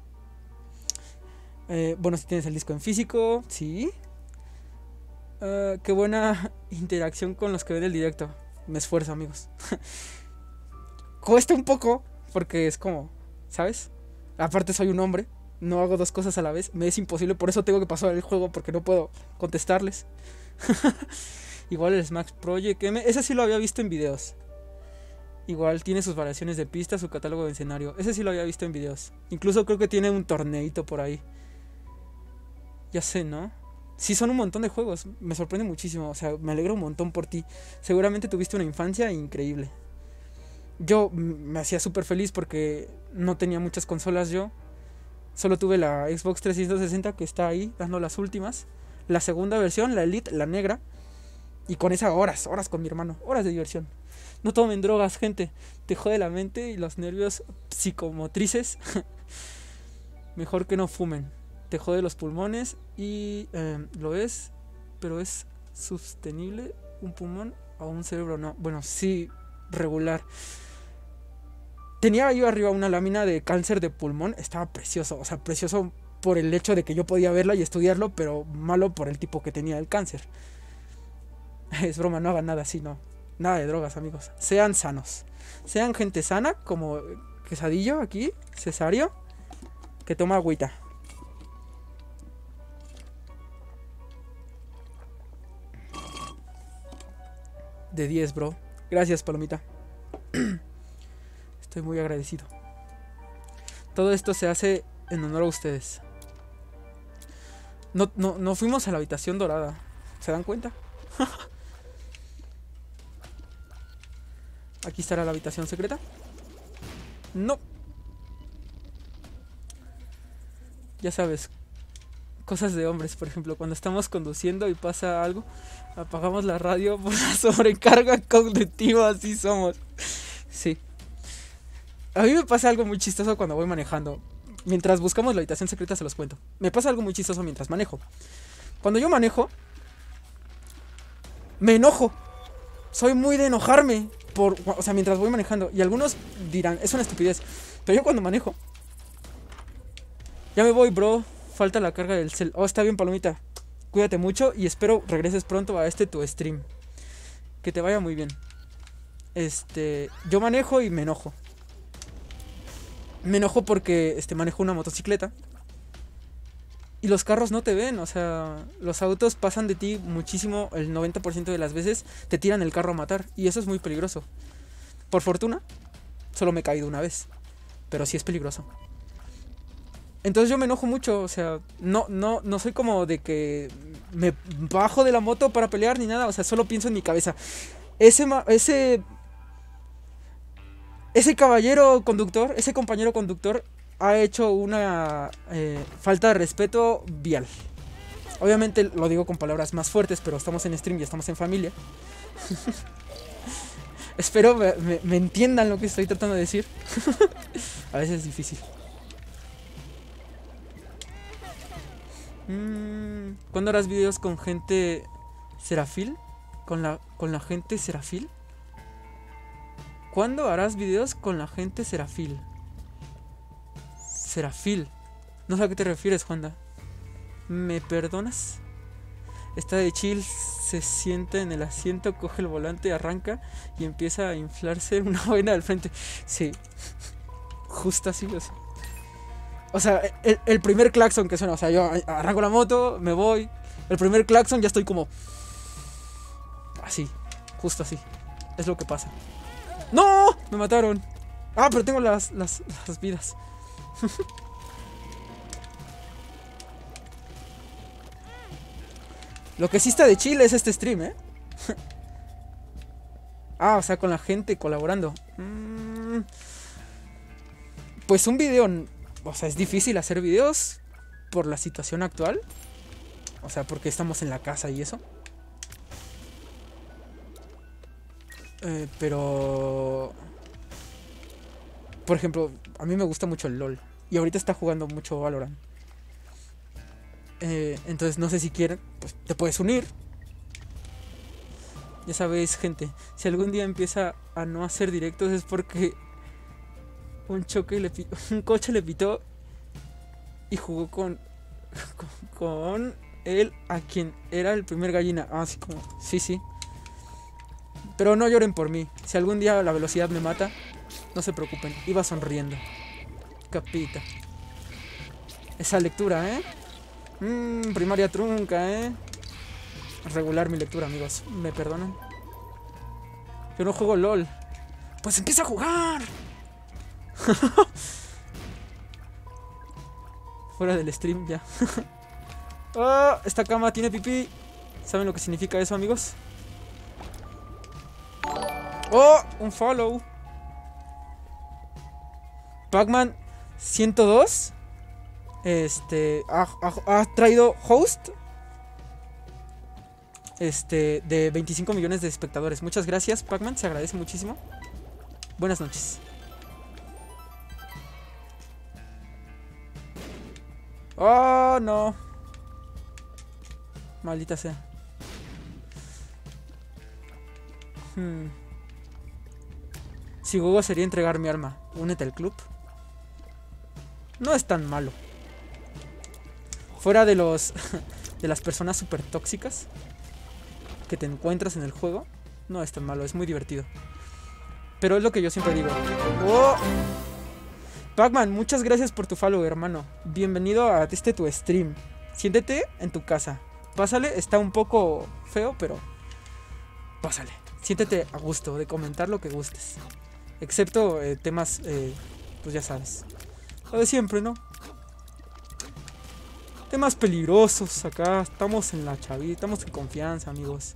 Eh, bueno, si tienes el disco en físico, sí. Uh, qué buena interacción con los que ven el directo. Me esfuerzo, amigos. Cuesta un poco, porque es como, ¿sabes? Aparte soy un hombre, no hago dos cosas a la vez. Me es imposible, por eso tengo que pasar el juego, porque no puedo contestarles. Igual el Smash Project M, ese sí lo había visto en videos. Igual tiene sus variaciones de pistas, su catálogo de escenario. Ese sí lo había visto en videos. Incluso creo que tiene un torneito por ahí. Ya sé, ¿no? Sí, son un montón de juegos. Me sorprende muchísimo. O sea, me alegro un montón por ti. Seguramente tuviste una infancia increíble. Yo me hacía súper feliz porque no tenía muchas consolas yo. Solo tuve la Xbox trescientos sesenta que está ahí, dando las últimas. La segunda versión, la Elite, la negra. Y con esa horas, horas con mi hermano. Horas de diversión. No tomen drogas, gente. Te jode la mente y los nervios psicomotrices. Mejor que no fumen. Te jode los pulmones y eh, lo es, pero es sostenible un pulmón a un cerebro no. Bueno, sí, regular. Tenía yo arriba una lámina de cáncer de pulmón, estaba precioso, o sea, precioso por el hecho de que yo podía verla y estudiarlo, pero malo por el tipo que tenía el cáncer. Es broma, no hagan nada así, no. Nada de drogas, amigos. Sean sanos. Sean gente sana, como Quesadillo aquí, Cesario, que toma agüita. De diez, bro. Gracias, palomita. Estoy muy agradecido. Todo esto se hace en honor a ustedes. No, no, no fuimos a la habitación dorada. ¿Se dan cuenta? Aquí estará la habitación secreta. No. Ya sabes. cosas de hombres, por ejemplo, cuando estamos conduciendo y pasa algo, apagamos la radio por la sobrecarga cognitiva, así somos. Sí. A mí me pasa algo muy chistoso cuando voy manejando. Mientras buscamos la habitación secreta se los cuento. Me pasa algo muy chistoso mientras manejo. Cuando yo manejo, me enojo. Soy muy de enojarme por, o sea, mientras voy manejando. Y algunos dirán, es una estupidez. Pero yo cuando manejo, ya me voy, bro. Falta la carga del cel. Oh, está bien, palomita. Cuídate mucho y espero regreses pronto a este tu stream. Que te vaya muy bien. Este, yo manejo y me enojo. Me enojo porque este, manejo una motocicleta. Y los carros no te ven, o sea, los autos pasan de ti muchísimo, el noventa por ciento de las veces te tiran el carro a matar. Y eso es muy peligroso. Por fortuna, solo me he caído una vez. Pero sí es peligroso. Entonces yo me enojo mucho, o sea, no, no, no soy como de que me bajo de la moto para pelear ni nada. O sea, solo pienso en mi cabeza. Ese, ese, ese caballero conductor, ese compañero conductor ha hecho una eh, falta de respeto vial. Obviamente lo digo con palabras más fuertes, pero estamos en stream y estamos en familia. Espero me, me, me entiendan lo que estoy tratando de decir. A veces es difícil. Mm, ¿Cuándo harás videos con gente serafil? ¿Con la, con la gente serafil? ¿Cuándo harás videos con la gente serafil? Serafil. No sé a qué te refieres, Juanda. ¿Me perdonas? Está de chill, se sienta en el asiento, coge el volante, arranca y empieza a inflarse una vaina al frente. Sí, justo así lo sé. O sea, el, el primer claxon que suena, o sea, yo arranco la moto, me voy. El primer claxon ya estoy como... Así, justo así. Es lo que pasa. ¡No! Me mataron. Ah, pero tengo las, las, las vidas. Lo que sí está de chill es este stream, ¿eh? Ah, o sea, con la gente colaborando. Mm, pues un video... O sea, es difícil hacer videos por la situación actual. O sea, porque estamos en la casa y eso. Eh, pero... Por ejemplo, a mí me gusta mucho el LOL. Y ahorita está jugando mucho Valorant. Eh, entonces no sé si quieren, pues te puedes unir. Ya sabéis, gente, si algún día empieza a no hacer directos es porque un choque le pitó, un coche le pitó y jugó con, con con él a quien era el primer gallina. Ah, así como, sí, sí. Pero no lloren por mí. Si algún día la velocidad me mata, no se preocupen. Iba sonriendo. Capita. Esa lectura, ¿eh? Mmm, primaria trunca, ¿eh? Regular mi lectura, amigos. ¿Me perdonan? Yo no juego LOL. Pues empieza a jugar. Fuera del stream ya. Oh, esta cama tiene pipí. ¿Saben lo que significa eso, amigos? Oh, un follow. Pac-Man ciento dos. Este ha, ha, ha traído host. Este de veinticinco millones de espectadores. Muchas gracias, Pac-Man, se agradece muchísimo. Buenas noches. Oh, no. Maldita sea. Hmm. Si Gogo sería entregar mi arma, únete al club. No es tan malo. Fuera de los de las personas super tóxicas que te encuentras en el juego, no es tan malo, es muy divertido. Pero es lo que yo siempre digo. ¡Oh! Pac-Man, muchas gracias por tu follow, hermano. Bienvenido a este tu stream. Siéntete en tu casa. Pásale, está un poco feo, pero pásale. Siéntete a gusto de comentar lo que gustes. Excepto eh, temas, eh, pues ya sabes. Lo de siempre, ¿no? Temas peligrosos acá. Estamos en la chavita, estamos en confianza, amigos.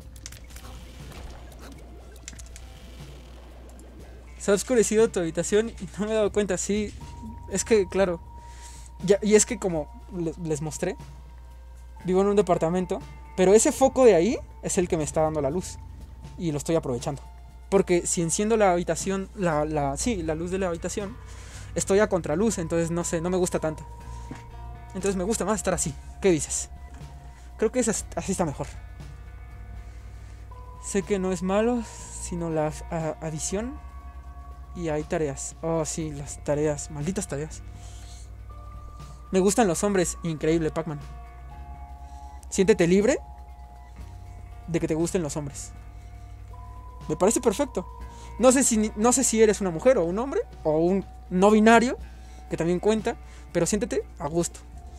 Se ha oscurecido tu habitación y no me he dado cuenta. Sí, es que, claro. Ya, y es que como les, les mostré, Vivo en un departamento, pero ese foco de ahí es el que me está dando la luz. Y lo estoy aprovechando. Porque si enciendo la habitación, la, la, sí, la luz de la habitación, estoy a contraluz, entonces no sé, no me gusta tanto. Entonces me gusta más estar así. ¿Qué dices? Creo que es así, así está mejor. Sé que no es malo, sino la a, adición. Y hay tareas. Oh, sí, las tareas. Malditas tareas. Me gustan los hombres. Increíble, Pac-Man. Siéntete libre de que te gusten los hombres. Me parece perfecto. No sé si, no sé si eres una mujer o un hombre, o un no binario, que también cuenta, pero siéntete a gusto.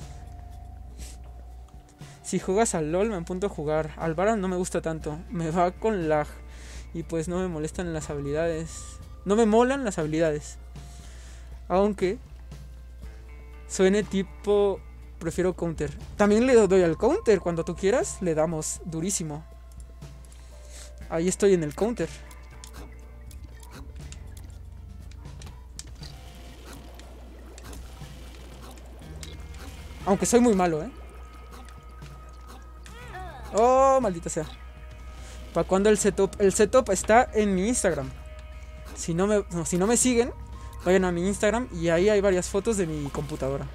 Si juegas al LOL me apunto a jugar. Al Valorant no me gusta tanto, me va con lag. Y pues no me molestan las habilidades. No me molan las habilidades. Aunque suene tipo, prefiero counter. También le doy al counter, cuando tú quieras le damos durísimo. Ahí estoy en el counter. Aunque soy muy malo, ¿eh? Oh, maldita sea. ¿Para cuándo el setup? El setup está en mi Instagram. Si no me, no, si no me siguen, vayan a mi Instagram y ahí hay varias fotos de mi computadora.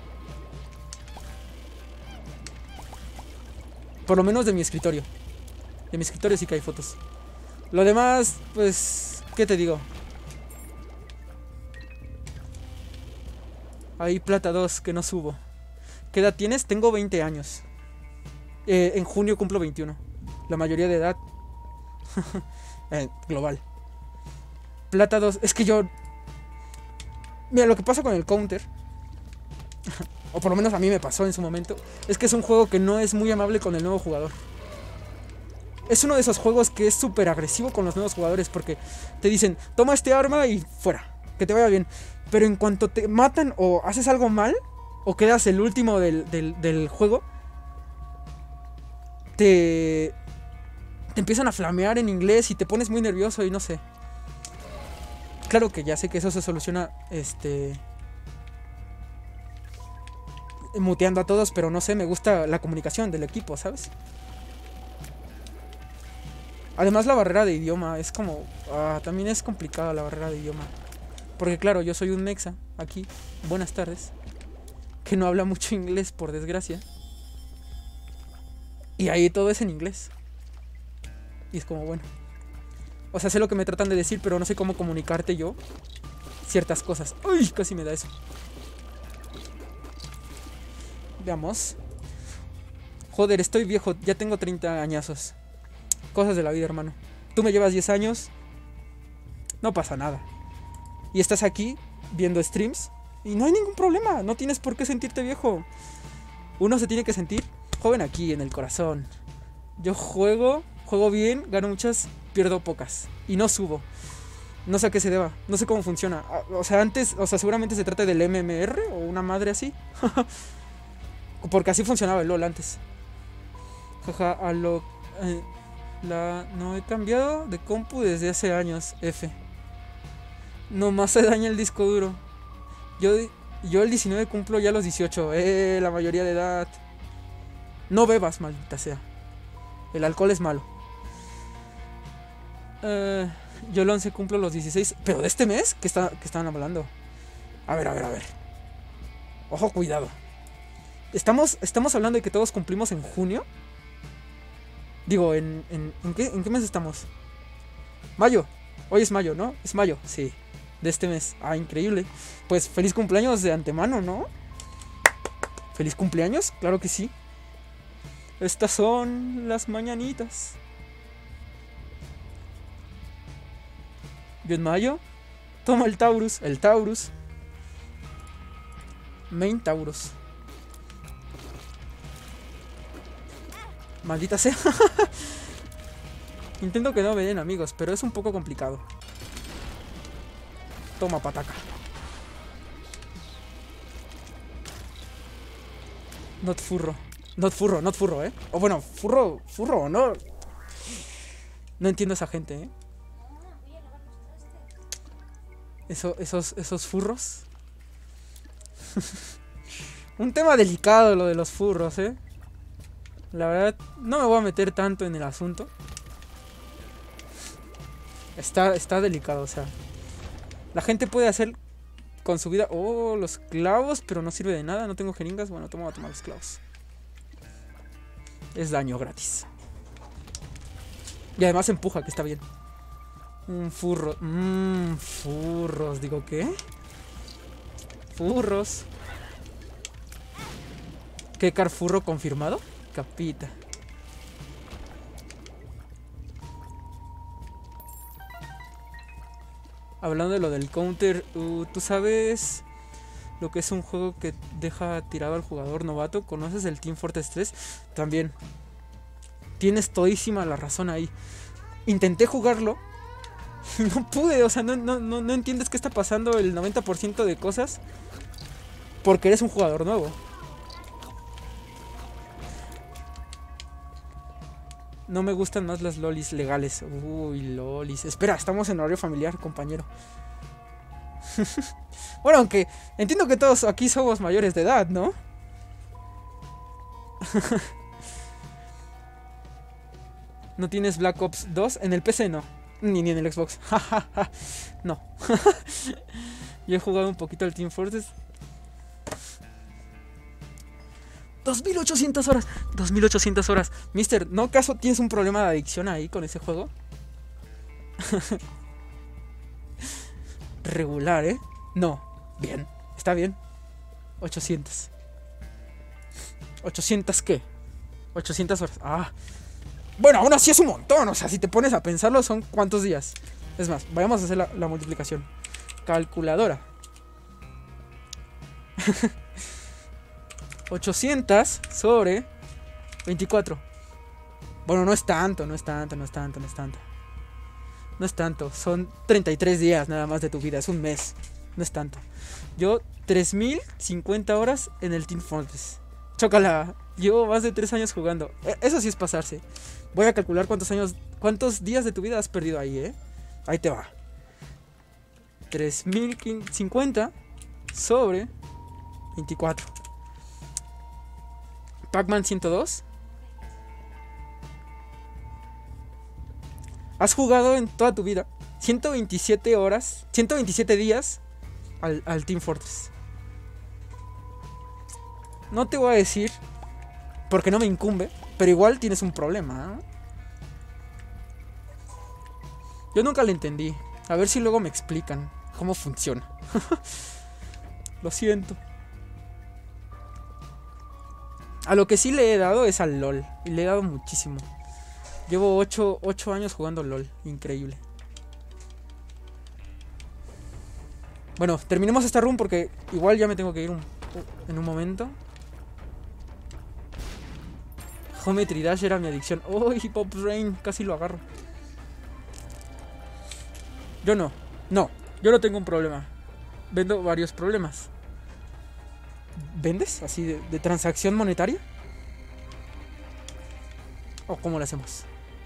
Por lo menos de mi escritorio. De mi escritorio sí que hay fotos. Lo demás, pues, ¿qué te digo? Ahí plata dos que no subo. ¿Qué edad tienes? Tengo veinte años. Eh, en junio cumplo veintiuno. La mayoría de edad eh, global. Plata dos. Es que yo... Mira, lo que pasa con el counter, o por lo menos a mí me pasó en su momento, es que es un juego que no es muy amable con el nuevo jugador. Es uno de esos juegos que es súper agresivo con los nuevos jugadores, porque te dicen, toma este arma y fuera, que te vaya bien. Pero en cuanto te matan o haces algo mal, o quedas el último del, del, del juego, te, te empiezan a flamear en inglés y te pones muy nervioso y no sé. Claro que ya sé que eso se soluciona este muteando a todos, pero no sé, me gusta la comunicación del equipo, ¿sabes? Además la barrera de idioma es como... Ah, también es complicada la barrera de idioma. Porque claro, yo soy un mexa aquí, buenas tardes, que no habla mucho inglés, por desgracia. Y ahí todo es en inglés. Y es como, bueno. O sea, sé lo que me tratan de decir, pero no sé cómo comunicarte yo ciertas cosas. ¡Uy! Casi me da eso. Veamos. Joder, estoy viejo, ya tengo treinta añazos. Cosas de la vida, hermano. Tú me llevas diez años. No pasa nada. Y estás aquí viendo streams y no hay ningún problema. No tienes por qué sentirte viejo. Uno se tiene que sentir joven aquí, en el corazón. Yo juego, juego bien, gano muchas, pierdo pocas. Y no subo. No sé a qué se deba. No sé cómo funciona. O sea, antes, o sea, seguramente se trata del M M R o una madre así. Porque así funcionaba el LOL antes. Jaja, a lo... Eh, la, no he cambiado de compu desde hace años. F. Nomás se daña el disco duro. Yo, yo el diecinueve cumplo ya los dieciocho. Eh, la mayoría de edad. No bebas, maldita sea. El alcohol es malo. Eh, yo el once cumplo los dieciséis. ¿Pero de este mes? ¿Qué, está, qué estaban hablando? A ver, a ver, a ver. Ojo, cuidado. ¿Estamos, estamos hablando de que todos cumplimos en junio? Digo, ¿en, en, ¿en, qué, ¿en qué mes estamos? Mayo. Hoy es mayo, ¿no? Es mayo, sí. De este mes. Ah, increíble. Pues feliz cumpleaños de antemano, ¿no? ¿Feliz cumpleaños? Claro que sí. Estas son las mañanitas. Yo en mayo. Toma el Taurus. El Taurus. Main Taurus. Maldita sea. Intento que no me den amigos, pero es un poco complicado. Toma, pataca. Not furro. Not furro, not furro, eh. O bueno, furro, furro o no. No entiendo a esa gente, eh. Eso, esos, esos furros. Un tema delicado lo de los furros, eh. La verdad, no me voy a meter tanto en el asunto. Está, está delicado, o sea. La gente puede hacer con su vida... Oh, los clavos, pero no sirve de nada. No tengo jeringas. Bueno, tomo a tomar los clavos. Es daño gratis. Y además empuja, que está bien. Un furro. Mmm, furros. Digo, ¿qué? Furros. ¿Qué carfurro confirmado? Capita. Hablando de lo del counter, uh, ¿tú sabes lo que es un juego que deja tirado al jugador novato? ¿Conoces el Team Fortress tres? También. Tienes todísima la razón ahí. Intenté jugarlo. No pude, o sea, no, no, no, no entiendes qué está pasando el noventa por ciento de cosas. Porque eres un jugador nuevo. No me gustan más las lolis legales. Uy, lolis. Espera, estamos en horario familiar, compañero. Bueno, aunque entiendo que todos aquí somos mayores de edad, ¿no? ¿No tienes Black Ops dos? En el P C no. Ni, ni en el Xbox. No. Yo he jugado un poquito al Team Fortress. dos mil ochocientas horas. dos mil ochocientas horas. Mister, ¿no acaso tienes un problema de adicción ahí con ese juego? Regular, ¿eh? No. Bien. Está bien. ochocientas. ¿ochocientas qué? ochocientas horas. Ah. Bueno, aún así es un montón. O sea, si te pones a pensarlo, son ¿cuántos días? Es más, vayamos a hacer la, la multiplicación. Calculadora. ochocientas sobre veinticuatro. Bueno, no es tanto, no es tanto, no es tanto, no es tanto. No es tanto, son treinta y tres días nada más de tu vida, es un mes. No es tanto. Yo, tres mil cincuenta horas en el Team Fortress. Chócala, llevo más de tres años jugando. Eso sí es pasarse. Voy a calcular cuántos años, cuántos días de tu vida has perdido ahí, ¿eh? Ahí te va. tres mil cincuenta sobre veinticuatro. Pac-Man ciento dos. Has jugado en toda tu vida ciento veintisiete horas, ciento veintisiete días al, al Team Fortress. No te voy a decir porque no me incumbe, pero igual tienes un problema, ¿eh? Yo nunca lo entendí. A ver si luego me explican cómo funciona. Lo siento. A lo que sí le he dado es al LOL. Y le he dado muchísimo. Llevo ocho años jugando LOL. Increíble. Bueno, terminemos esta run porque igual ya me tengo que ir un, en un momento. Geometry Dash era mi adicción. ¡Uy! Oh, Pop Rain! Casi lo agarro. Yo no. No. Yo no tengo un problema. Vendo varios problemas. ¿Vendes? ¿Así de, de transacción monetaria? ¿O cómo lo hacemos?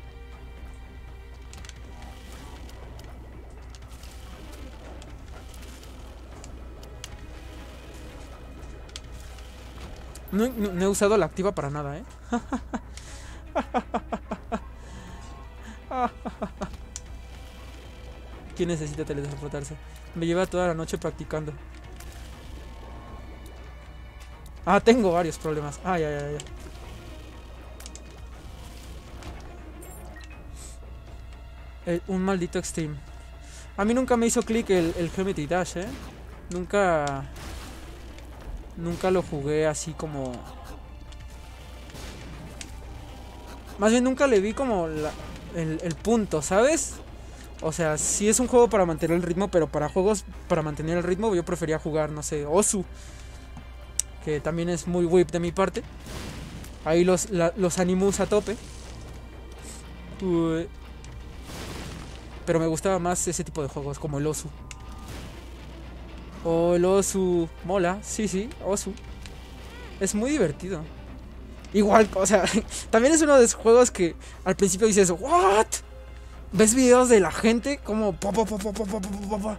No, no, no he usado la activa para nada, ¿eh? ¿Quién necesita teletransportarse? Me lleva toda la noche practicando. Ah, tengo varios problemas. Ay, ay, ay, ay. El, un maldito Extreme. A mí nunca me hizo clic el, el Geometry Dash, ¿eh? Nunca... Nunca lo jugué así como... Más bien nunca le vi como la, el, el punto, ¿sabes? O sea, sí es un juego para mantener el ritmo, pero para juegos para mantener el ritmo yo prefería jugar, no sé, Osu. Que también es muy whip de mi parte. Ahí los, la, los animus a tope. Uy. Pero me gustaba más ese tipo de juegos, como el Osu. O el Osu. Mola, sí, sí, Osu. Es muy divertido. Igual, o sea, también es uno de esos juegos que al principio dices, ¿what? ¿Ves videos de la gente? Como... Pa, pa, pa, pa, pa, pa, pa, pa.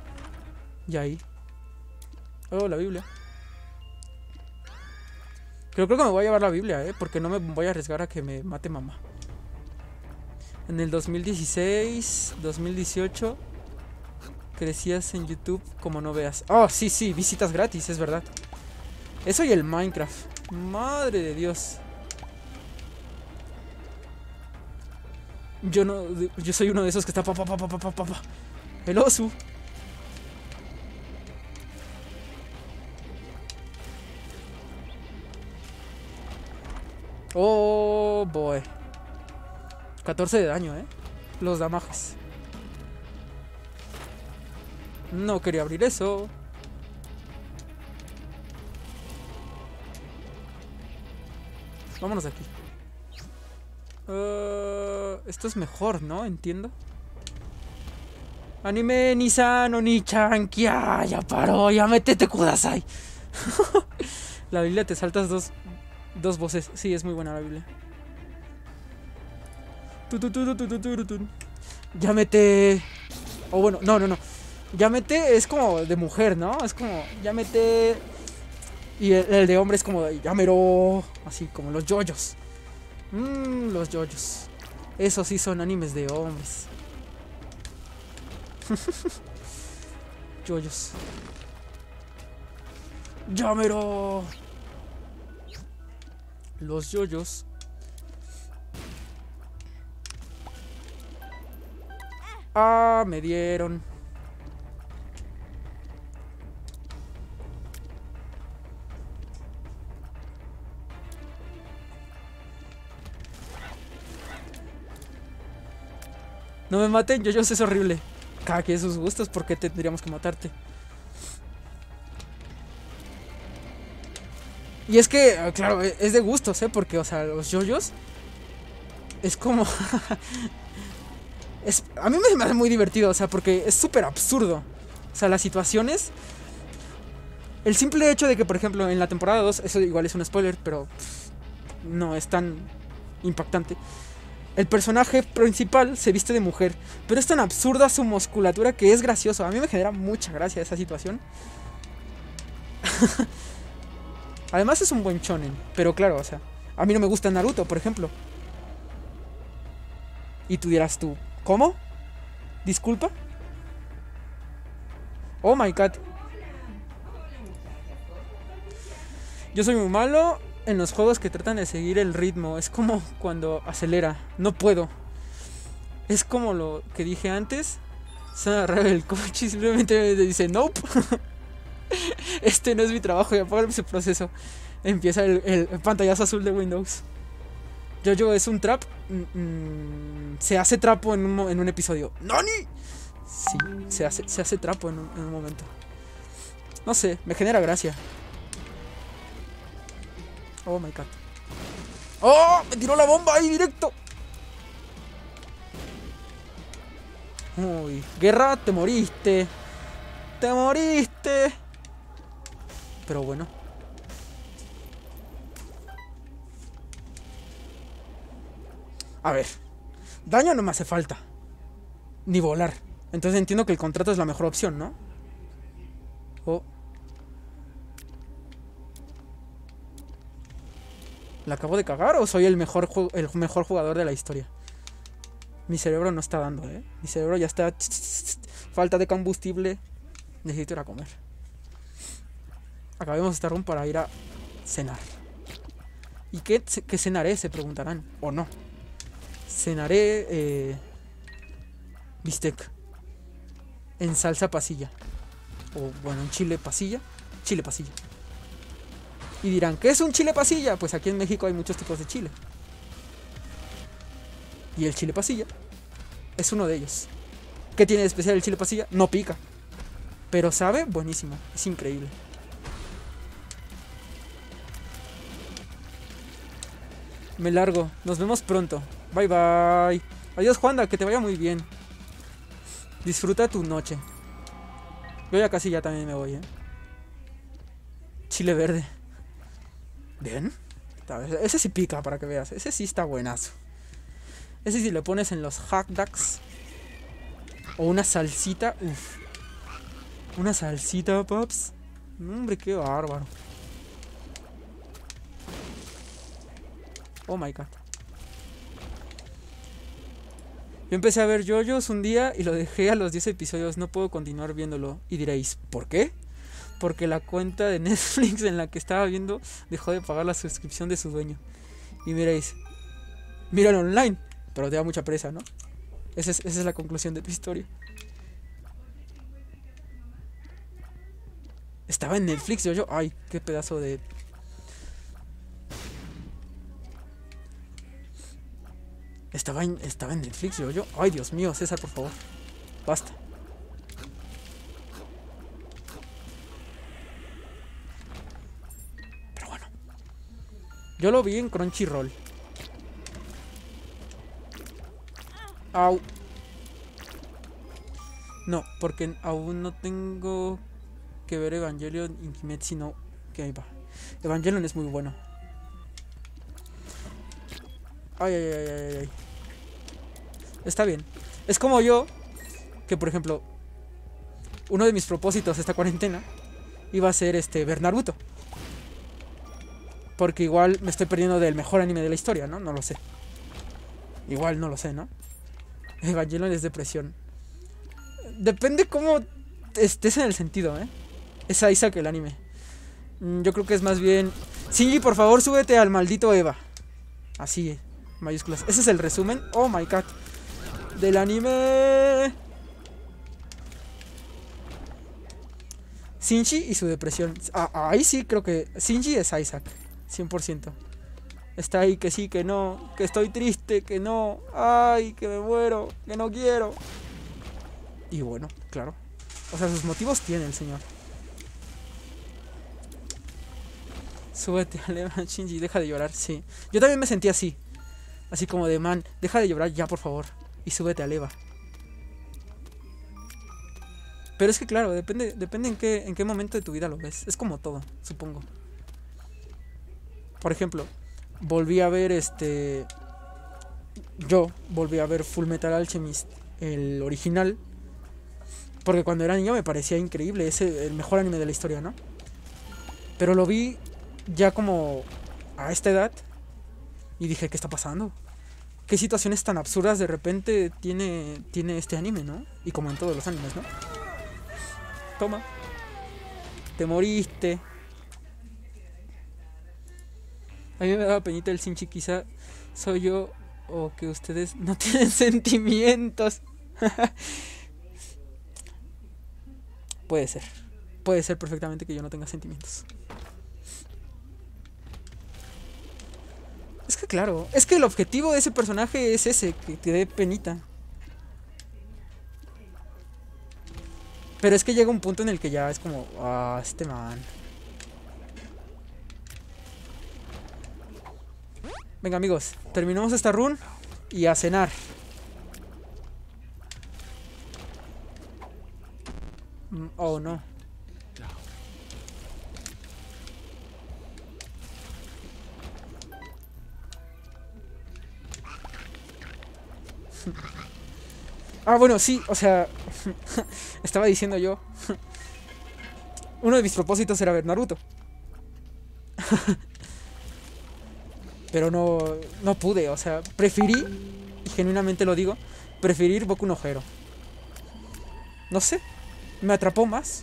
Y ahí. Oh, la Biblia. Pero creo que me voy a llevar la Biblia, ¿eh? Porque no me voy a arriesgar a que me mate mamá. En el dos mil dieciséis, dos mil dieciocho, crecías en YouTube como no veas. Oh, sí, sí, visitas gratis, es verdad. Eso y el Minecraft. Madre de Dios. Yo no, yo soy uno de esos que está pa pa pa pa pa pa pa pa. El oso. Oh boy. catorce de daño, eh. Los damajes. No quería abrir eso. Vámonos de aquí. Uh, esto es mejor, ¿no? Entiendo. Anime Nissan Oni-chan, ya, ya paró, ya métete kudasai. La Biblia te saltas dos, dos voces. Sí, es muy buena la Biblia. Llámete. O oh, bueno, no, no, no. Llámete es como de mujer, ¿no? Es como llámete. Y el, el de hombre es como de llámero. Así como los yoyos. Mmm, los yoyos. Esos sí son animes de hombres. Yoyos. Llámero. Los yoyos. Ah, me dieron. No me maten, yo, yo sé, es horrible. Cada quien sus gustos, ¿por qué tendríamos que matarte? Y es que, claro, es de gustos, ¿eh? Porque, o sea, los yoyos es como... es, a mí me hace muy divertido, o sea, porque es súper absurdo. O sea, las situaciones... El simple hecho de que, por ejemplo, en la temporada dos, eso igual es un spoiler, pero pff, no es tan impactante. El personaje principal se viste de mujer, pero es tan absurda su musculatura que es gracioso. A mí me genera mucha gracia esa situación. Además es un buen shonen, pero claro, o sea, a mí no me gusta Naruto, por ejemplo. Y tú dirás tú, ¿cómo? ¿Disculpa? Oh my god. Yo soy muy malo en los juegos que tratan de seguir el ritmo. Es como cuando acelera. No puedo. Es como lo que dije antes. Se agarra el coche y simplemente dice nope. Este no es mi trabajo. Y apaga ese proceso. Empieza el, el pantallazo azul de Windows. Jojo es un trap. Mm, se hace trapo en un, en un episodio. ¡Nani! Sí, se hace, se hace trapo en un, en un momento. No sé, me genera gracia. Oh my god. ¡Oh! Me tiró la bomba ahí directo. Uy, guerra, te moriste. Te moriste. Pero bueno. A ver. Daño no me hace falta. Ni volar. Entonces entiendo que el contrato es la mejor opción, ¿no? Oh. ¿La acabo de cagar o soy el mejor, el mejor jugador de la historia? Mi cerebro no está dando, ¿eh? Mi cerebro ya está... Falta de combustible. Necesito ir a comer. Acabemos esta run para ir a cenar. ¿Y qué, qué cenaré? Se preguntarán. ¿O no? Cenaré... Eh, bistec. En salsa pasilla. O bueno, en chile pasilla. Chile pasilla. Y dirán, ¿qué es un chile pasilla? Pues aquí en México hay muchos tipos de chile. Y el chile pasilla es uno de ellos. ¿Qué tiene de especial el chile pasilla? No pica. Pero sabe buenísimo. Es increíble. Me largo. Nos vemos pronto. Bye bye. Adiós, Juanda. Que te vaya muy bien. Disfruta tu noche. Yo ya casi ya también me voy, ¿eh? Chile verde. Bien. Ese sí pica para que veas. Ese sí está buenazo. Ese si le pones en los hot dogs. O una salsita. Uff. Una salsita, paps. Hombre, qué bárbaro. Oh my god. Yo empecé a ver JoJo's un día y lo dejé a los diez episodios. No puedo continuar viéndolo. Y diréis, ¿por qué? Porque la cuenta de Netflix en la que estaba viendo dejó de pagar la suscripción de su dueño. Y miréis, míralo online, pero te da mucha presa, ¿no? Esa es, esa es la conclusión de tu historia. Estaba en Netflix, JoJo. Ay, qué pedazo de... Estaba en, estaba en Netflix, JoJo. Ay, Dios mío, César, por favor. Basta. Pero bueno. Yo lo vi en Crunchyroll. Au. No, porque aún no tengo que ver Evangelion y Kimetsu no... Que ahí va. Evangelion es muy bueno. Ay, ay, ay, ay, ay. Está bien. Es como yo, que por ejemplo, uno de mis propósitos esta cuarentena iba a ser este ver Naruto. Porque igual me estoy perdiendo del mejor anime de la historia, ¿no? No lo sé. Igual no lo sé, ¿no? Evangelion es depresión. Depende cómo estés en el sentido, ¿eh? Es Isaac el anime. Yo creo que es más bien... Shinji, por favor, súbete al maldito Eva. Así, mayúsculas. Ese es el resumen. Oh my god. Del anime. Shinji y su depresión. Ah, ahí sí creo que Shinji es Isaac. cien por ciento. Está ahí que sí, que no. Que estoy triste, que no. Ay, que me muero, que no quiero. Y bueno, claro. O sea, sus motivos tiene el señor. Súbete al Eva, Shinji, deja de llorar, sí. Yo también me sentí así. Así como de, man, deja de llorar ya, por favor. Y súbete al Eva. Pero es que claro, depende, depende en qué, en qué momento de tu vida lo ves. Es como todo, supongo. Por ejemplo, volví a ver este... Yo volví a ver Full Metal Alchemist, el original. Porque cuando era niño me parecía increíble. Es el mejor anime de la historia, ¿no? Pero lo vi ya como a esta edad y dije, ¿qué está pasando? ¿Qué situaciones tan absurdas de repente tiene, tiene este anime, ¿no? Y como en todos los animes, ¿no? Toma. Te moriste. A mí me daba penita el Shinji, quizá soy yo o que ustedes no tienen sentimientos. Puede ser. Puede ser perfectamente que yo no tenga sentimientos. Es que claro, es que el objetivo de ese personaje es ese, que te dé penita. Pero es que llega un punto en el que ya es como, ah, este man. Venga amigos, terminamos esta run y a cenar. Oh no. Ah, bueno, sí, o sea, estaba diciendo yo. Uno de mis propósitos era ver Naruto. Pero no, no pude, o sea, preferí, y genuinamente lo digo, preferí Boku no Hero. No sé, me atrapó más.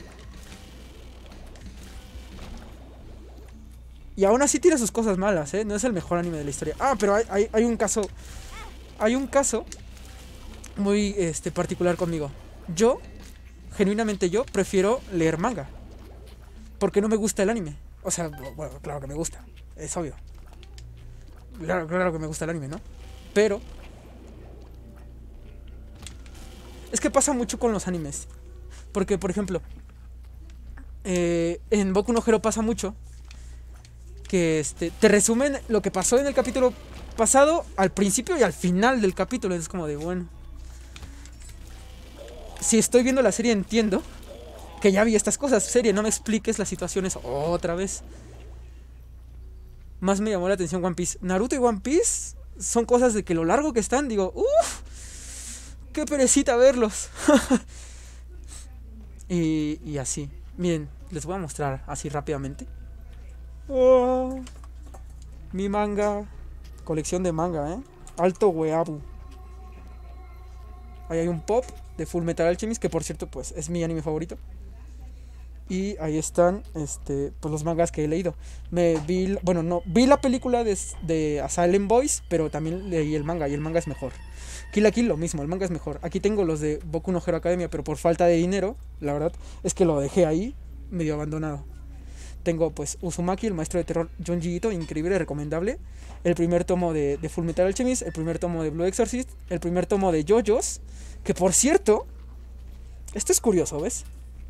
Y aún así tiene sus cosas malas, ¿eh? No es el mejor anime de la historia. Ah, pero hay, hay, hay un caso, hay un caso muy este, particular conmigo. Yo, genuinamente yo, prefiero leer manga. Porque no me gusta el anime. O sea, bueno, claro que me gusta, es obvio. Claro, claro que me gusta el anime, ¿no? Pero es que pasa mucho con los animes. Porque, por ejemplo, eh, en Boku no Hero pasa mucho que este, te resumen lo que pasó en el capítulo pasado al principio y al final del capítulo. Es como de, bueno, si estoy viendo la serie entiendo que ya vi estas cosas. Serie, no me expliques las situaciones otra vez. Más me llamó la atención One Piece. Naruto y One Piece son cosas de que lo largo que están, digo, uff, qué perecita verlos. y, y así. Miren, les voy a mostrar así rápidamente. Oh, mi manga. Colección de manga, ¿eh? Alto weabu. Ahí hay un pop de Full Metal Alchemist, que por cierto, pues es mi anime favorito. Y ahí están, este, pues los mangas que he leído. Me vi, bueno, no, vi la película de, de Asylum Boys, pero también leí el manga y el manga es mejor. Kill la Kill lo mismo, el manga es mejor. Aquí tengo los de Boku no Hero Academia, pero por falta de dinero, la verdad, es que lo dejé ahí, medio abandonado. Tengo pues Uzumaki, el maestro de terror Junji Ito, increíble, recomendable. El primer tomo de, de Full Metal Alchemist, el primer tomo de Blue Exorcist, el primer tomo de JoJo's, que por cierto, esto es curioso, ¿ves?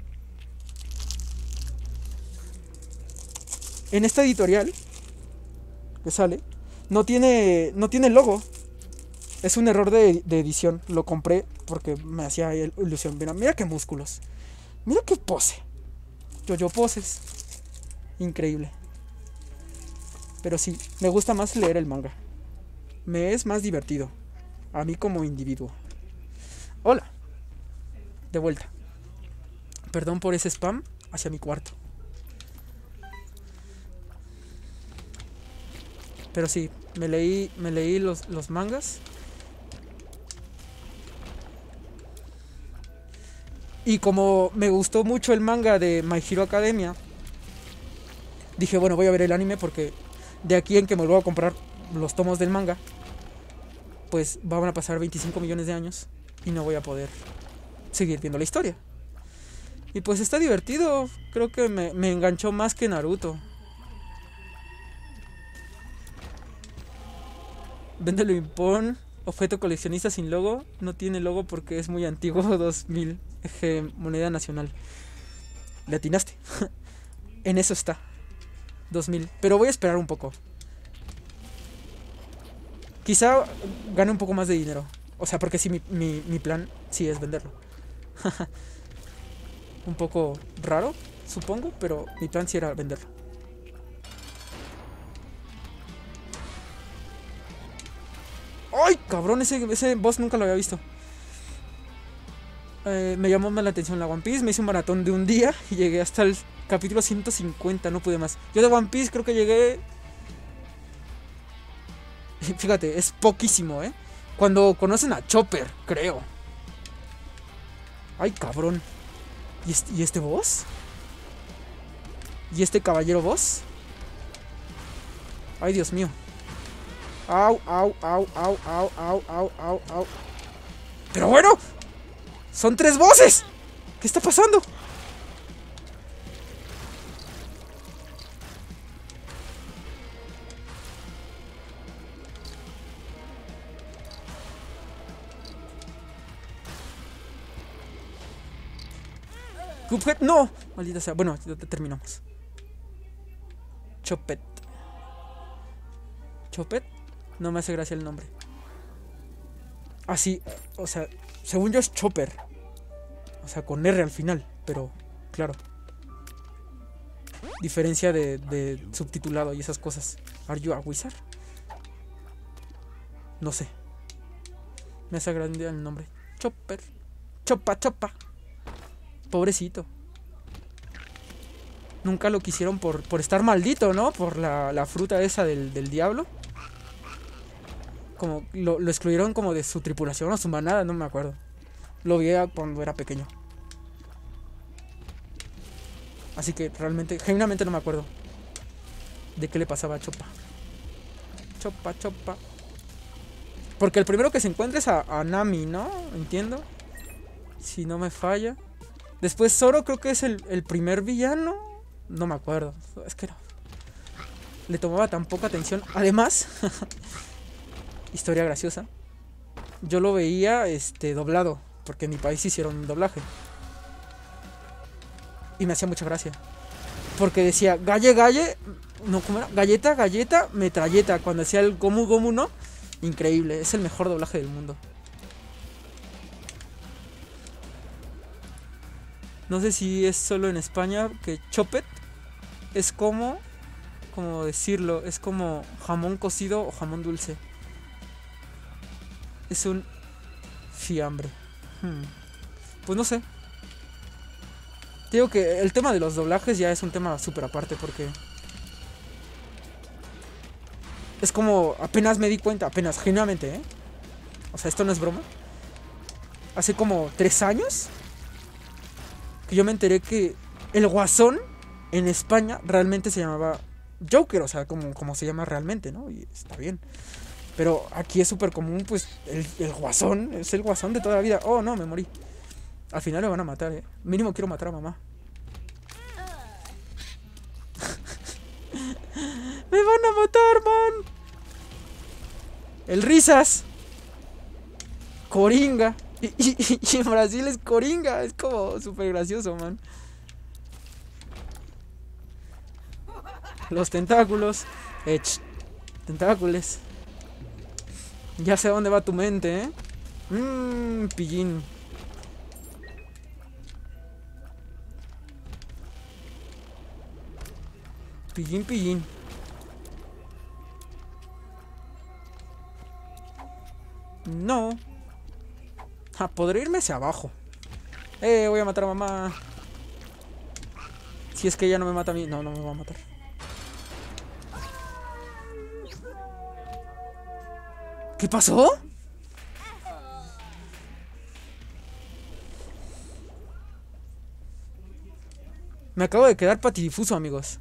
En esta editorial que sale, no tiene, no tiene logo. Es un error de, de edición. Lo compré porque me hacía ilusión. Mira, mira qué músculos. Mira qué pose. Yo-yo poses. Increíble. Pero sí, me gusta más leer el manga. Me es más divertido. A mí como individuo. Hola. De vuelta. Perdón por ese spam hacia mi cuarto. Pero sí, me leí, me leí los, los mangas. Y como me gustó mucho el manga de My Hero Academia, dije, bueno, voy a ver el anime porque de aquí en que me lo voy a comprar los tomos del manga, pues van a pasar veinticinco millones de años y no voy a poder seguir viendo la historia. Y pues está divertido, creo que me, me enganchó más que Naruto. Véndelo Impón, objeto coleccionista sin logo. No tiene logo porque es muy antiguo. Dos mil, eje, moneda nacional. Le atinaste. En eso está. Dos mil, pero voy a esperar un poco. Quizá gane un poco más de dinero. O sea, porque sí, mi, mi, mi plan sí es venderlo. Un poco raro, supongo, pero mi plan sí era venderlo. ¡Ay, cabrón! Ese, ese boss nunca lo había visto. Eh, me llamó más la atención la One Piece. Me hice un maratón de un día y llegué hasta el capítulo ciento cincuenta. No pude más. Yo de One Piece creo que llegué... Fíjate, es poquísimo, ¿eh? Cuando conocen a Chopper, creo. ¡Ay, cabrón! ¿Y este, ¿y este boss? ¿Y este caballero boss? ¡Ay, Dios mío! Au, au, au, au, au, au, au, au, au. Pero bueno, son tres voces. ¿Qué está pasando? Cuphead, no. Maldita sea. Bueno, ya terminamos. Chopet. Chopet. No me hace gracia el nombre. Así, o sea, según yo es Chopper. O sea, con R al final. Pero, claro. Diferencia de, de subtitulado y esas cosas. ¿Are you a wizard? No sé. Me hace gracia el nombre. Chopper. Chopa, chopa. Pobrecito. Nunca lo quisieron por, por estar maldito, ¿no? Por la, la fruta esa del, del diablo. Como lo, lo excluyeron como de su tripulación o su manada, no me acuerdo. Lo vi cuando era pequeño. Así que realmente, genuinamente no me acuerdo de qué le pasaba a Chopa. Chopa, Chopa. Porque el primero que se encuentra es a, a Nami, ¿no? Entiendo. Si no me falla. Después Zoro creo que es el, el primer villano. No me acuerdo. Es que no. Le tomaba tan poca atención. Además... Historia graciosa. Yo lo veía este doblado, porque en mi país hicieron un doblaje. Y me hacía mucha gracia. Porque decía, galle, galle. No, ¿cómo era? Galleta, galleta, metralleta. Cuando decía el Gomu Gomu no. Increíble, es el mejor doblaje del mundo. No sé si es solo en España que Chopet es como... Como decirlo, es como jamón cocido o jamón dulce. Es un fiambre. Hmm. Pues no sé. Te digo que el tema de los doblajes ya es un tema súper aparte porque... Es como, apenas me di cuenta, apenas, genuinamente, ¿eh? O sea, esto no es broma. Hace como tres años que yo me enteré que el Guasón en España realmente se llamaba Joker, o sea, como, como se llama realmente, ¿no? Y está bien. Pero aquí es súper común, pues, el, el Guasón, es el Guasón de toda la vida. Oh, no, me morí. Al final me van a matar, ¿eh? Mínimo quiero matar a mamá. ¡Me van a matar, man! El Risas. Coringa. Y, y, y en Brasil es Coringa. Es como súper gracioso, man. Los tentáculos. Eh, tentáculos. Ya sé a dónde va tu mente, ¿eh? Mmm, pillín. Pillín, pillín. No. Ah, podré irme hacia abajo. Eh, voy a matar a mamá. Si es que ella no me mata a mí. No, no me va a matar. ¿Qué pasó? Me acabo de quedar patidifuso, amigos.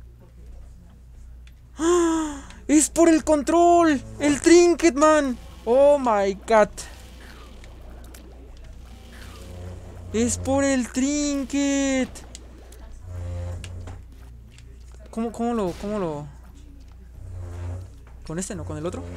¡Ah! ¡Es por el control! ¡El trinket, man! ¡Oh, my God! ¡Es por el trinket! ¿Cómo, cómo lo, cómo lo...? ¿Con este no? ¿Con el otro?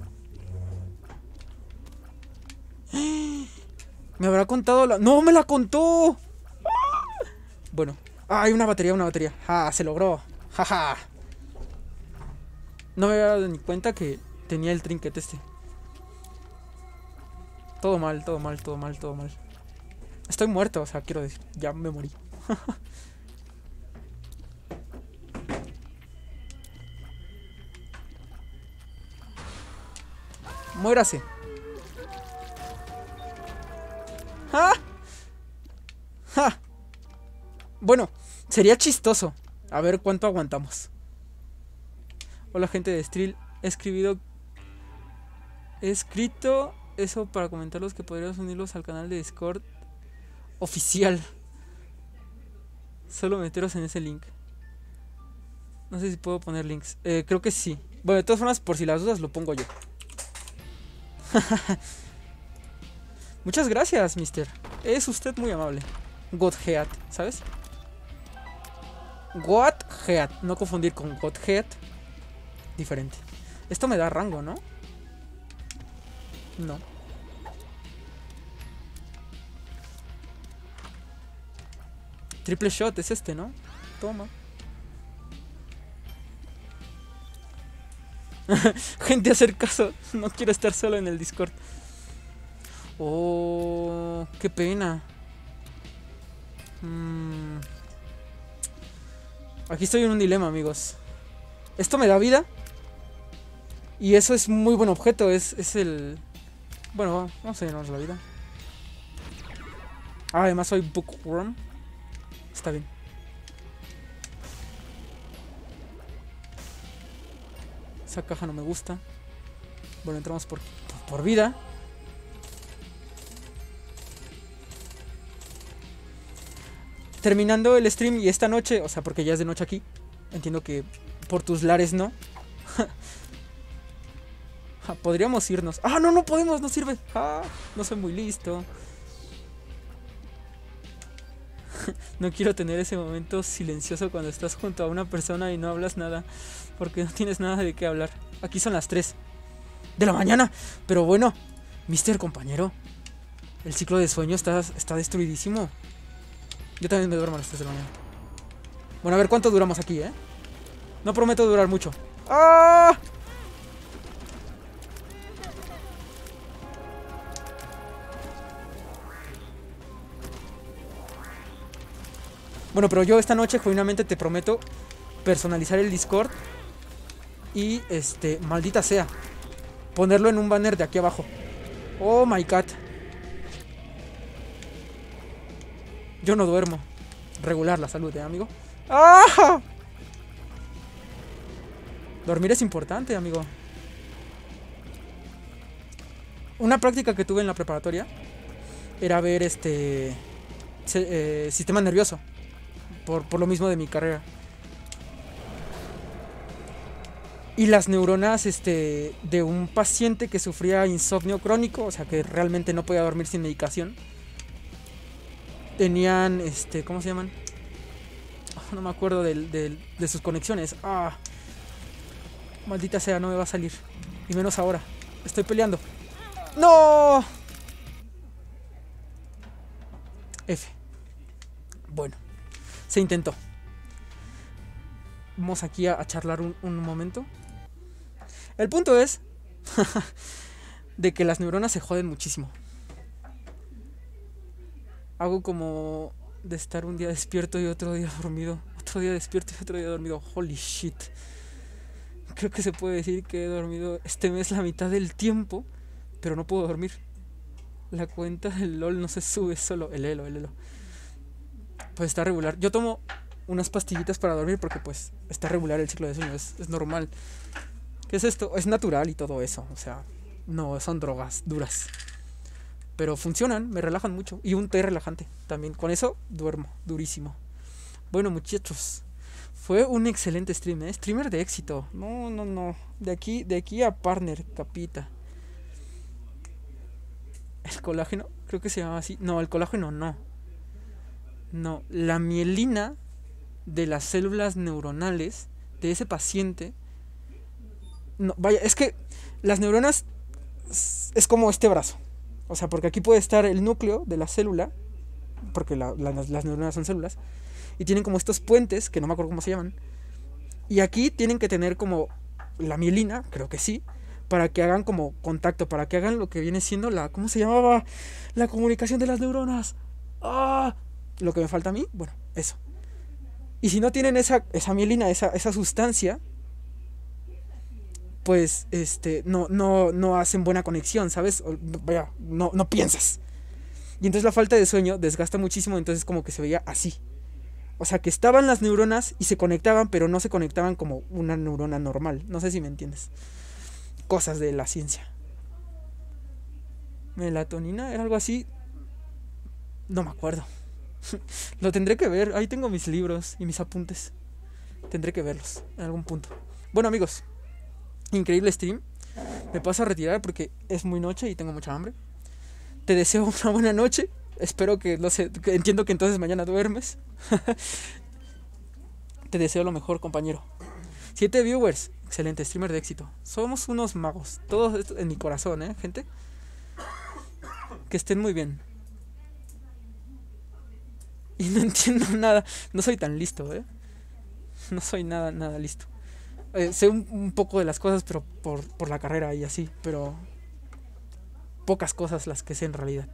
¿Me habrá contado la...? ¡No, me la contó! Bueno. Ah, hay una batería, una batería. ¡Ah, se logró! ¡Ja, ja! No me había dado ni cuenta que tenía el trinket este. Todo mal, todo mal, todo mal, todo mal. Estoy muerto, o sea, quiero decir, ya me morí. Muérase. ¡Ah! ¡Ja! Bueno, sería chistoso. A ver cuánto aguantamos. Hola, gente de Stril. He escribido... He escrito eso para comentarlos que podrías unirlos al canal de Discord oficial. Solo meteros en ese link. No sé si puedo poner links. Eh, creo que sí. Bueno, de todas formas, por si las dudas, lo pongo yo. Muchas gracias, mister. Es usted muy amable. Godhead, ¿sabes? Godhead. No confundir con Godhead. Diferente. Esto me da rango, ¿no? No. Triple shot es este, ¿no? Toma. Gente, hacer caso. No quiero estar solo en el Discord. Oh, qué pena. Mm. Aquí estoy en un dilema, amigos. Esto me da vida. Y eso es muy buen objeto. Es, es el... Bueno, vamos a llenarnos la vida. Ah, además soy Bookworm. Está bien. Esa caja no me gusta. Bueno, entramos por, por vida. Terminando el stream y esta noche, o sea, porque ya es de noche aquí. Entiendo que por tus lares no. Podríamos irnos. Ah, no, no podemos, no sirve. Ah, no soy muy listo. No quiero tener ese momento silencioso cuando estás junto a una persona y no hablas nada, porque no tienes nada de qué hablar. Aquí son las tres de la mañana. Pero bueno, mister compañero, el ciclo de sueño está, está destruidísimo. Yo también me duermo a las tres de la mañana. Bueno, a ver cuánto duramos aquí, ¿eh? No prometo durar mucho. ¡Ah! Bueno, pero yo esta noche genuinamente te prometo personalizar el Discord y, este, maldita sea, ponerlo en un banner de aquí abajo. Oh my God. Yo no duermo. Regular la salud, ¿eh, amigo? ¡Ah! Dormir es importante, amigo. una práctica que tuve en la preparatoria era ver este se- eh, sistema nervioso, por, por lo mismo de mi carrera. Y las neuronas este, de un paciente que sufría insomnio crónico, o sea que realmente no podía dormir sin medicación, tenían, este, ¿cómo se llaman? Oh, no me acuerdo del- del- de sus conexiones. Ah, maldita sea, no me va a salir. Y menos ahora. Estoy peleando. ¡No! F. Bueno, se intentó. Vamos aquí a, a charlar un, un momento. El punto es de que las neuronas se joden muchísimo. Hago como de estar un día despierto y otro día dormido. Otro día despierto y otro día dormido. Holy shit. Creo que se puede decir que he dormido este mes la mitad del tiempo, pero no puedo dormir. La cuenta del LOL no se sube, solo el elo, el elo. Pues está regular. Yo tomo unas pastillitas para dormir porque pues está regular el ciclo de sueño, es, es normal. ¿Qué es esto? Es natural y todo eso, o sea, no son drogas duras. Pero funcionan, me relajan mucho. Y un té relajante también. Con eso duermo, durísimo. Bueno, muchachos, fue un excelente stream, ¿eh? Streamer de éxito. No, no, no. De aquí, de aquí a partner, capita. El colágeno, creo que se llama así. No, el colágeno no. No, la mielina de las células neuronales de ese paciente. No, vaya, es que las neuronas es, es como este brazo. O sea, porque aquí puede estar el núcleo de la célula, porque la- la- las neuronas son células, y tienen como estos puentes, que no me acuerdo cómo se llaman, y aquí tienen que tener como la mielina, creo que sí, para que hagan como contacto, para que hagan lo que viene siendo la, ¿cómo se llamaba? La comunicación de las neuronas. ¡Ah! Lo que me falta a mí, bueno, eso. Y si no tienen esa, esa mielina, esa, esa sustancia, pues este no, no, no hacen buena conexión, ¿sabes? O, vaya, no, no piensas. Y entonces la falta de sueño desgasta muchísimo, entonces como que se veía así. O sea, que estaban las neuronas y se conectaban, pero no se conectaban como una neurona normal. No sé si me entiendes. Cosas de la ciencia. Melatonina, era algo así. No me acuerdo. Lo tendré que ver. Ahí tengo mis libros y mis apuntes. Tendré que verlos en algún punto. Bueno, amigos, increíble stream. Me paso a retirar porque es muy noche y tengo mucha hambre. Te deseo una buena noche. Espero que, no sé, que entiendo que entonces mañana duermes. Te deseo lo mejor, compañero. Siete viewers. Excelente, streamer de éxito. Somos unos magos. Todos esto en mi corazón, ¿eh, gente? Que estén muy bien. Y no entiendo nada. No soy tan listo, ¿eh? No soy nada, nada listo. Eh, sé un, un poco de las cosas, pero por, por la carrera y así. Pero pocas cosas las que sé en realidad.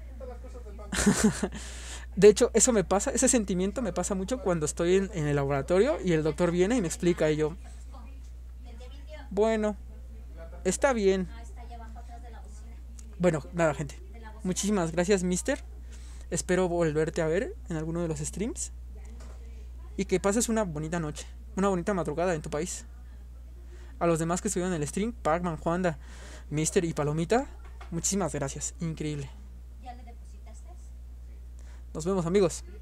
De hecho, eso me pasa, ese sentimiento me pasa mucho cuando estoy en, en el laboratorio y el doctor viene y me explica y yo, bueno, está bien. Bueno, nada, gente. Muchísimas gracias, mister. Espero volverte a ver en alguno de los streams. Y que pases una bonita noche, una bonita madrugada en tu país. A los demás que estuvieron en el stream, Pacman, Juanda, mister y Palomita, muchísimas gracias. Increíble. Nos vemos, amigos.